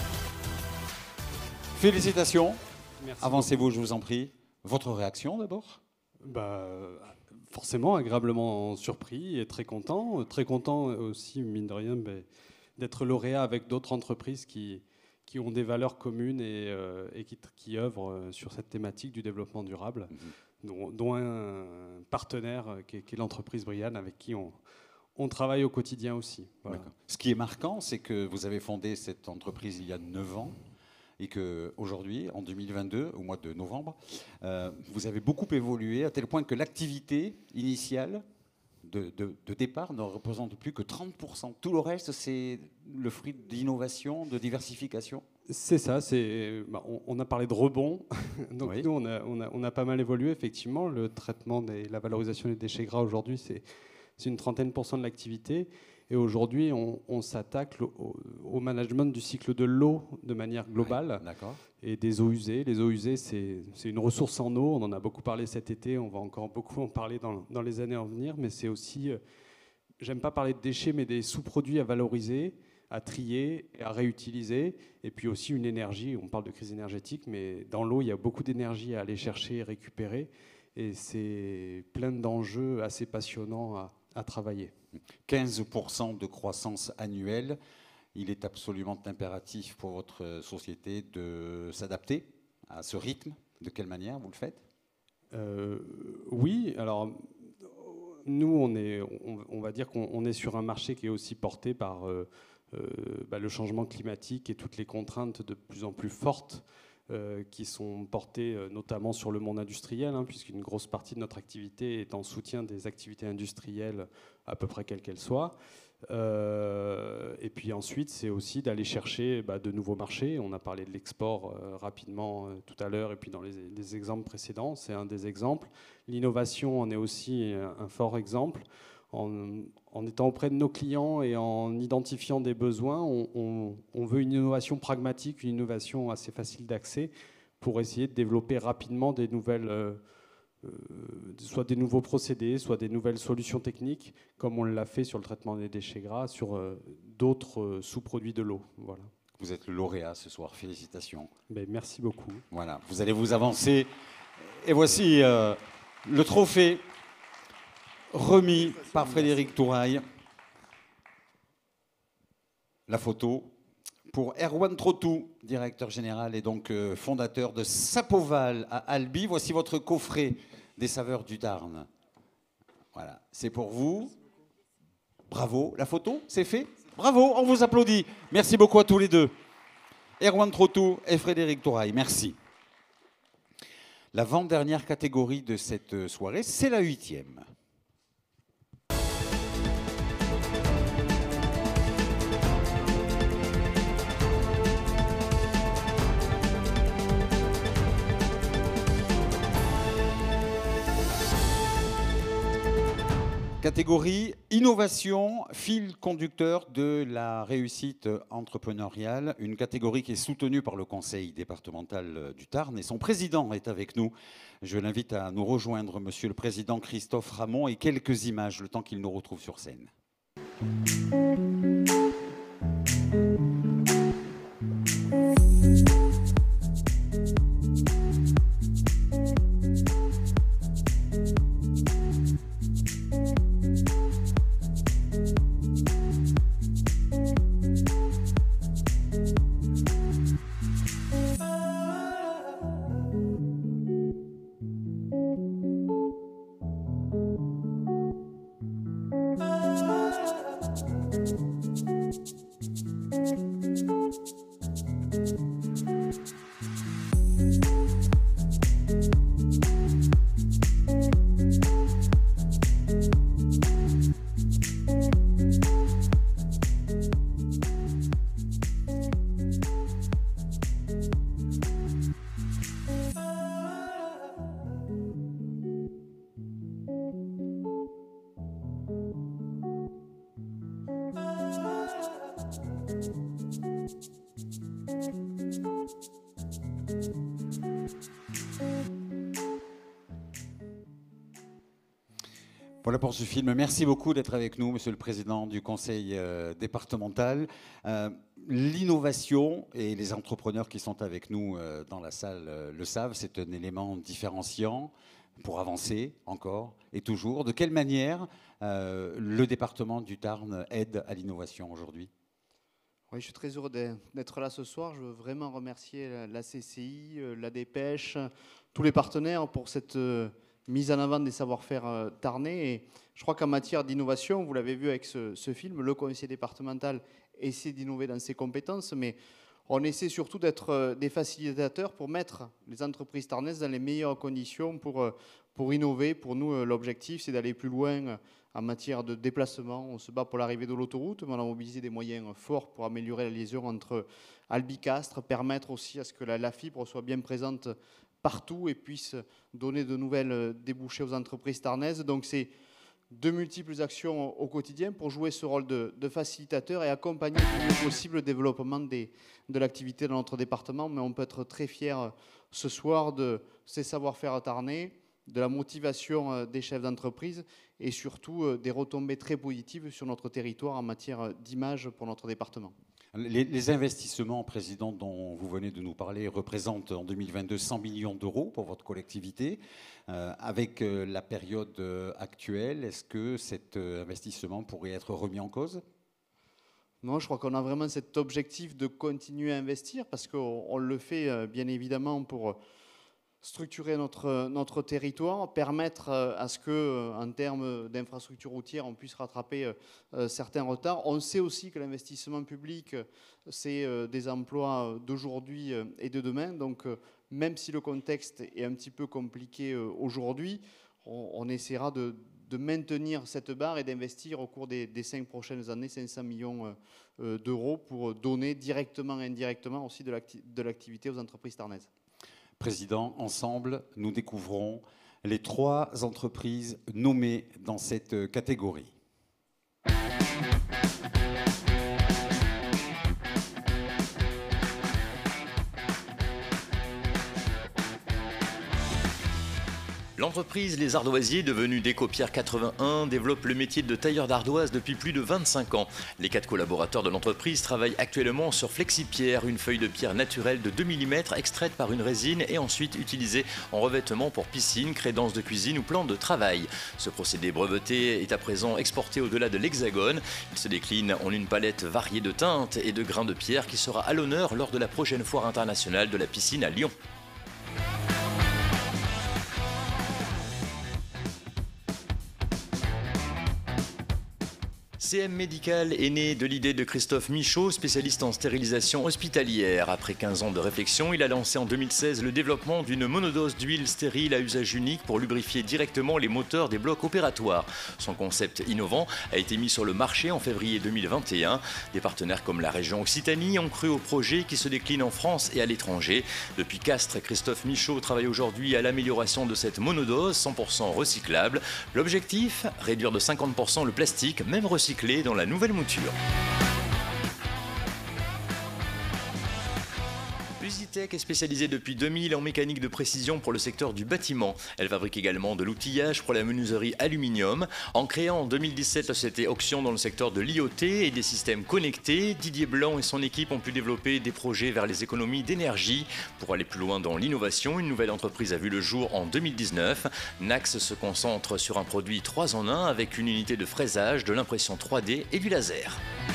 Félicitations. Merci. Avancez-vous, je vous en prie. Votre réaction d'abord ? Bah, forcément, agréablement surpris et très content. Très content aussi, mine de rien, bah, d'être lauréat avec d'autres entreprises qui, qui ont des valeurs communes et, euh, et qui, qui œuvrent sur cette thématique du développement durable, mmh. dont, dont un partenaire qui est, qui est l'entreprise Brian, avec qui on, on travaille au quotidien aussi. Voilà. Ce qui est marquant, c'est que vous avez fondé cette entreprise il y a neuf ans. Et qu'aujourd'hui, en deux mille vingt-deux, au mois de novembre, euh, vous avez beaucoup évolué, à tel point que l'activité initiale de, de, de départ ne représente plus que trente pour cent. Tout le reste, c'est le fruit d'innovation, de diversification. C'est ça, c'est, bah, on, on a parlé de rebond. Donc oui. Nous, on a, on, a, on a pas mal évolué, effectivement. Le traitement et la valorisation des déchets gras, aujourd'hui, c'est, c'est une trentaine pour cent de l'activité. Et aujourd'hui, on, on s'attaque au, au management du cycle de l'eau de manière globale, ouais, et des eaux usées. Les eaux usées, c'est, c'est une ressource en eau. On en a beaucoup parlé cet été. On va encore beaucoup en parler dans, dans les années à venir. Mais c'est aussi, euh, j'aime pas parler de déchets, mais des sous-produits à valoriser, à trier, et à réutiliser. Et puis aussi une énergie. On parle de crise énergétique, mais dans l'eau, il y a beaucoup d'énergie à aller chercher et récupérer. Et c'est plein d'enjeux assez passionnants à, à travailler. quinze pour cent de croissance annuelle. Il est absolument impératif pour votre société de s'adapter à ce rythme. De quelle manière vous le faites ? euh, Oui, alors nous, on, est, on, on va dire qu'on est sur un marché qui est aussi porté par euh, euh, bah, le changement climatique et toutes les contraintes de plus en plus fortes euh, qui sont portées euh, notamment sur le monde industriel, hein, puisqu'une grosse partie de notre activité est en soutien des activités industrielles, à peu près quelles qu'elles soient. Euh, et puis ensuite, c'est aussi d'aller chercher bah, de nouveaux marchés. On a parlé de l'export euh, rapidement euh, tout à l'heure, et puis dans les, les exemples précédents, c'est un des exemples. L'innovation en est aussi un, un fort exemple. En, en étant auprès de nos clients et en identifiant des besoins, on, on, on veut une innovation pragmatique, une innovation assez facile d'accès pour essayer de développer rapidement des nouvelles... Euh, Euh, soit des nouveaux procédés, soit des nouvelles solutions techniques, comme on l'a fait sur le traitement des déchets gras, sur euh, d'autres euh, sous-produits de l'eau. Voilà. Vous êtes le lauréat ce soir, félicitations. Ben, merci beaucoup. Voilà, vous allez vous avancer. Et voici euh, le trophée remis par Frédéric Touraille. La photo pour Erwan Trotou, directeur général et donc euh, fondateur de Sapoval à Albi. Voici votre coffret des saveurs du Tarn. Voilà, c'est pour vous. Bravo. La photo, c'est fait. Bravo, on vous applaudit. Merci beaucoup à tous les deux. Erwan Trotou et Frédéric Touraille, merci. L'avant-dernière catégorie de cette soirée, c'est la huitième. Catégorie innovation, fil conducteur de la réussite entrepreneuriale, une catégorie qui est soutenue par le conseil départemental du Tarn et son président est avec nous. Je l'invite à nous rejoindre, monsieur le président Christophe Ramon, et quelques images, le temps qu'il nous retrouve sur scène. Voilà pour ce film. Merci beaucoup d'être avec nous, monsieur le président du conseil euh, départemental. Euh, L'innovation, et les entrepreneurs qui sont avec nous euh, dans la salle euh, le savent, c'est un élément différenciant pour avancer encore et toujours. De quelle manière euh, le département du Tarn aide à l'innovation aujourd'hui ? Oui, je suis très heureux d'être là ce soir. Je veux vraiment remercier la C C I, la Dépêche, tous les partenaires pour cette mise en avant des savoir-faire tarnais. Et je crois qu'en matière d'innovation, vous l'avez vu avec ce, ce film, le conseil départemental essaie d'innover dans ses compétences, mais on essaie surtout d'être des facilitateurs pour mettre les entreprises tarnaises dans les meilleures conditions pour, pour innover. Pour nous, l'objectif, c'est d'aller plus loin en matière de déplacement. On se bat pour l'arrivée de l'autoroute, mais on a mobilisé des moyens forts pour améliorer la liaison entre Albi et Castres, permettre aussi à ce que la, la fibre soit bien présente partout et puisse donner de nouvelles débouchés aux entreprises tarnaises. Donc c'est de multiples actions au quotidien pour jouer ce rôle de, de facilitateur et accompagner le mieux possible le développement des, de l'activité dans notre département. Mais on peut être très fiers ce soir de ces savoir-faire tarnais, de la motivation des chefs d'entreprise et surtout des retombées très positives sur notre territoire en matière d'image pour notre département. Les, les investissements, Président, dont vous venez de nous parler, représentent en deux mille vingt-deux cent millions d'euros pour votre collectivité. Euh, avec euh, la période euh, actuelle, est-ce que cet euh, investissement pourrait être remis en cause ? Non, je crois qu'on a vraiment cet objectif de continuer à investir parce qu'on on le fait euh, bien évidemment pour structurer notre, notre territoire, permettre à ce que, en termes d'infrastructures routières, on puisse rattraper euh, certains retards. On sait aussi que l'investissement public, c'est euh, des emplois d'aujourd'hui et de demain. Donc, euh, même si le contexte est un petit peu compliqué euh, aujourd'hui, on, on essaiera de, de maintenir cette barre et d'investir au cours des, des cinq prochaines années cinq cents millions euh, d'euros pour donner directement et indirectement aussi de l'acti- de l'activité aux entreprises tarnaises. Président, ensemble, nous découvrons les trois entreprises nommées dans cette catégorie. L'entreprise Les Ardoisiers, devenue Décopierre quatre-vingt-un, développe le métier de tailleur d'ardoise depuis plus de vingt-cinq ans. Les quatre collaborateurs de l'entreprise travaillent actuellement sur Flexipierre, une feuille de pierre naturelle de deux millimètres extraite par une résine et ensuite utilisée en revêtement pour piscine, crédence de cuisine ou plan de travail. Ce procédé breveté est à présent exporté au-delà de l'Hexagone. Il se décline en une palette variée de teintes et de grains de pierre qui sera à l'honneur lors de la prochaine foire internationale de la piscine à Lyon. C M Médical est né de l'idée de Christophe Michaud, spécialiste en stérilisation hospitalière. Après quinze ans de réflexion, il a lancé en deux mille seize le développement d'une monodose d'huile stérile à usage unique pour lubrifier directement les moteurs des blocs opératoires. Son concept innovant a été mis sur le marché en février deux mille vingt et un. Des partenaires comme la région Occitanie ont cru au projet qui se décline en France et à l'étranger. Depuis Castres, Christophe Michaud travaille aujourd'hui à l'amélioration de cette monodose cent pour cent recyclable. L'objectif, réduire de cinquante pour cent le plastique, même recyclé, dans la nouvelle mouture. Usitech est spécialisée depuis deux mille en mécanique de précision pour le secteur du bâtiment. Elle fabrique également de l'outillage pour la menuiserie aluminium. En créant en deux mille dix-sept la société Auction dans le secteur de l'I O T et des systèmes connectés, Didier Blanc et son équipe ont pu développer des projets vers les économies d'énergie. Pour aller plus loin dans l'innovation, une nouvelle entreprise a vu le jour en deux mille dix-neuf. Nax se concentre sur un produit trois en un avec une unité de fraisage, de l'impression trois D et du laser.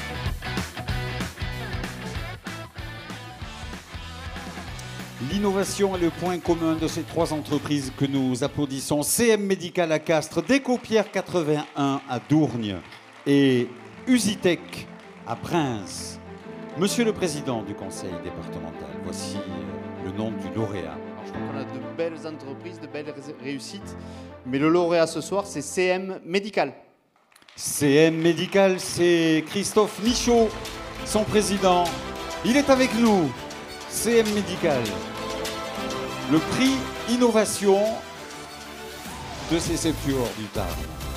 L'innovation est le point commun de ces trois entreprises que nous applaudissons. C M Médical à Castres, Décopierre quatre-vingt-un à Dourgne et Usitech à Prince. Monsieur le Président du Conseil départemental, voici le nom du lauréat. Je crois qu'on a de belles entreprises, de belles réussites, mais le lauréat ce soir, c'est C M Médical. C M Médical, c'est Christophe Michaud, son président. Il est avec nous. C M Médical, le prix innovation de ces Septuors du Tarn.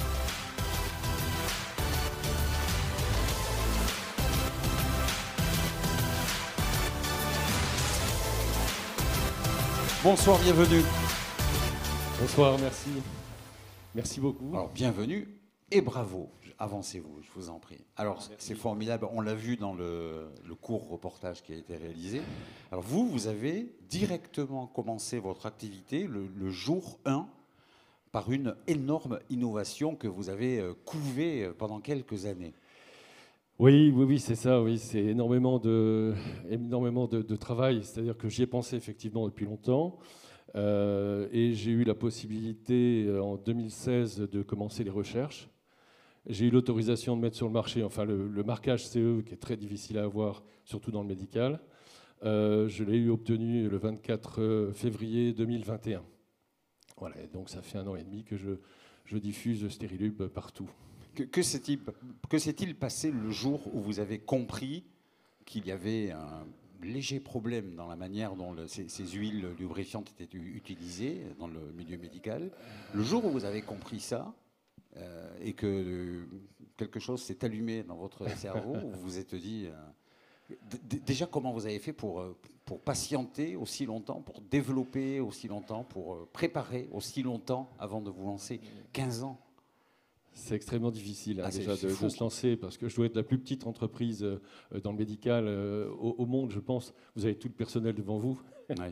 Bonsoir, bienvenue. Bonsoir, merci. Merci beaucoup. Alors, bienvenue et bravo. Avancez-vous, je vous en prie. Alors, c'est formidable. On l'a vu dans le, le court reportage qui a été réalisé. Alors, vous, vous avez directement commencé votre activité le, le jour un par une énorme innovation que vous avez euh, couvée pendant quelques années. Oui, oui, oui, c'est ça. Oui, c'est énormément de, énormément de, de travail. C'est-à-dire que j'y ai pensé effectivement depuis longtemps. Euh, et j'ai eu la possibilité en deux mille seize de commencer les recherches. J'ai eu l'autorisation de mettre sur le marché, enfin le, le marquage C E qui est très difficile à avoir, surtout dans le médical. Euh, je l'ai eu obtenu le vingt-quatre février deux mille vingt et un. Voilà, et donc ça fait un an et demi que je, je diffuse Sterilub partout. Que, que s'est-il, que s'est-il passé le jour où vous avez compris qu'il y avait un léger problème dans la manière dont le, ces, ces huiles lubrifiantes étaient utilisées dans le milieu médical? Le jour où vous avez compris ça, Euh, et que euh, quelque chose s'est allumé dans votre cerveau, vous vous êtes dit... Euh, déjà, comment vous avez fait pour, euh, pour patienter aussi longtemps, pour développer aussi longtemps, pour euh, préparer aussi longtemps avant de vous lancer? quinze ans. C'est extrêmement difficile hein, ah, déjà de, de se lancer, parce que je dois être la plus petite entreprise euh, dans le médical euh, au, au monde, je pense. Vous avez tout le personnel devant vous. Ouais.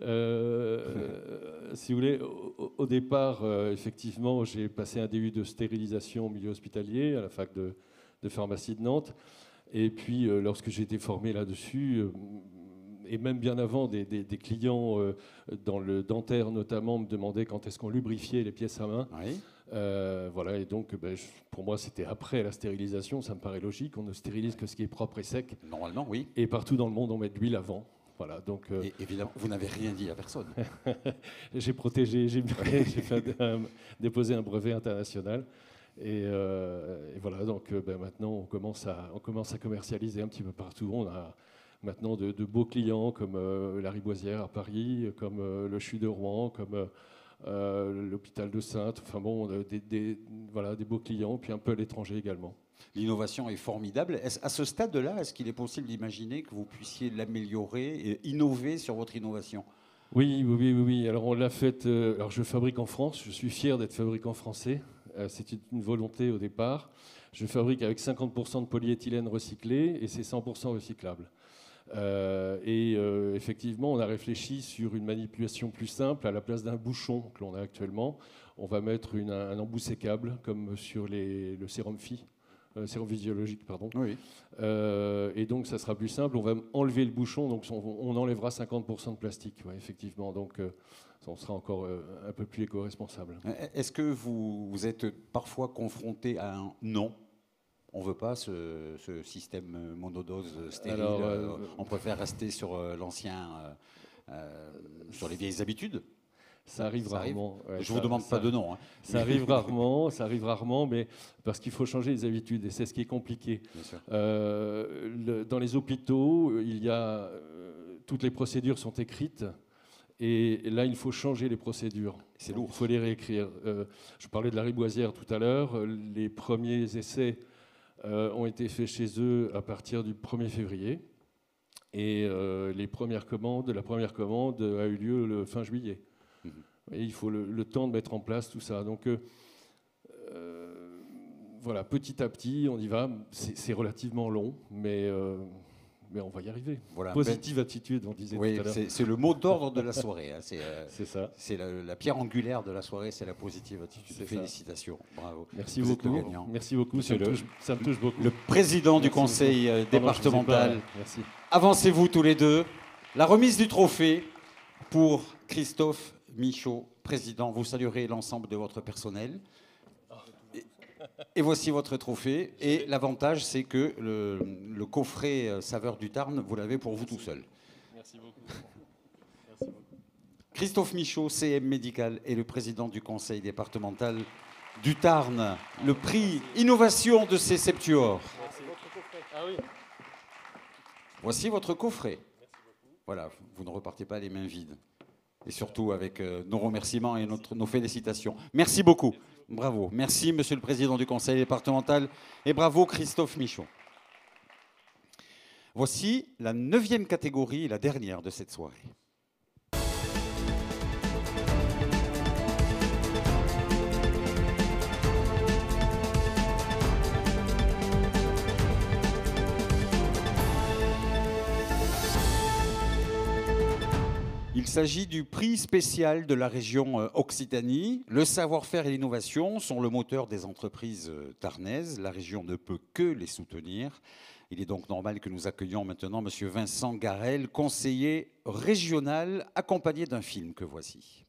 euh, si vous voulez, au, au départ, euh, effectivement, j'ai passé un D U de stérilisation au milieu hospitalier à la fac de, de pharmacie de Nantes. Et puis, euh, lorsque j'ai été formé là-dessus, euh, et même bien avant, des, des, des clients euh, dans le dentaire notamment me demandaient quand est-ce qu'on lubrifiait les pièces à main. Oui. Euh, voilà, et donc ben, je, pour moi c'était après la stérilisation, ça me paraît logique, on ne stérilise que ce qui est propre et sec. Normalement, oui. Et partout dans le monde on met de l'huile avant. Voilà, donc, euh, et évidemment, vous n'avez rien dit à personne. J'ai protégé, j'ai fait un, déposé un brevet international. Et, euh, et voilà, donc ben, maintenant on commence, à, on commence à commercialiser un petit peu partout. On a maintenant de, de beaux clients comme euh, la Riboisière à Paris, comme euh, le C H U de Rouen, comme euh, euh, l'hôpital de Saintes. Enfin bon, des, des, voilà, des beaux clients, puis un peu à l'étranger également. L'innovation est formidable. Est-ce, à ce stade-là, est-ce qu'il est possible d'imaginer que vous puissiez l'améliorer et innover sur votre innovation? Oui, oui, oui, oui. Alors on l'a fait. Euh, alors je fabrique en France. Je suis fier d'être fabricant français. Euh, C'était une volonté au départ. Je fabrique avec cinquante pour cent de polyéthylène recyclé et c'est cent pour cent recyclable. Euh, et euh, effectivement, on a réfléchi sur une manipulation plus simple. À la place d'un bouchon que l'on a actuellement, on va mettre une, un embout sécable comme sur les, le sérum phi. Euh, sérum physiologique, pardon. Oui. Euh, et donc, ça sera plus simple. On va enlever le bouchon, donc on, on enlèvera cinquante pour cent de plastique, ouais, effectivement. Donc, euh, on sera encore euh, un peu plus éco-responsable. Est-ce que vous, vous êtes parfois confronté à un non on ne veut pas ce, ce système monodose stérile. Alors, euh, euh, on préfère rester sur euh, l'ancien, euh, euh, sur les vieilles habitudes. Ça arrive Ça arrive. rarement. Ouais, Je ça- vous demande ça- pas de nom. Hein. Ça arrive rarement, ça arrive rarement, mais parce qu'il faut changer les habitudes et c'est ce qui est compliqué. Bien sûr. Euh, le- dans les hôpitaux, il y a euh, toutes les procédures sont écrites. Et là, il faut changer les procédures. C'est lourd. Il faut les réécrire. Euh, je parlais de la Riboisière tout à l'heure. Les premiers essais euh, ont été faits chez eux à partir du premier février. Et euh, les premières commandes, la première commande a eu lieu le fin juillet. Mmh. Et il faut le, le temps de mettre en place tout ça. Donc, euh, euh, voilà, petit à petit, on y va. C'est c'est relativement long, mais, euh, mais on va y arriver. Voilà. Positive attitude, on disait Oui, tout à l'heure. c'est c'est le mot d'ordre de la soirée. Hein. C'est euh, C'est ça. C'est la, la pierre angulaire de la soirée, c'est la positive attitude. C'est ça. Félicitations, bravo. Merci Vous êtes le beaucoup. gagnant. Merci beaucoup. Ça me, Monsieur le- touche, ça me touche beaucoup. Le président du Merci conseil beaucoup. euh, Pardon, je vous ai départemental. pas- Merci. Avancez-vous tous les deux. La remise du trophée pour Christophe Michaud, président. Vous saluerez l'ensemble de votre personnel. Et, et voici votre trophée. Et l'avantage, c'est que le, le coffret euh, Saveur du Tarn, vous l'avez pour vous tout seul. Merci beaucoup. Christophe Michaud, C M Médical, est le président du conseil départemental du Tarn. Le prix Innovation de ces Septuors. Ah oui. Voici votre coffret. Voilà, vous ne repartez pas les mains vides. Et surtout avec euh, nos remerciements et notre, nos félicitations. Merci beaucoup. Bravo. Merci, monsieur le président du conseil départemental. Et bravo, Christophe Michaud. Voici la neuvième catégorie et la dernière de cette soirée. Il s'agit du prix spécial de la région euh, Occitanie. Le savoir-faire et l'innovation sont le moteur des entreprises euh, tarnaises. La région ne peut que les soutenir. Il est donc normal que nous accueillions maintenant M. Vincent Garel, conseiller régional, accompagné d'un film que voici.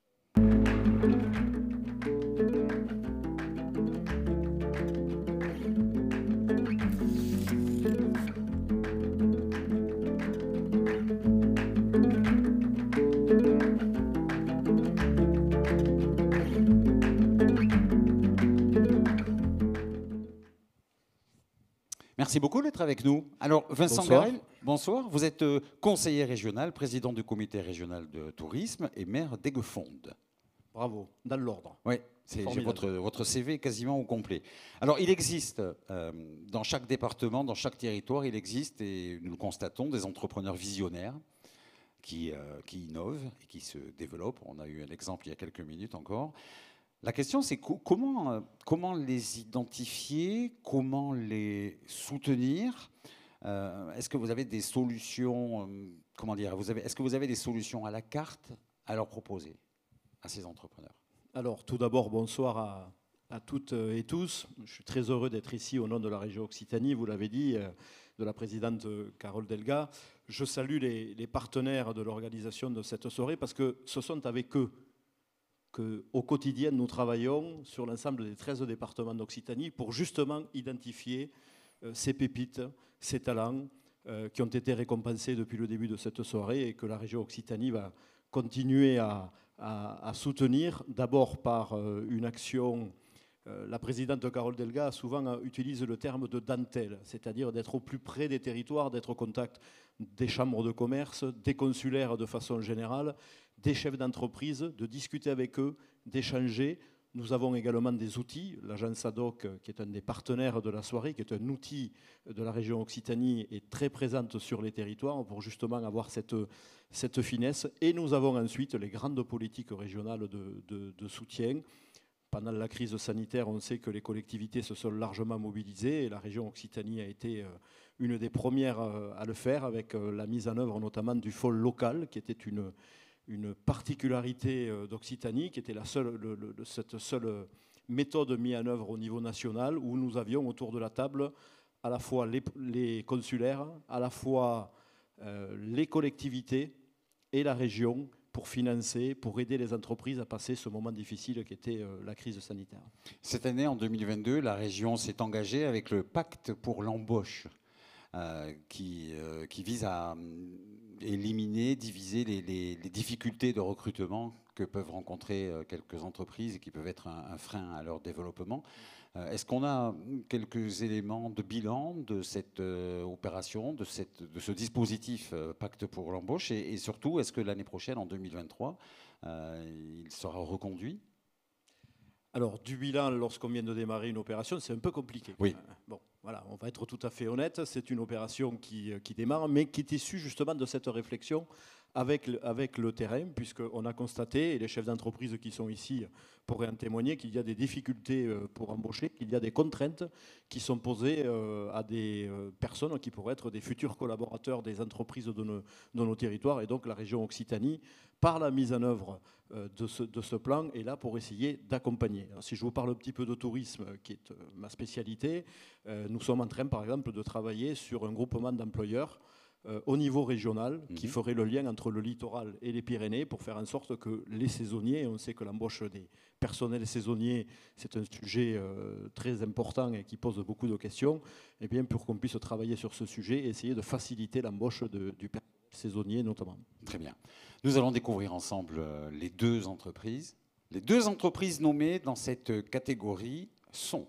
Merci beaucoup d'être avec nous. Alors, Vincent Bonsoir. Garel, bonsoir. Vous êtes euh, conseiller régional, président du comité régional de tourisme et maire d'Aiguefonde. Bravo, dans l'ordre. Oui, c'est j'ai Formidable. votre, votre C V quasiment au complet. Alors, il existe euh, dans chaque département, dans chaque territoire, il existe, et nous le constatons, des entrepreneurs visionnaires qui, euh, qui innovent et qui se développent. On a eu un exemple il y a quelques minutes encore. La question, c'est co- comment, euh, comment les identifier, comment les soutenir. Euh, Est-ce que vous avez des solutions, euh, comment dire, vous avez, est-ce que vous avez des solutions à la carte à leur proposer à ces entrepreneurs? Alors, tout d'abord, bonsoir à, à toutes et tous. Je suis très heureux d'être ici au nom de la région Occitanie, vous l'avez dit, euh, de la présidente Carole Delga. Je salue les, les partenaires de l'organisation de cette soirée parce que ce sont avec eux qu'au quotidien, nous travaillons sur l'ensemble des treize départements d'Occitanie pour justement identifier euh, ces pépites, ces talents euh, qui ont été récompensés depuis le début de cette soirée et que la région Occitanie va continuer à, à- à soutenir, d'abord par euh, une action. euh, La présidente Carole Delga souvent euh, utilise le terme de dentelle, c'est-à-dire d'être au plus près des territoires, d'être au contact des chambres de commerce, des consulaires de façon générale, des chefs d'entreprise, de discuter avec eux, d'échanger. Nous avons également des outils. L'agence Ad hoc, qui est un des partenaires de la soirée, qui est un outil de la région Occitanie, est très présente sur les territoires pour justement avoir cette, cette finesse. Et nous avons ensuite les grandes politiques régionales de, de- de soutien. Pendant la crise sanitaire, on sait que les collectivités se sont largement mobilisées et la région Occitanie a été euh, une des premières euh, à le faire avec euh, la mise en œuvre notamment du F O L local, qui était une, une particularité euh, d'Occitanie, qui était la seule, le- le- le- cette seule méthode mise en œuvre au niveau national, où nous avions autour de la table à la fois les, les consulaires, à la fois euh, les collectivités et la région, pour financer, pour aider les entreprises à passer ce moment difficile qui était euh, la crise sanitaire. Cette année, en deux mille vingt-deux, la région s'est engagée avec le pacte pour l'embauche, euh, qui, euh, qui vise à éliminer, diviser les, les, les difficultés de recrutement que peuvent rencontrer quelques entreprises et qui peuvent être un, un frein à leur développement. Euh, est-ce qu'on a quelques éléments de bilan de cette euh, opération, de, cette, de ce dispositif euh, Pacte pour l'embauche et, et surtout, est-ce que l'année prochaine, en deux mille vingt-trois, euh, il sera reconduit ? Alors, du bilan, lorsqu'on vient de démarrer une opération, c'est un peu compliqué. Oui. Bon, voilà, on va être tout à fait honnête. C'est une opération qui, qui démarre, mais qui est issue justement de cette réflexion avec le, avec le terrain, puisqu'on a constaté, et les chefs d'entreprise qui sont ici pourraient en témoigner, qu'il y a des difficultés pour embaucher, qu'il y a des contraintes qui sont posées à des personnes qui pourraient être des futurs collaborateurs des entreprises de nos, de nos territoires. Et donc la région Occitanie, par la mise en œuvre de ce, de ce plan, est là pour essayer d'accompagner. Si je vous parle un petit peu de tourisme, qui est ma spécialité, nous sommes en train, par exemple, de travailler sur un groupement d'employeurs au niveau régional, mmh. qui ferait le lien entre le littoral et les Pyrénées pour faire en sorte que les saisonniers, on sait que l'embauche des personnels saisonniers, c'est un sujet euh, très important et qui pose beaucoup de questions, et bien pour qu'on puisse travailler sur ce sujet et essayer de faciliter l'embauche du personnel saisonnier notamment. Très bien. Nous allons découvrir ensemble les deux entreprises. Les deux entreprises nommées dans cette catégorie sont...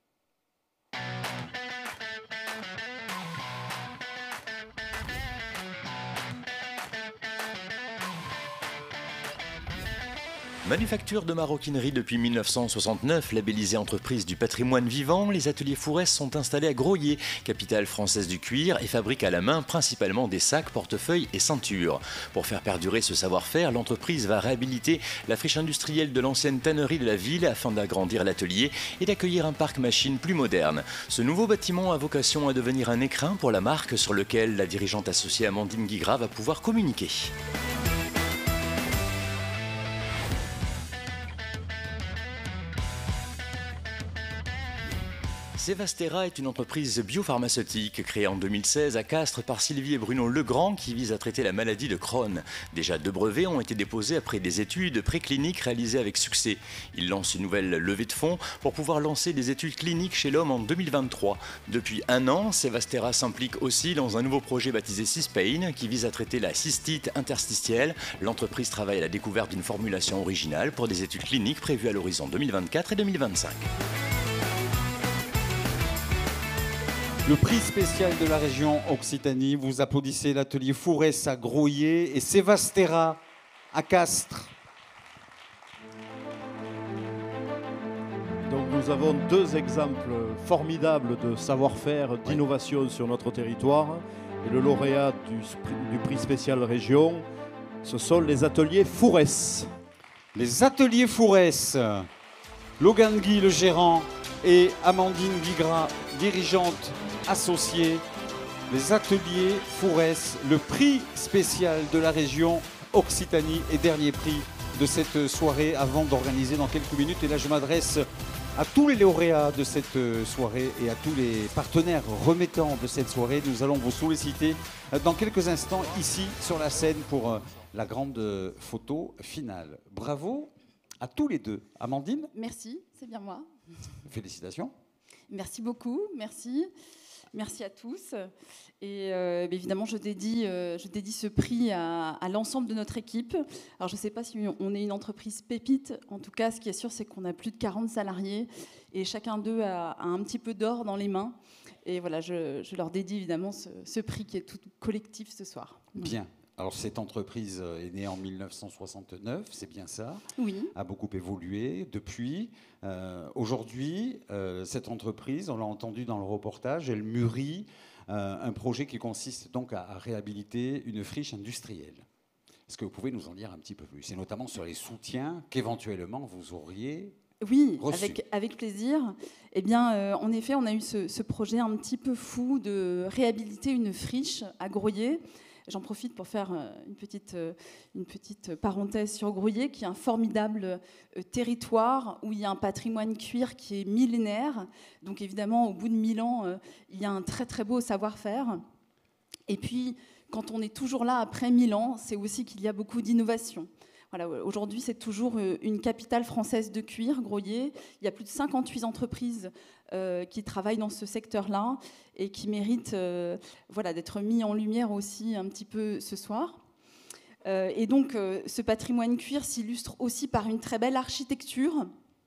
Manufacture de maroquinerie depuis mille neuf cent soixante-neuf, labellisée entreprise du patrimoine vivant, les ateliers Fourès sont installés à Groyer, capitale française du cuir, et fabriquent à la main principalement des sacs, portefeuilles et ceintures. Pour faire perdurer ce savoir-faire, l'entreprise va réhabiliter la friche industrielle de l'ancienne tannerie de la ville afin d'agrandir l'atelier et d'accueillir un parc machine plus moderne. Ce nouveau bâtiment a vocation à devenir un écrin pour la marque sur lequel la dirigeante associée Amandine Guigra va pouvoir communiquer. Sevastera est une entreprise biopharmaceutique créée en deux mille seize à Castres par Sylvie et Bruno Legrand qui vise à traiter la maladie de Crohn. Déjà deux brevets ont été déposés après des études précliniques réalisées avec succès. Ils lancent une nouvelle levée de fonds pour pouvoir lancer des études cliniques chez l'homme en deux mille vingt-trois. Depuis un an, Sevastera s'implique aussi dans un nouveau projet baptisé Cyspain qui vise à traiter la cystite interstitielle. L'entreprise travaille à la découverte d'une formulation originale pour des études cliniques prévues à l'horizon deux mille vingt-quatre et deux mille vingt-cinq. Le prix spécial de la région Occitanie, vous applaudissez l'atelier Fourès à Groyer et Sevastera à Castres. Donc nous avons deux exemples formidables de savoir-faire, d'innovation sur notre territoire. Et le lauréat du, du prix spécial région, ce sont les ateliers Fourès. Les ateliers Fourès. Logan Guy, le gérant, et Amandine Guigra, dirigeante associée. Les ateliers Fourès, le prix spécial de la région Occitanie et dernier prix de cette soirée avant d'organiser dans quelques minutes. Et là, je m'adresse à tous les lauréats de cette soirée et à tous les partenaires remettants de cette soirée. Nous allons vous solliciter dans quelques instants ici sur la scène pour la grande photo finale. Bravo à tous les deux. Amandine ? Merci, c'est bien moi. Félicitations. Merci beaucoup, merci. Merci à tous. Et euh, évidemment, je dédie, euh, je dédie ce prix à, à l'ensemble de notre équipe. Alors, je ne sais pas si on est une entreprise pépite. En tout cas, ce qui est sûr, c'est qu'on a plus de quarante salariés et chacun d'eux a, a un petit peu d'or dans les mains. Et voilà, je, je leur dédie évidemment ce, ce prix qui est tout collectif ce soir. Bien. Alors, cette entreprise est née en mille neuf cent soixante-neuf, c'est bien ça. Oui. A beaucoup évolué depuis. Euh, Aujourd'hui, euh, cette entreprise, on l'a entendu dans le reportage, elle mûrit euh, un projet qui consiste donc à, à réhabiliter une friche industrielle. Est-ce que vous pouvez nous en dire un petit peu plus? C'est notamment sur les soutiens qu'éventuellement vous auriez Oui, reçus. avec, avec plaisir. Eh bien, euh, en effet, on a eu ce, ce projet un petit peu fou de réhabiliter une friche à Groyer. J'en profite pour faire une petite, une petite parenthèse sur Groyer, qui est un formidable territoire où il y a un patrimoine cuir qui est millénaire. Donc évidemment, au bout de mille ans, il y a un très très beau savoir-faire. Et puis, quand on est toujours là après mille ans, c'est aussi qu'il y a beaucoup d'innovation. Voilà, aujourd'hui, c'est toujours une capitale française de cuir, Groyer. Il y a plus de cinquante-huit entreprises euh, qui travaillent dans ce secteur-là et qui méritent euh, voilà, d'être mis en lumière aussi un petit peu ce soir. Euh, et donc, euh, ce patrimoine cuir s'illustre aussi par une très belle architecture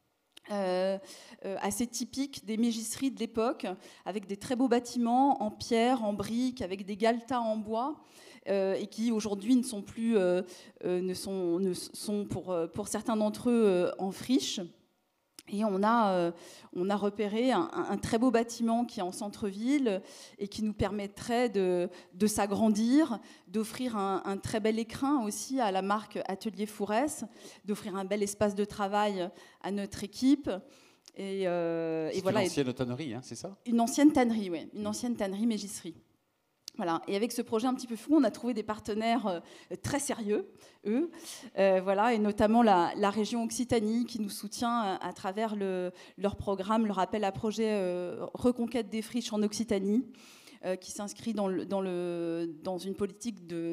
euh, euh, assez typique des mégisseries de l'époque, avec des très beaux bâtiments en pierre, en briques, avec des galetas en bois. Euh, et qui aujourd'hui ne sont plus, euh, euh, ne sont, ne sont pour, pour certains d'entre eux euh, en friche. Et on a, euh, on a repéré un, un très beau bâtiment qui est en centre-ville et qui nous permettrait de, de s'agrandir, d'offrir un, un très bel écrin aussi à la marque Atelier Fourès, d'offrir un bel espace de travail à notre équipe. Et, euh, et voilà. Une ancienne tannerie, hein, c'est ça? Une ancienne tannerie, oui, une ancienne tannerie mégisserie. Voilà. Et avec ce projet un petit peu fou, on a trouvé des partenaires euh, très sérieux, eux, euh, voilà, et notamment la, la région Occitanie qui nous soutient à, à travers le, leur programme, leur appel à projet euh, Reconquête des friches en Occitanie, euh, qui s'inscrit dans, le, dans, le, dans une politique de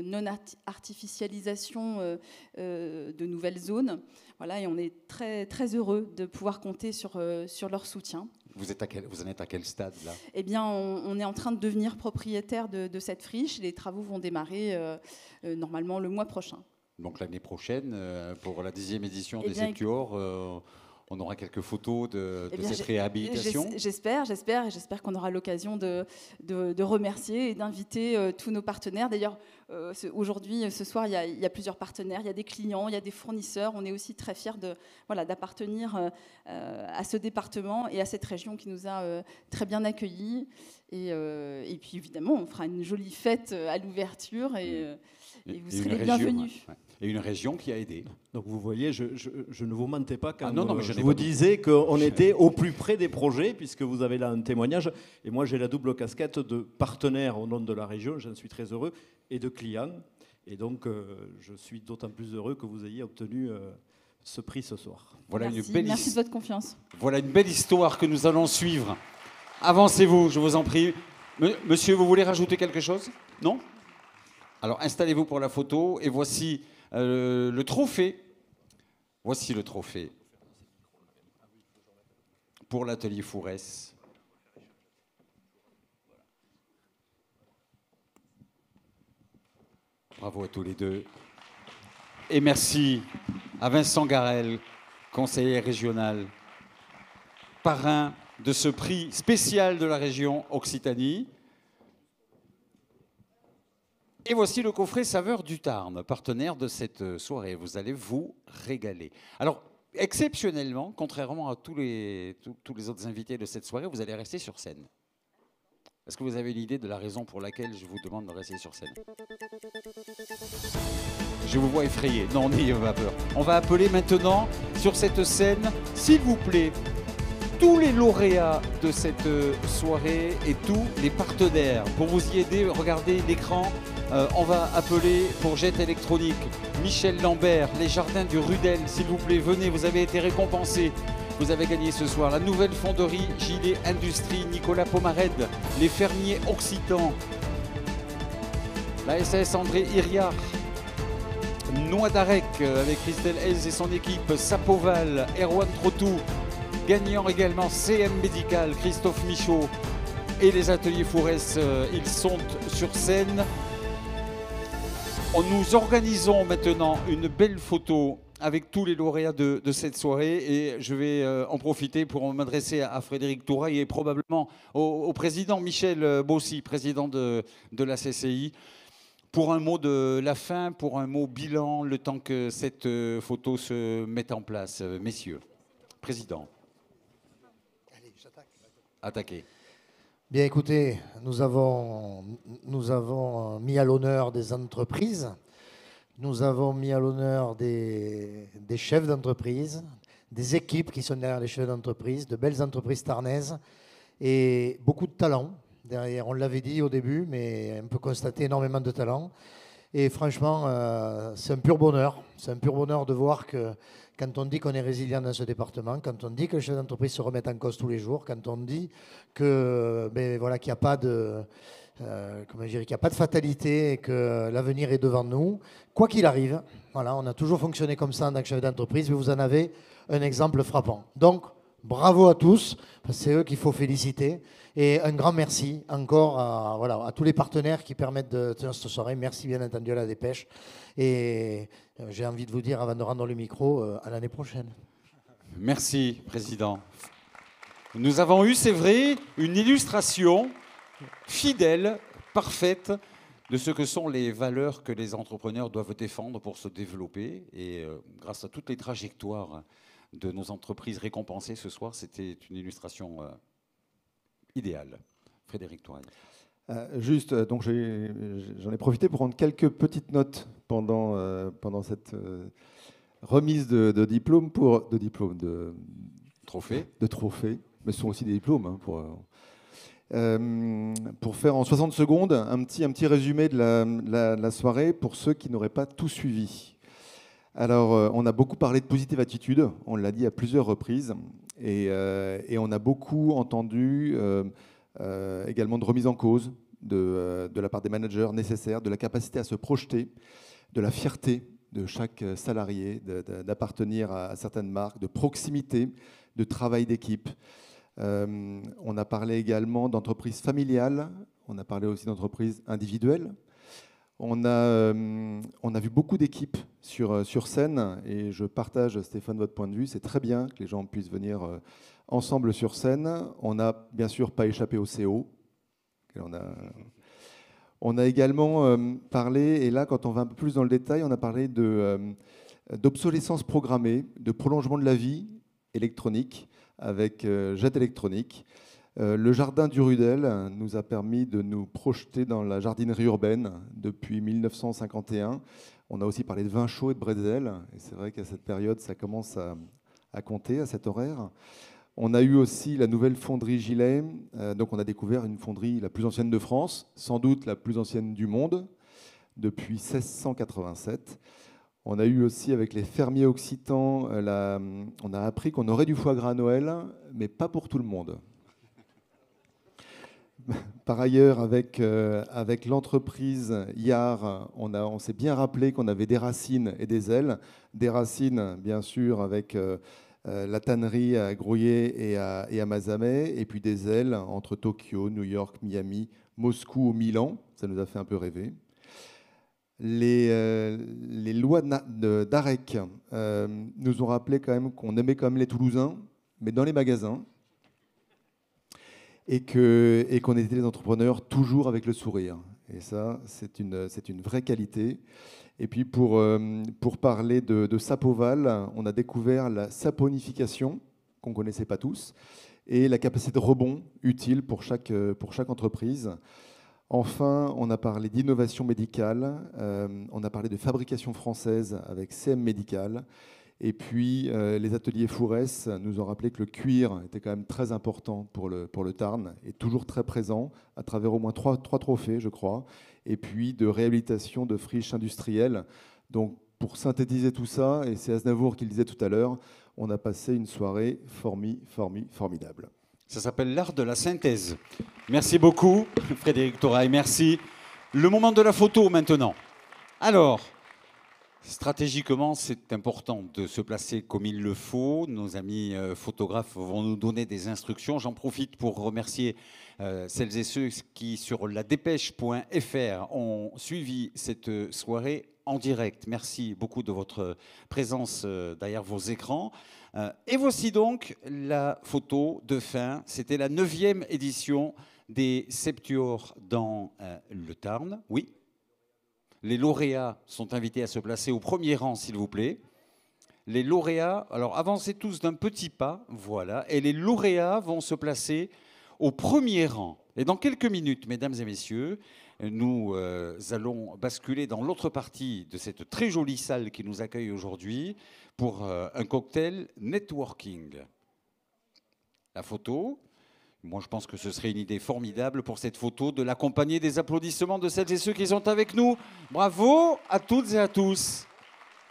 non-artificialisation euh, euh, de nouvelles zones. Voilà, et on est très, très heureux de pouvoir compter sur, euh, sur leur soutien. Vous, êtes à quel, vous en êtes à quel stade là? Eh bien, on, on est en train de devenir propriétaire de, de cette friche. Les travaux vont démarrer euh, euh, normalement le mois prochain. Donc l'année prochaine, euh, pour la dixième édition eh des bien, Septuors, euh, on aura quelques photos de, eh de bien, cette réhabilitation. J'espère, j'espère, et j'espère qu'on aura l'occasion de, de, de remercier et d'inviter euh, tous nos partenaires. D'ailleurs, euh, aujourd'hui, ce soir, il y, a, il y a plusieurs partenaires, il y a des clients, il y a des fournisseurs. On est aussi très fiers de, voilà, d'appartenir euh, à ce département et à cette région qui nous a euh, très bien accueillis. Et, euh, et puis, évidemment, on fera une jolie fête à l'ouverture et, euh, et vous Et serez les région, bienvenus. ouais, ouais. Et une région qui a aidé. Donc vous voyez, je, je, je ne vous mentais pas quand Ah non, non, mais je, je je n'ai vous pas disais qu'on était au plus près des projets, puisque vous avez là un témoignage. Et moi, j'ai la double casquette de partenaire au nom de la région, j'en suis très heureux, et de client. Et donc, euh, je suis d'autant plus heureux que vous ayez obtenu euh, ce prix ce soir. Voilà Merci, une belle merci de votre confiance. Voilà une belle histoire que nous allons suivre. Avancez-vous, je vous en prie. Monsieur, vous voulez rajouter quelque chose? Non? Alors, installez-vous pour la photo. Et voici euh, le trophée. Voici le trophée pour l'atelier Fourès. Bravo à tous les deux. Et merci à Vincent Garel, conseiller régional, parrain de ce prix spécial de la région Occitanie. Et voici le coffret Saveurs du Tarn, partenaire de cette soirée. Vous allez vous régaler. Alors, exceptionnellement, contrairement à tous les, tous, tous les autres invités de cette soirée, vous allez rester sur scène. Est-ce que vous avez une idée de la raison pour laquelle je vous demande de rester sur scène? Je vous vois effrayé. Non, n'ayez pas peur. On va appeler maintenant sur cette scène, s'il vous plaît, tous les lauréats de cette soirée et tous les partenaires. Pour vous y aider, regardez l'écran. Euh, on va appeler pour Jet Électronique Michel Lambert, les Jardins du Rudel. S'il vous plaît, venez, vous avez été récompensés. Vous avez gagné ce soir la nouvelle fonderie Gilet Industrie, Nicolas Pomarède, les fermiers occitans, la S A S André Iriard, Noix d'Arec avec Christelle Hez et son équipe, Sapoval, Erwan Trotou, gagnant également C M Médical, Christophe Michaud et les ateliers Fourès, ils sont sur scène. Nous organisons maintenant une belle photo avec tous les lauréats de, de cette soirée et je vais euh, en profiter pour m'adresser à, à Frédéric Touraille et probablement au, au président Michel Bossy, président de, de la C C I, pour un mot de la fin, pour un mot bilan, le temps que cette euh, photo se mette en place. Euh, messieurs, président. Allez, j'attaque. Attaquez. Bien écoutez, nous avons, nous avons mis à l'honneur des entreprises, nous avons mis à l'honneur des, des chefs d'entreprise, des équipes qui sont derrière les chefs d'entreprise, de belles entreprises tarnaises et beaucoup de talent derrière. On l'avait dit au début, mais on peut constater énormément de talent. Et franchement, euh, c'est un pur bonheur. C'est un pur bonheur de voir que quand on dit qu'on est résilient dans ce département, quand on dit que les chefs d'entreprise se remettent en cause tous les jours, quand on dit que, ben, voilà, qu'il n'y a pas de... euh, comment dire, qu'il n'y a pas de fatalité et que l'avenir est devant nous. Quoi qu'il arrive, voilà, on a toujours fonctionné comme ça en tant que chef d'entreprise, mais vous en avez un exemple frappant. Donc, bravo à tous, c'est eux qu'il faut féliciter. Et un grand merci encore à, voilà, à tous les partenaires qui permettent de tenir cette soirée. Merci bien entendu à la Dépêche. Et euh, j'ai envie de vous dire, avant de rendre le micro, euh, à l'année prochaine. Merci, Président. Nous avons eu, c'est vrai, une illustration fidèle, parfaite, de ce que sont les valeurs que les entrepreneurs doivent défendre pour se développer. Et euh, grâce à toutes les trajectoires de nos entreprises récompensées ce soir, c'était une illustration euh, idéale. Frédéric Touraille. Euh, juste, donc j'ai, j'en ai profité pour prendre quelques petites notes pendant, euh, pendant cette euh, remise de, de diplôme, pour, de diplôme, de trophée, de trophée, mais ce sont aussi des diplômes. Hein, pour, euh, pour faire en soixante secondes un petit, un petit résumé de la, la, la soirée pour ceux qui n'auraient pas tout suivi. Alors, euh, on a beaucoup parlé de positive attitude, on l'a dit à plusieurs reprises, et, euh, et on a beaucoup entendu euh, euh, également de remise en cause de, euh, de la part des managers nécessaires, de la capacité à se projeter, de la fierté de chaque salarié, de, de, d'appartenir à certaines marques, de proximité, de travail d'équipe. Euh, on a parlé également d'entreprises familiales, on a parlé aussi d'entreprises individuelles. On a, euh, on a vu beaucoup d'équipes sur, sur scène et je partage, Stéphane, votre point de vue. C'est très bien que les gens puissent venir euh, ensemble sur scène. On n'a bien sûr pas échappé au C O. On a, on a également euh, parlé, et là, quand on va un peu plus dans le détail, on a parlé de, euh, d'obsolescence programmée, de prolongement de la vie électronique avec euh, jet électronique. Euh, le jardin du Rudel nous a permis de nous projeter dans la jardinerie urbaine depuis mille neuf cent cinquante et un. On a aussi parlé de vin chaud et de bretzel. Et c'est vrai qu'à cette période, ça commence à, à compter, à cet horaire. On a eu aussi la nouvelle fonderie Gilet. Euh, donc on a découvert une fonderie la plus ancienne de France, sans doute la plus ancienne du monde, depuis seize cent quatre-vingt-sept. On a eu aussi avec les fermiers occitans, euh, la, on a appris qu'on aurait du foie gras à Noël, mais pas pour tout le monde. Par ailleurs, avec, euh, avec l'entreprise I A R, on, a, on s'est bien rappelé qu'on avait des racines et des ailes. Des racines, bien sûr, avec euh, euh, la tannerie à Grouillet et à, et à Mazamet, et puis des ailes entre Tokyo, New York, Miami, Moscou ou Milan. Ça nous a fait un peu rêver. Les, euh, les lois d'Arec euh, nous ont rappelé quand même qu'on aimait quand même les Toulousains, mais dans les magasins. Et qu'on et qu'on était des entrepreneurs toujours avec le sourire. Et ça, c'est une, c'est une vraie qualité. Et puis, pour, euh, pour parler de, de Sapoval, on a découvert la saponification, qu'on ne connaissait pas tous, et la capacité de rebond utile pour chaque, pour chaque entreprise. Enfin, on a parlé d'innovation médicale, euh, on a parlé de fabrication française avec C M Médical. Et puis, euh, les ateliers Fourès nous ont rappelé que le cuir était quand même très important pour le, pour le Tarn et toujours très présent à travers au moins trois, trois trophées, je crois, et puis de réhabilitation de friches industrielles. Donc, pour synthétiser tout ça, et c'est Aznavour qui le disait tout à l'heure, on a passé une soirée formi, formi, formidable. Ça s'appelle l'art de la synthèse. Merci beaucoup, Frédéric Touraille, merci. Le moment de la photo maintenant. Alors... stratégiquement, c'est important de se placer comme il le faut. Nos amis euh, photographes vont nous donner des instructions. J'en profite pour remercier euh, celles et ceux qui, sur la dépêche point F R, ont suivi cette soirée en direct. Merci beaucoup de votre présence euh, derrière vos écrans. Euh, et voici donc la photo de fin. C'était la neuvième édition des Septuors dans euh, le Tarn. Oui. Les lauréats sont invités à se placer au premier rang, s'il vous plaît. Les lauréats, alors avancez tous d'un petit pas, voilà, et les lauréats vont se placer au premier rang. Et dans quelques minutes, mesdames et messieurs, nous euh, allons basculer dans l'autre partie de cette très jolie salle qui nous accueille aujourd'hui pour euh, un cocktail networking. La photo. Moi, je pense que ce serait une idée formidable pour cette photo de l'accompagner des applaudissements de celles et ceux qui sont avec nous. Bravo à toutes et à tous.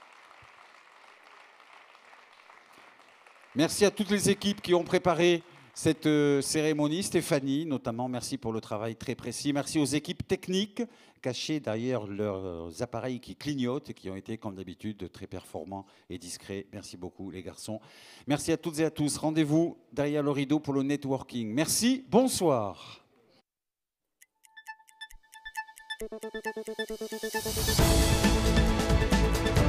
Merci à toutes les équipes qui ont préparé cette euh, cérémonie. Stéphanie, notamment, merci pour le travail très précis. Merci aux équipes techniques cachées derrière leurs appareils qui clignotent et qui ont été, comme d'habitude, très performants et discrets. Merci beaucoup, les garçons. Merci à toutes et à tous. Rendez-vous derrière le rideau pour le networking. Merci, bonsoir. Thank you.